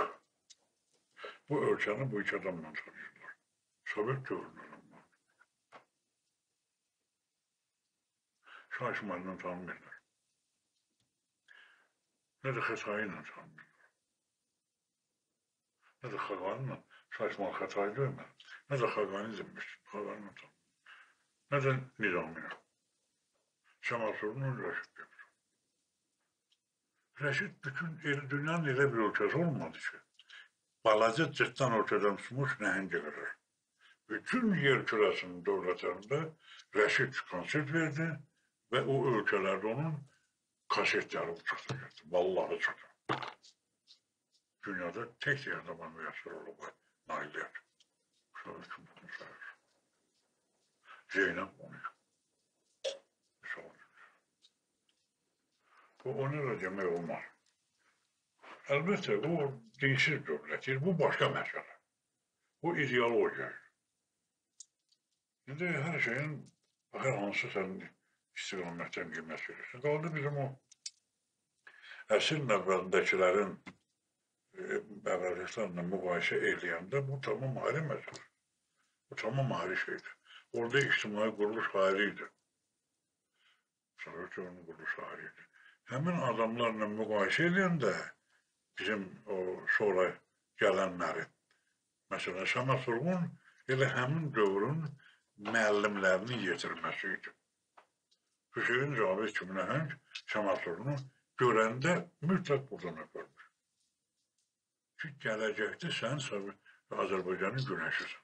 Bu ölkəni bu iki adamla tanıyırlar. Sovet dövründən var. Şah İsmail'lə tanımırlar. Nə də Xətai ilə tanımırlar. Nə də Xaqanla, Şah İsmail Xətai döymədi. Nə də Xaqani demişdir, Xaqanla tanımırlar. Nə də Nizamiyə. Şəməd Vurğun, Rəşid Beykutov. Rəşid bütün dünyanın elə bir ölkəsi olmadı ki, balaca cırtdan ölkədən tutmuş nəhəngə qədər. Bütün yer kürəsinin dövlətlərində Rəşid konsert verdi və o ölkələrdə onun kasetləri uçurdu. Vallahi çıxdı. Dünyada tek yerde bana müyəssər olub nailiyyət. Şöyle kim bunu sayır. Zeynep onu. O onu da demək olmaz. Əlbəttə, o dinsiz dövlətdir. Bu başqa məsələ. Bu ideologiyadır. İndi hər şeyin hər hansı sən istiqamətdən qiyməət verirsən. Qaldı bizim o əsrin əvvəlindəkilərin əvvəlliklərlə müqayisə eləyəndə bu tamam ayrı məsələ. Bu tamam ayrı şeydir. Orada ictimai quruluş ayrı idi. Sovet onun quruluş ayrı idi. Həmin adamlarla müqayisə eləyəndə bizim o sonra gələnləri, məsələn, Şəməd Vurğun elə həmin dövrün müəllimlərini yetirməsi idi. Hüseyin Cavit kimi nəhəng Şəməd Vurğunu görəndə mütləq buradan öpürmüş. Ki, gələcəkdə sən Azərbaycanın günəşisən.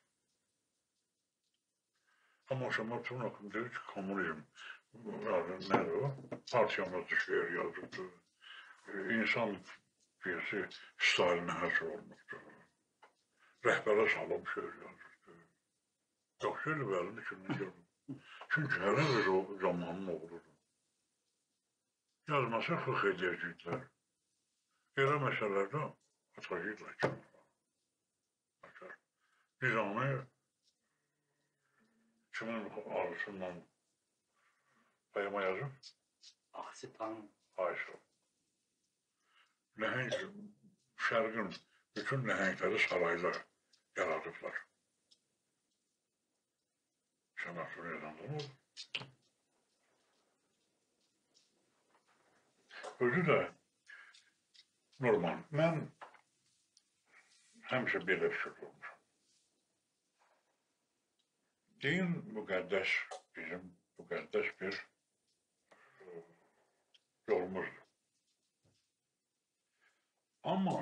Amma Şəməd Vurğun haqqında deyir ki, kommunizm nədir o? Partiyamız şeir yazıbdır. İnsan birisi Stalinə həsr olmuşdur. Rəhbərə salım şeir yazıbdır. Yaxşı elə bəlini kimi görmür. Çünki hələ bir o zamanın oğludur. Yazmasa xıx edəcəklər. Elə məsələlərdə atacaqlar ki. Nizami kimin arasından Bayama yazım? Aksi tanım. Ayşe. Nəhəng, şərqin bütün nəhəngləri sarayla yaradıblar. Şəməd Vurğun yazandan oldu. Özü də normal. Mən həmişə belə fikir olmuşam. Din müqəddəs, bizim müqəddəs bir yolumuzdur. Amma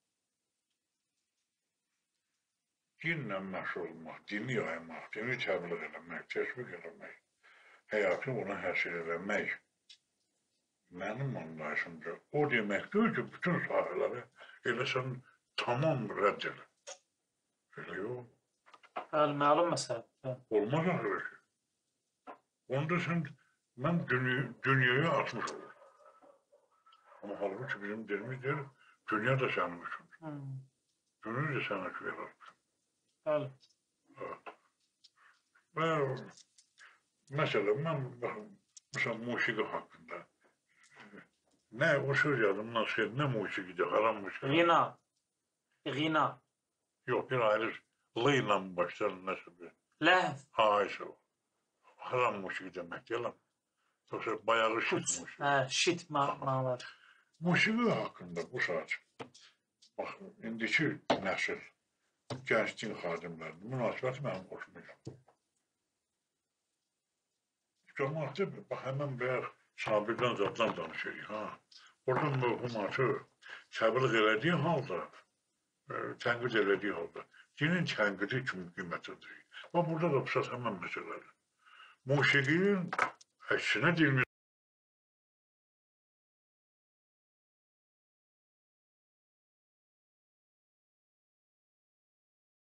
dinlə məşğul olmaq, dini yaymaq, dini təbliğ eləmək, təşviq eləmək, həyatı ona həsr eləmək mənim anlayışımca o demək deyil ki, bütün sahələri elə sən tamam rədd elə. Elə yox. Bəli, məlum məsələ. Olmaz axı ki. Onda sən, mən dünyaya atmış olurum. Ama halbuki bizim dilimiz deyir, dünya da sənin üçün. Hı. Gönül də sənə verir. Bəli. Və mesela mən baxın, mesela musiqi haqqında nə o söz yadımdan çıxır, nə musiqidir, haram musiqi. Ğina. Ğina. Yox, bir ayrı lı ilə başlar nəsə bir. Ləhv. Hayır o. Haram musiqi demək deyiləm. Yoksa bayağı şit Puç. musiqi. Hə, şit mənalar. Musiqi haqqında bu saat, bax, indiki nəsil, gənclik xadimlərinin münasibəti mənim xoşuma Cəmaatı, bax, həmən bayaq Sabirdən zaddan danışırıq, ha. Oradan mövhum açır, səbirlik elədiyi halda, e, tənqid elədiyi halda, dinin tənqidi kimi qiymətidir. Bax, burada da bu saat həmən məsələdir. Musiqinin əksinə dilimiz